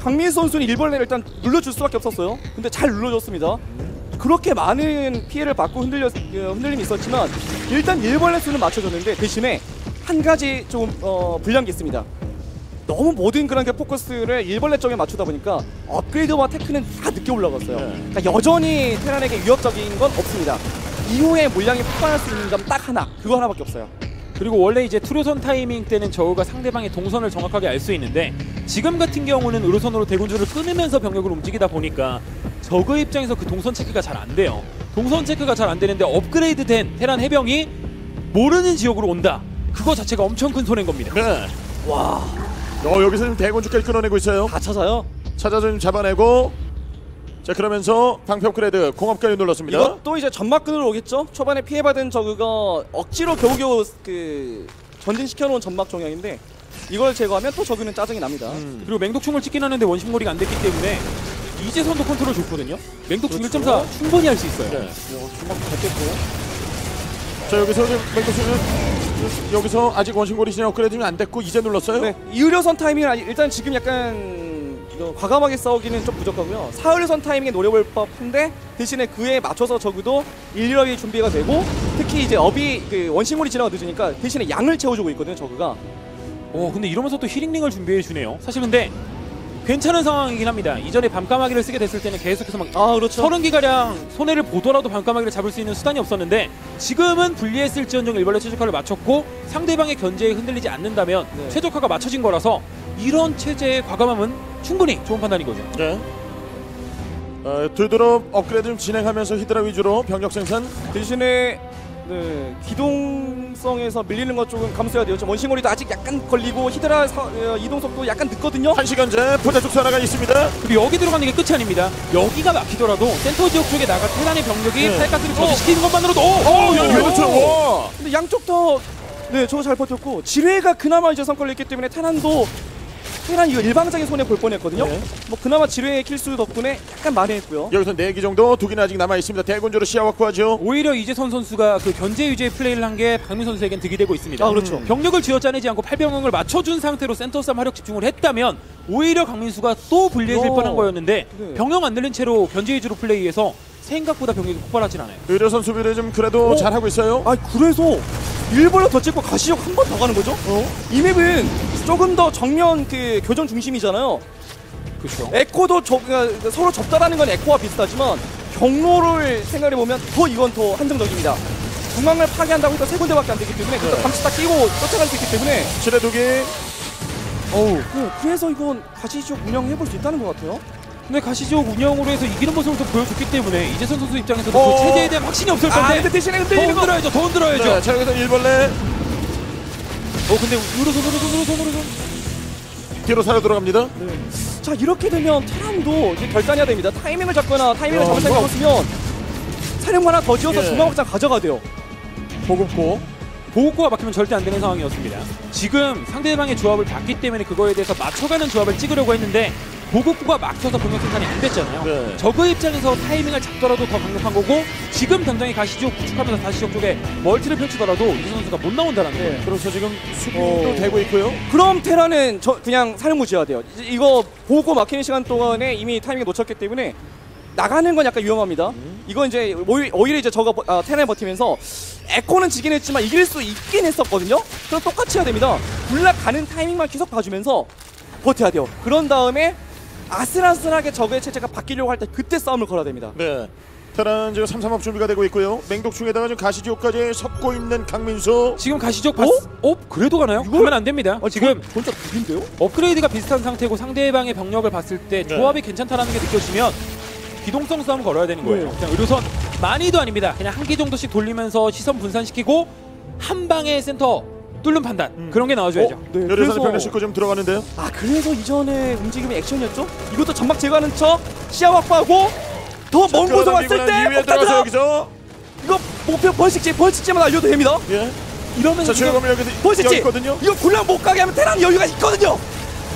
강민수 선수는 일벌레를 일단 눌러줄 수밖에 없었어요. 근데 잘 눌러줬습니다. 그렇게 많은 피해를 받고 흔들려, 흔들림이 있었지만 일단 일벌레 수는 맞춰줬는데 대신에 한 가지 좀 어, 불리한 게 있습니다. 너무 모든 그런 게 포커스를 일벌레 쪽에 맞추다 보니까 업그레이드와 테크는 다 늦게 올라갔어요. 네. 그러니까 여전히 테란에게 위협적인 건 없습니다. 이후에 물량이 폭발할 수 있는 점 딱 하나, 그거 하나밖에 없어요. 그리고 원래 이제 투로선 타이밍 때는 저우가 상대방의 동선을 정확하게 알 수 있는데 지금 같은 경우는 의료선으로 대군주를 끊으면서 병력을 움직이다 보니까 저그 입장에서 그 동선 체크가 잘 안 돼요. 동선 체크가 잘 안 되는데 업그레이드된 테란 해병이 모르는 지역으로 온다. 그거 자체가 엄청 큰 손해인 겁니다. 네. 와, 어, 여기서 지금 대군주까지 끊어내고 있어요. 다 찾아요. 찾아서 좀 잡아내고. 자, 그러면서 방패 업그레이드 공업까지 눌렀습니다. 이것도 이제 점막근으로 오겠죠. 초반에 피해받은 저그가 억지로 겨우겨우 그 전진시켜놓은 점막 종양인데 이걸 제거하면 또 저그는 짜증이 납니다. 음. 그리고 맹독충을 찍긴 하는데 원심거리가 안 됐기 때문에 이재선도 컨트롤 좋거든요. 맹독충 그렇죠. 일 점 사 충분히 할 수 있어요. 네. 점막 됐겠고. 자, 여기서 지금 맹독수는 여기서 아직 원심고리 진행 업그레이드는 안 됐고 이제 눌렀어요. 네, 이의료선 타이밍은 아직 일단 지금 약간 어, 과감하게 싸우기는 좀 부족하고요. 사의료선 타이밍에 노려볼 법한데 대신에 그에 맞춰서 적어도 인력이 준비가 되고 특히 이제 업이 그 원심골이 진화가 늦으니까 대신에 양을 채워주고 있거든요. 저그가. 어 근데 이러면서 또 히링링을 준비해 주네요. 사실 근데 괜찮은 상황이긴 합니다. 이전에 밤까마귀를 쓰게 됐을 때는 계속해서 막 아 그렇죠. 서른 기가량 손해를 보더라도 밤까마귀를 잡을 수 있는 수단이 없었는데 지금은 분리했을지언정 일벌레 최적화를 맞췄고 상대방의 견제에 흔들리지 않는다면 네. 최적화가 맞춰진 거라서 이런 체제의 과감함은 충분히 좋은 판단인 거죠. 네. 어, 되도록 업그레이드 좀 진행하면서 히드라 위주로 병력 생산. 대신에 네, 기동성에서 밀리는 것 조금 감수해야 돼요. 원심골이도 아직 약간 걸리고 히드라 사, 어, 이동 속도 약간 늦거든요. 한 시간째 포자 쪽 하나가 있습니다. 그리고 여기 들어가는 게 끝이 아닙니다. 여기가 막히더라도 센터 지역 쪽에 나가 테란의 병력이 네. 팔가스를 저지시키는 것만으로도 오! 어, 오! 여기 오! 그렇죠. 와. 근데 양쪽 다 네, 저거 잘 버텼고 지뢰가 그나마 이제 성과를 냈기 때문에 테란도 테란 이거 일방적인 손해 볼 뻔했거든요. 네. 뭐 그나마 지뢰의 킬수 덕분에 약간 만회했고요. 여기서 네 기 정도, 두 기는 아직 남아 있습니다. 대군주로 시야 확보하죠. 오히려 이재선 선수가 그 견제 유지의 플레이를 한 게 박민 선수에겐 득이 되고 있습니다. 아, 그렇죠. 음. 병력을 쥐어짜내지 않고 팔병을 맞춰준 상태로 센터 싸움 화력 집중을 했다면 오히려 강민수가 또 불리해질 어. 뻔한 거였는데 네. 병력 안 늘린 채로 견제 위주로 플레이해서 생각보다 병력이 폭발하진 않아요. 의료선 수비를 좀 그래도 어? 잘하고 있어요. 아 그래서 일벌로 더 찍고 가시적 한 번 더 가는 거죠? 이 맵은 조금 더 정면 그 교전 중심이잖아요. 그렇죠. 에코도 저, 그러니까 서로 접다라는 건 에코와 비슷하지만 경로를 생각해 보면 더 이건 더 한정적입니다. 중앙을 파괴한다고 해서 세 군데밖에 안 되기 때문에 네. 네. 감시 딱 끼고 쫓아갈 수 있기 때문에 지뢰 두 기. 어우 네, 그래서 이건 가시적 운영해 볼 수 있다는 것 같아요. 근데 가시지옥 운영으로 해서 이기는 모습을 또 보여줬기 때문에 이재선 선수 입장에서도 어. 그 체제에 대한 확신이 없을 아 건데 근데 대신에 더 흔들리는 거 흔들어야죠. 더 흔들어야죠. 네, 자, 여기서 일벌레 어 근데 우르손 우르손 우르손 우르손 뒤로 살아 들어갑니다. 네. 자 이렇게 되면 테란도 이제 결단해야 됩니다. 타이밍을 잡거나 타이밍을 야, 잡을 생각 이거- 없으면 사령 하나 더 지어서 예. 중앙 확장 가져가야 돼요. 보급고. 보호구가 막히면 절대 안 되는 상황이었습니다. 지금 상대방의 조합을 봤기 때문에 그거에 대해서 맞춰가는 조합을 찍으려고 했는데 보급구가 막혀서 병력 생산이 안 됐잖아요. 네. 저그 입장에서 타이밍을 잡더라도 더 강력한 거고 지금 당장에 가시지옥 구축하면서 가시지옥 쪽에 멀티를 펼치더라도 이준 선수가 못 나온다는 거예요. 네. 그래서 지금 수비도 어. 되고 있고요. 그럼 테란은 저 그냥 사령부 지어야 돼요. 이제 이거 보고 막히는 시간 동안에 이미 타이밍 놓쳤기 때문에 나가는 건 약간 위험합니다. 음. 이건 이제 오히- 오히려 이제 저가 버- 아, 테란이 버티면서 에코는 지긴 했지만 이길 수 있긴 했었거든요. 그럼 똑같이 해야 됩니다. 올라가는 타이밍만 계속 봐주면서 버텨야 돼요. 그런 다음에 아슬아슬하게 적의 체제가 바뀌려고 할 때 그때 싸움을 걸어야 됩니다. 네. 테란 지금 삼삼업 준비가 되고 있고요. 맹독충에다가 지금 가시지옥까지 섞고 있는 강민수. 지금 가시지옥 봤... 어? 그래도 가나요? 이거- 하면 안 됩니다. 아, 지금 진짜 느린데요? 업그레이드가 비슷한 상태고 상대방의 병력을 봤을 때 네. 조합이 괜찮다라는 게 느껴지면 기동성 싸움 걸어야 되는 거예요. 네. 그냥 의료선 많이도 아닙니다. 그냥 한 개 정도씩 돌리면서 시선 분산시키고 한 방에 센터 뚫는 판단 그런 게 나와줘야죠. 어? 네, 의료선의 그래서 병력 싣고 좀 들어가는데요. 아 그래서 이전에 움직임이 액션이었죠? 이것도 점막 제거하는 척 시야 확보하고 더 먼 곳에 왔을 때 위에 들어가서 폭탄 여기서. 이거 목표 벌식지 벌식지만 알려도 됩니다. 예. 이러면 자, 지금 최영검이 여기 여기 벌식지 있거든요. 이거 굴랑 못 가게 하면 테란 여유가 있거든요.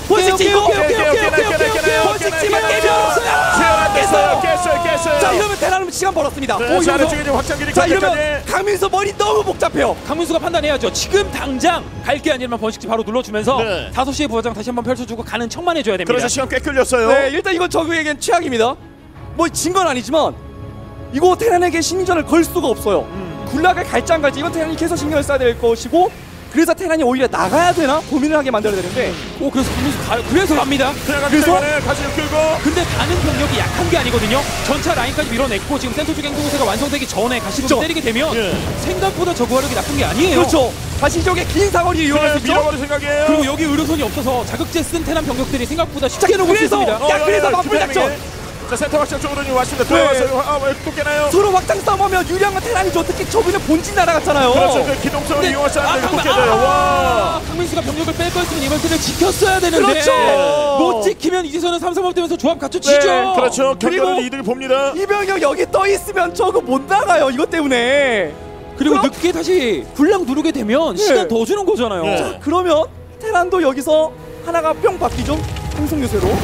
번식지 깨요, 이거 깨요, 깨요, 깨요, 깨요, 깨요, 깨요, 깨요, 깨요, 깨요, 깨요. 번식지만 깨요, 깨면 없어요. 세열 안 됐어요. 깼어요. 깼어요. 자 이러면 테란은 시간 벌었습니다. 네, 오, 자, 이러면서 아래쪽에 지금 확장기리 자 이러면 끝까지. 강민수 머리 너무 복잡해요. 강민수가 판단해야죠. 지금 당장 갈 게 아니면 번식지 바로 눌러주면서 네. 다섯 시의 부하장 다시 한번 펼쳐주고 가는 척만 해줘야 됩니다. 그래서 시간 꽤 끌렸어요. 네, 일단 이건 저그에겐 최악입니다. 뭐 진 건 아니지만 이거 테란에게 심리전을 걸 수가 없어요. 음. 굴락을 갈지 안 갈지 이건 테란이 계속 신경을 써야 될 것이고 그래서 테란이 오히려 나가야 되나 고민을 하게 만들어야 되는데 오 그래서 강민수 가 그래서 갑니다. 그래서 그래서- 가지를 끌고 근데 가는 병력이 약한 게 아니거든요. 전차 라인까지 밀어냈고 지금 센터 쪽 행동세가 완성되기 전에 가시적으로 그쵸. 때리게 되면 예. 생각보다 저그 화력이 나쁜 게 아니에요. 그렇죠. 다시 쪽의 긴 사거리를 이용할 수 그래, 있죠. 밀어버릴 생각이에요. 그리고 여기 의료선이 없어서 자극제 쓴 테란 병력들이 생각보다 자, 쉽게 녹을 수 그래서 있습니다. 어, 야, 야, 그래서 야, 마무리 두 타이밍에. 작전. 자, 센터 확장 쪽으로 지금 왔습니다. 들어왔어요. 아, 왜 또 깨나요? 서로 확장 싸움하면 유리한 건 테란이죠. 특히 저그는 본진 날아갔잖아요. 그렇죠. 그 기동성을 근데- 이용할 사람들이 아, 또 강민- 깨져요. 아, 와. 강민수가 병력을 뺄 거였으면 이번 턴을 지켰어야 되는데 그렇죠. 못 지키면 이제서는 삼 삼업 되면서 조합 갖춰지죠. 네, 그렇죠. 그리고- 결과를 이득을 봅니다. 이병력 여기 떠 있으면 저거 못 나가요. 이것 때문에. 그리고 그럼- 늦게 다시 굴량 누르게 되면 시간 더 주는 거잖아요. 예. 자, 그러면 테란도 여기서 하나가 뿅 바뀌죠. 행성 요새로.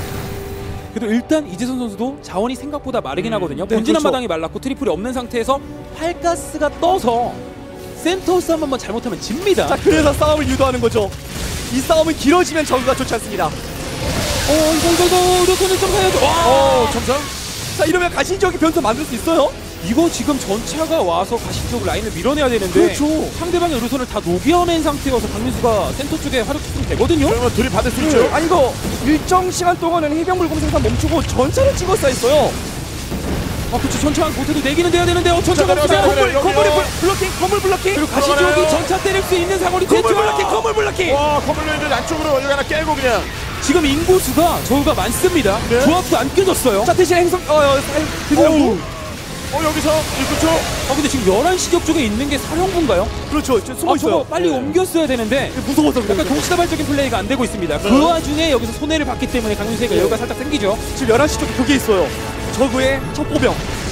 그래도 일단 이재선 선수도 자원이 생각보다 마르긴 하거든요. 네, 본진 그렇죠. 한마당이 말랐고 트리플이 없는 상태에서 팔가스가 떠서 센터 싸움 한번 잘못하면 집니다. 자, 그래서 싸움을 유도하는 거죠. 이 싸움은 길어지면 저그가 좋지 않습니다. 어 이거 이거 이거 이렇게는 좀 가야죠. 와 어, 점점. 자, 이러면 가시적인 변수 만들 수 있어요. 이거 지금 전차가 와서 가시적 라인을 밀어내야 되는데 그렇죠. 상대방의 의료선을 다 녹여낸 상태여서 강민수가 센터 쪽에 화력 투입 되거든요. 그러면 둘이 받을 수 네. 있죠. 아니 이거 일정 시간 동안은 해병물공 생산 멈추고 전차를 찍었어야 했어요. 아 그렇죠. 전차 못해도 내기는 돼야 되는데 어, 전차가 자, 없으면 내려가세요. 건물, 건물이 여기요. 블- 블로킹, 건물 블로킹. 그리고 가시적이 들어가나요? 전차 때릴 수 있는 상황이 건물 됐죠. 블로킹, 건물 블로킹. 와, 건물로 있는 안쪽으로 여기 하나 깨고 그냥. 지금 인구수가 저우가 많습니다. 네. 조합도 안 깨졌어요. 자, 대신 행성, 어, 어, 대신 어, 여기서 입구 쪽. 아 근데 지금 열한 시 격 쪽에 있는 게 사령부인가요? 그렇죠. 저 숨어 아, 저거 있어요. 빨리 네. 옮겼어야 되는데 무서워서 그래요. 약간 동시다발적인 플레이가 안 되고 있습니다. 네. 그 와중에 여기서 손해를 봤기 때문에 강민수가 네. 여유가 살짝 생기죠. 지금 열한 시 쪽에 그게 있어요. 저그의 첩보병.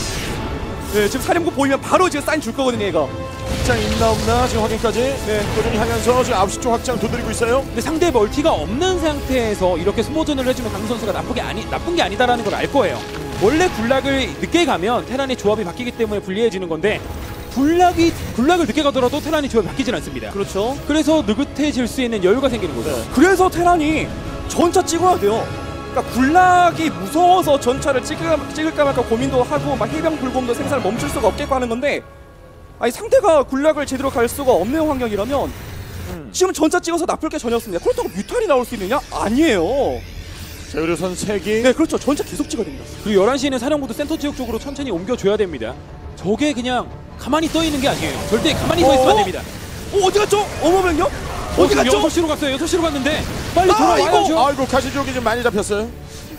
네, 지금 사령부 보이면 바로 지금 사인 줄 거거든요, 얘가. 확장 있나 없나 지금 확인까지. 네, 꾸준히 하면서 지금 아홉 시 쪽 확장 두드리고 있어요. 근데 상대 멀티가 없는 상태에서 이렇게 스모전을 해주면 강민 선수가 나쁜 게 아니 나쁜 게 아니다라는 걸 알 거예요. 원래 굴락을 늦게 가면 테란의 조합이 바뀌기 때문에 불리해지는 건데 굴락이 굴락을 늦게 가더라도 테란의 조합이 바뀌진 않습니다. 그렇죠. 그래서 느긋해질 수 있는 여유가 생기는 거죠. 네. 그래서 테란이 전차 찍어야 돼요. 그러니까 굴락이 무서워서 전차를 찍을까, 찍을까 말까 고민도 하고 막 해병 불곰도 생산을 멈출 수가 없겠고 하는 건데 아니 상대가 굴락을 제대로 갈 수가 없는 환경이라면 음. 지금 전차 찍어서 나쁠 게 전혀 없습니다. 그렇다고 뮤탈이 나올 수 있느냐? 아니에요. 자, 의료선 세 기. 네, 그렇죠. 전차 계속 찍어야 됩니다. 그리고 열한 시에는 사령부도 센터 지역 쪽으로 천천히 옮겨줘야 됩니다. 저게 그냥 가만히 떠 있는 게 아니에요. 절대 가만히 서 있으면 안 됩니다. 어, 어디 갔죠? 어머면요? 어디 갔죠? 여섯 시로 갔어요. 여섯 시로 갔는데 빨리 아, 돌아와야죠. 이거- 아이고, 가시족이 좀 많이 잡혔어요.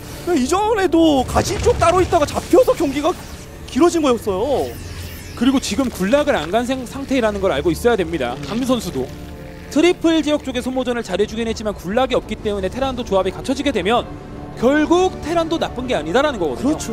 이전에도 가시 쪽 따로 있다가 잡혀서 경기가 길어진 거였어요. 그리고 지금 굴락을 안 간 상태라는 걸 알고 있어야 됩니다. 강민 선수도 트리플 지역 쪽에 소모전을 잘해주긴 했지만 굴락이 없기 때문에 테란도 조합이 갖춰지게 되면 결국 테란도 나쁜 게 아니다라는 거거든요. 그렇죠.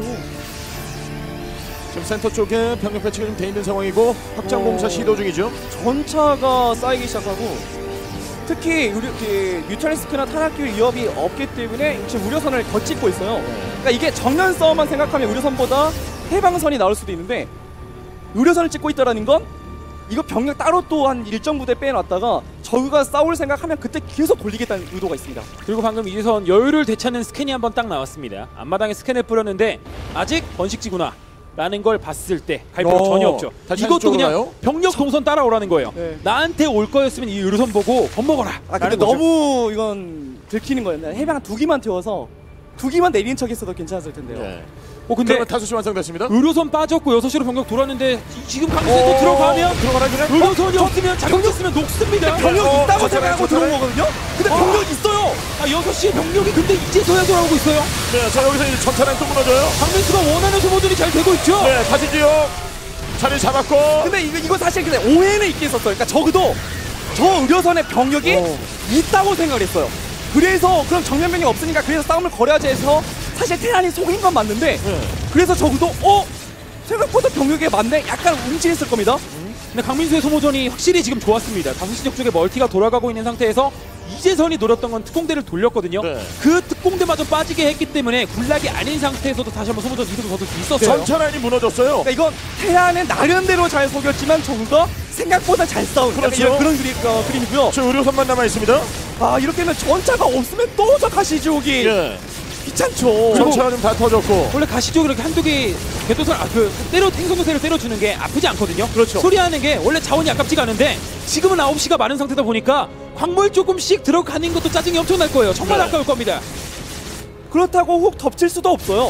지금 센터 쪽에 병력 배치가 좀 돼 있는 상황이고 확장 공사 어. 시도 중이죠. 전차가 쌓이기 시작하고 특히 우리 그 뮤탈리스크나 탄약길 위협이 없기 때문에 지금 우려선을 더 찍고 있어요. 그러니까 이게 정면 싸움만 생각하면 우려선보다 해방선이 나올 수도 있는데 우려선을 찍고 있다라는 건 이거 병력 따로 또 한 일정 부대 빼놨다가 저그가 싸울 생각하면 그때 계속 돌리겠다는 의도가 있습니다. 그리고 방금 이제선 여유를 되찾는 스캔이 한번 딱 나왔습니다. 앞마당에 스캔을 뿌렸는데 아직 번식지구나 라는 걸 봤을 때 갈피가 어, 전혀 없죠. 다시 이것도 한쪽으로 그냥 가요? 병력 동선 따라오라는 거예요. 네. 나한테 올 거였으면 이 의료선 보고 겁먹어라. 아 근데 라는 거죠. 너무 이건 들키는 거였나요? 해방 두 기만 태워서 두 기만 내린 척했어도 괜찮았을 텐데요. 네. 어 근데 그러면 다섯 시 완성됐습니다. 의료선 빠졌고 여섯 시로 병력 돌았는데 지- 지금 강민수 또 들어가면 들어가라 그냥. 의료선이 없으면 자격증 쓰면 녹습니다. 병력 어, 있다고 저 생각하고 차례, 들어온 거거든요? 근데 병력 있어요! 아 여섯 시에 병력이 근데 이제서야 돌아오고 있어요. 네, 자 여기서 이제 전차량 또 무너져요. 강민수가 원하는 소모들이 잘 되고 있죠. 네, 다시 지역 자리 잡았고. 근데 이거, 이거 사실 근데 오해는 있긴 있었어요. 그러니까 적어도 저 의료선의 병력이 어. 있다고 생각을 했어요. 그래서 그럼 정면 병력이 없으니까 그래서 싸움을 걸어야지 해서 사실 테란이 속인 건 맞는데 네. 그래서 적어도 어? 생각보다 병력이 많네? 약간 움찔했을 겁니다. 근데 강민수의 소모전이 확실히 지금 좋았습니다. 다섯 시 쪽 쪽에 멀티가 돌아가고 있는 상태에서 이재선이 노렸던 건 특공대를 돌렸거든요. 네. 그 특공대마저 빠지게 했기 때문에 굴락이 아닌 상태에서도 다시 한번 소모전 이득을 거둘 수 있었어요. 전차 라인이 무너졌어요. 그러니까 이건 태양의 나름대로 잘 속였지만 저그가 생각보다 잘 싸운 약간 그렇죠. 이런 그런 그림, 어, 그림이고요. 저 의료선만 남아 있습니다. 아 이렇게 하면 전차가 없으면 또 저 가시지옥이 예. 귀찮죠. 전차가 좀 다 터졌고. 원래 가시적으로 이렇게 한두 개 궤도선 아, 그 때려 행성도세를 때려주는 게 아프지 않거든요. 그렇죠. 소리하는 게 원래 자원이 아깝지가 않은데 지금은 아홉 시가 많은 상태다 보니까 광물 조금씩 들어가는 것도 짜증이 엄청날 거예요. 정말 네. 아까울 겁니다. 그렇다고 훅 덮칠 수도 없어요.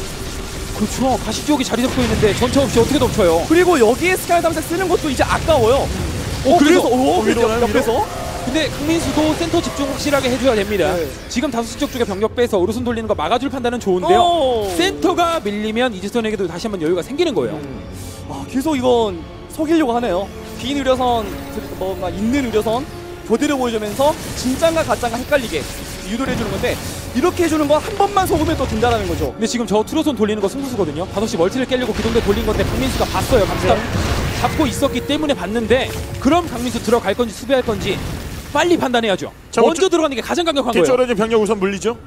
그렇죠. 가시지옥이 자리 잡고 있는데 전차 없이 어떻게 덮쳐요? 그리고 여기에 스카이 담색 쓰는 것도 이제 아까워요. 어, 그래서 그래서 오, 위로 옆- 가요, 옆에서 근데 강민수도 센터 집중 확실하게 해줘야 됩니다. 네. 지금 다섯 시 쪽 쪽에 병력 빼서 오른손 돌리는 거 막아줄 판단은 좋은데요. 오. 센터가 밀리면 이재선에게도 다시 한번 여유가 생기는 거예요. 아, 계속 이건 속이려고 하네요. 빈 의료선, 뭔가 있는 의료선 교대를 보여주면서 진짠가 가짠가 헷갈리게 유도를 해주는 건데 이렇게 해주는 건 한 번만 속으면 또 된다라는 거죠. 근데 지금 저 트로선 돌리는 거 승부수거든요. 다섯 시 멀티를 깨려고 기동대 돌린 건데 강민수가 봤어요. 감스타 잡고 있었기 때문에 봤는데 그럼 강민수 들어갈 건지 수비할 건지 빨리 판단해야죠. 자, 먼저 우측- 들어가는 게 가장 강력한 거예요. 뒤쪽으로 지금 병력 우선 물리죠.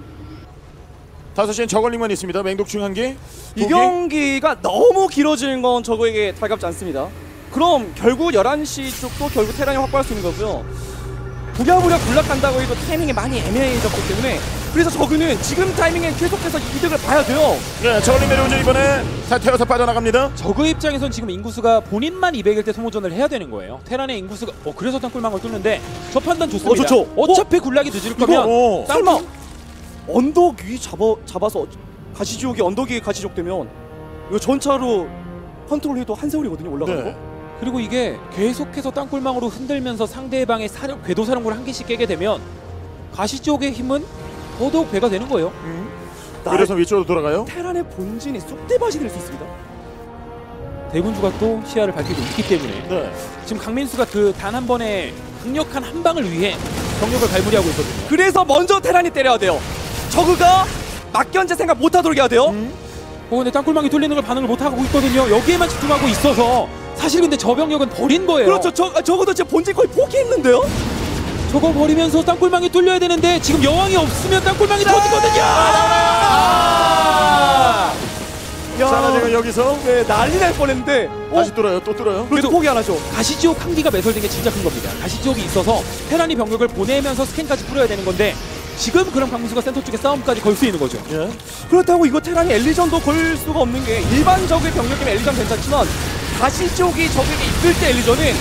다섯 시엔 저걸링만 있습니다. 맹독충 한 개. 이 경기가 너무 길어지는 건 저거에게 달갑지 않습니다. 그럼 결국 열한 시 쪽도 결국 테란이 확보할 수 있는 거고요. 부랴부랴 굴락간다고 해도 타이밍이 많이 애매해졌기 때문에 그래서 저그는 지금 타이밍에 계속해서 이득을 봐야 돼요. 네, 저걸링 내려오죠. 이번에 다 태워서 빠져나갑니다. 저그 입장에선 지금 인구수가 본인만 이백일 때 소모전을 해야 되는 거예요. 테란의 인구수가 어 그래서 땅굴망을 뚫는데 저 판단 좋습니다. 어, 좋죠. 어차피 굴락이 늦을 거면 어. 땅굴- 설마 언덕 위 잡아, 잡아서 가시지옥이 언덕 위에 가시지옥 되면 이거 전차로 컨트롤해도 한 세월이거든요. 올라가는 네. 거. 그리고 이게 계속해서 땅굴망으로 흔들면서 상대방의 사령, 궤도 사령부를 한 개씩 깨게 되면 가시쪽의 힘은 더더욱 배가 되는 거예요. 나- 그래서 위쪽으로 돌아가요. 테란의 본진이 쑥대밭이 될 수 있습니다. 대군주가 또 시야를 밝히고 있기 때문에 네. 지금 강민수가 그 단 한 번의 강력한 한 방을 위해 병력을 갈무리하고 있거든요. 그래서 먼저 테란이 때려야 돼요. 저그가 막견제 생각 못하도록 해야 돼요. 어, 근데 땅굴망이 뚫리는 걸 반응을 못하고 있거든요. 여기에만 집중하고 있어서 사실 근데 저 병력은 버린 거예요. 그렇죠. 저, 아, 적어도 제 본진 거의 포기했는데요. 저거 버리면서 땅굴망이 뚫려야 되는데 지금 여왕이 없으면 땅굴망이 터지거든요. 아! 야, 자, 지금 여기서 네, 난리 날 뻔했는데 어? 다시 뚫어요. 또 뚫어요. 그래도 포기 안 하죠. 가시지옥 한 기가 매설된 게 진짜 큰 겁니다. 가시지옥이 있어서 테란이 병력을 보내면서 스캔까지 뿌려야 되는 건데 지금 그럼 강민수가 센터 쪽에 싸움까지 걸 수 있는 거죠. 예. 그렇다고 이거 테란이 엘리전도 걸 수가 없는 게 일반적인 병력이면 엘리전 괜찮지만 가시쪽이 적에게 있을 때 엘리전은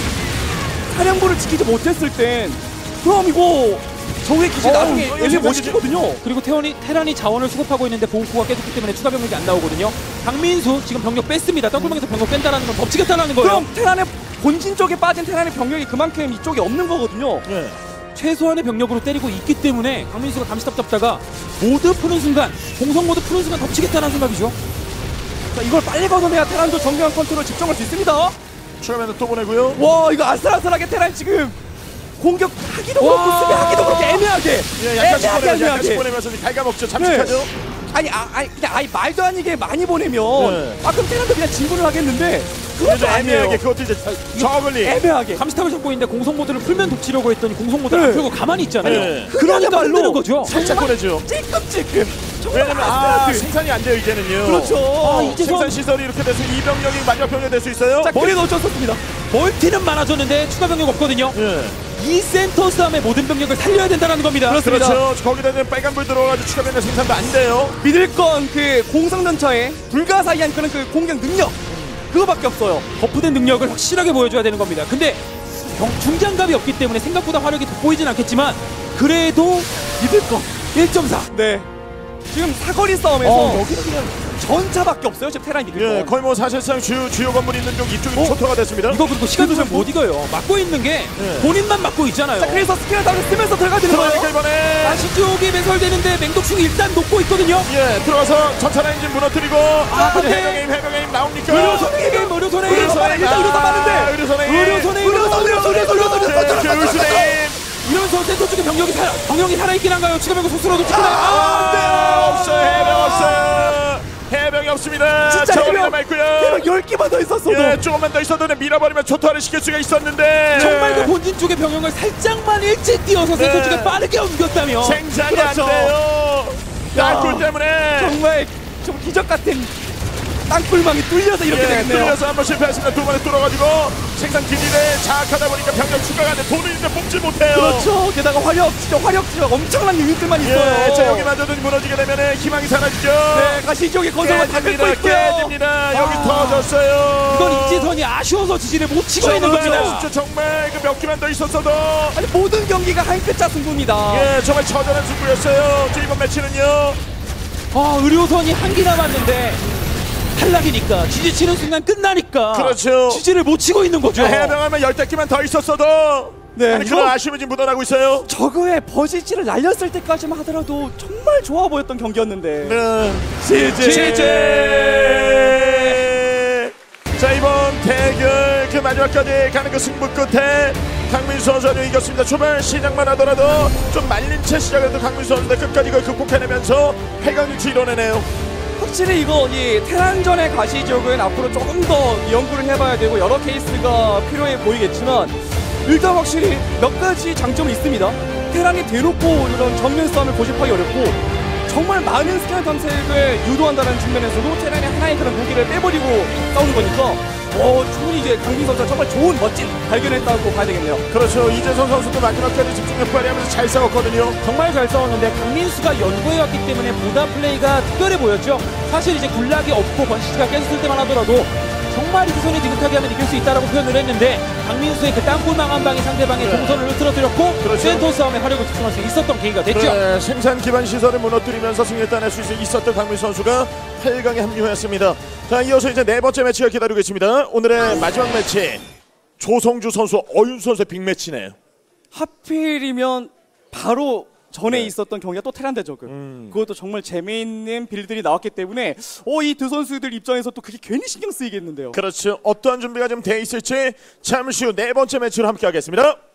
사령부를 지키지 못했을 땐 그럼 이거 적의 기지 어, 나중에 이거 엘리 못 생각이지. 지키거든요. 그리고 태원이, 테란이 자원을 수급하고 있는데 보호구가 깨졌기 때문에 추가 병력이 안 나오거든요. 강민수 지금 병력 뺐습니다. 땅굴망에서 병력 뺀다라는 건 덮치겠다라는 거예요. 그럼 테란의 본진 쪽에 빠진 테란의 병력이 그만큼 이쪽에 없는 거거든요. 예. 최소한의 병력으로 때리고 있기 때문에 강민수가 감시탑 잡다가 모두 푸는 순간 공성 모두 푸는 순간 덮치겠다는 생각이죠. 자, 이걸 빨리 걷어내야 테란도 정교한 컨트롤 집중할 수 있습니다. 추가면은 또 보내고요. 와 이거 아슬아슬하게 테란 지금 공격하기도 와. 그렇고 수비하기도 그렇게 애매하게 예, 약간씩 애매하게 보내면서 약간씩 애매하게 보내면서 갉아먹죠. 잠식하죠. 아니 아, 아니 그냥 아니 말도 아니게 많이 보내면 네. 아 그럼 테란도 그냥 진군을 하겠는데 그래도 그것도 아니에요. 애매하게 그것도 이제 저글링. 애매하게 감시탑을 잡고 있는데 공성 모드를 풀면 덮치려고 했더니 공성 모드를 네. 안 풀고 가만히 있잖아요. 네. 그러니까 흔드는 거죠. 살짝 보내죠. 찔끔찔끔 정말 왜냐면 아 아슬아슬 생산이 안 돼요 이제는요. 그렇죠. 아, 이제 생산 시설이 이렇게 돼서 이 병력이 마지막 병력이 될 수 있어요. 자 머리도 어쩌었습니다. 멀티는 많아졌는데 추가 병력 없거든요. 예. 이 센터 싸움의 모든 병력을 살려야 된다는 겁니다. 그렇습니다. 그렇죠. 거기다 이제 빨간불 들어가지고 추가 병력 생산도 안 돼요. 믿을 건 그 공성전차의 불가사의한 그런 그 공격 능력 그거밖에 없어요. 버프된 능력을 확실하게 보여줘야 되는 겁니다. 근데 경, 중장갑이 없기 때문에 생각보다 화력이 돋보이진 않겠지만 그래도 믿을 건 일 점 사. 네. 지금 사거리 싸움에서 어, 여기는 그냥 전차밖에 없어요. 지금 테란이 믿을 예, 건. 거의 뭐 사실상 주요 주요 건물 있는 쪽 이쪽이 초토가 됐습니다. 이거 그리고 시간 조절 못 이겨요. 막고 있는 게 네. 본인만 막고 있잖아요. 자 그래서 스피너 다운을 쓰면서 들어가야 되는 거예요. 들어가니까 이번에 다시 쪽이 매설되는데 맹독충이 일단 녹고 있거든요. 예 들어가서 전차 엔진 무너뜨리고 아, 근데- 해병임 해병임 나옵니까? 의료선에 의료선에 의료선에 일단 의료선 맞는데. 의료선에 의료선에 의료선, 의료선, 의료선, 의료선, 의료선. 의료선에 이런 센터 쪽에 병력이 살아 병력이 살아있긴 한가요? 추가 병력 속수로도 찍나요? 아, 네, 없어요 해병 없어요 해병이 없습니다. 진짜 저울이 해병. 남아있고요. 해병 열 개만 더 있었어도 예, 조금만 더 있어도 밀어버리면 초토화를 시킬 수가 있었는데 정말 그 본진 쪽의 병력을 살짝만 일찍 뛰어서 네. 센터 쪽에 빠르게 옮겼다면 생산이 그렇죠. 안 돼요. 땅굴 때문에 정말 좀 기적 같은 땅굴망이 뚫려서 이렇게 예, 되겠네요. 뚫려서 한번 실패했습니다. 두 번에 뚫어가지고 생산 기지를 장악하다 보니까 병력 추가가 안 돼. 돈을 있는데 뽑지 못해요. 그렇죠. 게다가 화력, 진짜 화력지가 엄청난 유닛들만 있어요. 예, 자 여기마저도 무너지게 되면 희망이 사라지죠. 네, 가시지역의 건설만 다 긁고 깨집니다. 있고요. 깨집니다. 여기 아. 터졌어요. 이건 이재선이 아쉬워서 지지를 못 치고 있는 정말 겁니다. 진짜 정말 그 몇 개만 더 있었어도 아니 모든 경기가 한 끗 자 승부입니다. 예, 정말 처절한 승부였어요. 저 이번 매치는요. 아, 의료선이 한 개 남았는데 탈락이니까 지지 치는 순간 끝나니까 그렇죠. 지지를 못 치고 있는 거죠. 해병하면 열댓 개만 더 있었어도 네, 아니, 이거- 그런 아쉬움이 지금 묻어나고 있어요. 저그의 버시지를 날렸을 때까지만 하더라도 정말 좋아 보였던 경기였는데. 네. 지지. 지지. 자 이번 대결 그 마지막까지 가는 그 승부 끝에 강민수 선수가 이겼습니다. 초반 시작만 하더라도 좀 말린 채 시작해도 강민수 선수가 끝까지 그걸 극복해내면서 해강 유치 이뤄내네요. 확실히 이거 이 테란전의 가시지역은 앞으로 조금 더 연구를 해봐야 되고 여러 케이스가 필요해 보이겠지만 일단 확실히 몇 가지 장점이 있습니다. 테란이 대놓고 이런 정면 싸움을 고집하기 어렵고 정말 많은 스캔 탐색을 유도한다는 측면에서도 테란이 하나의 그런 무기를 빼버리고 싸우는 거니까 어, 충분히 이제 강민 선수가 정말 좋은 멋진 발견했다고 봐야 되겠네요. 그렇죠. 이재선 선수도 마지막까지 집중력 발휘하면서 잘 싸웠거든요. 정말 잘 싸웠는데 강민수가 연구해왔기 때문에 보다 플레이가 특별해 보였죠. 사실 이제 굴락이 없고 번시가 깼을 때만 하더라도 정말 이재선이 느긋하게 하면 이길 수 있다라고 표현을 했는데 강민수의 그 땅굴망 한 방이 상대방의 네. 동선을 흐트러뜨렸고 그렇죠. 센터 싸움에 화력을 집중할 수 있었던 계기가 됐죠. 네, 생산 기반 시설을 무너뜨리면서 승리를 따낼 수 있었던 강민수 선수가 팔 강에 합류했습니다. 자, 이어서 이제 네 번째 매치가 기다리고 있습니다. 오늘의 마지막 매치 조성주 선수, 어윤 선수의 빅매치네요. 하필이면 바로 전에 있었던 경기가 또 테란 대저그. 음. 그것도 정말 재미있는 빌드들이 나왔기 때문에 어, 이 두 선수들 입장에서 또 그게 괜히 신경 쓰이겠는데요. 그렇죠. 어떠한 준비가 좀 돼 있을지 잠시 후 네 번째 매치로 함께 하겠습니다.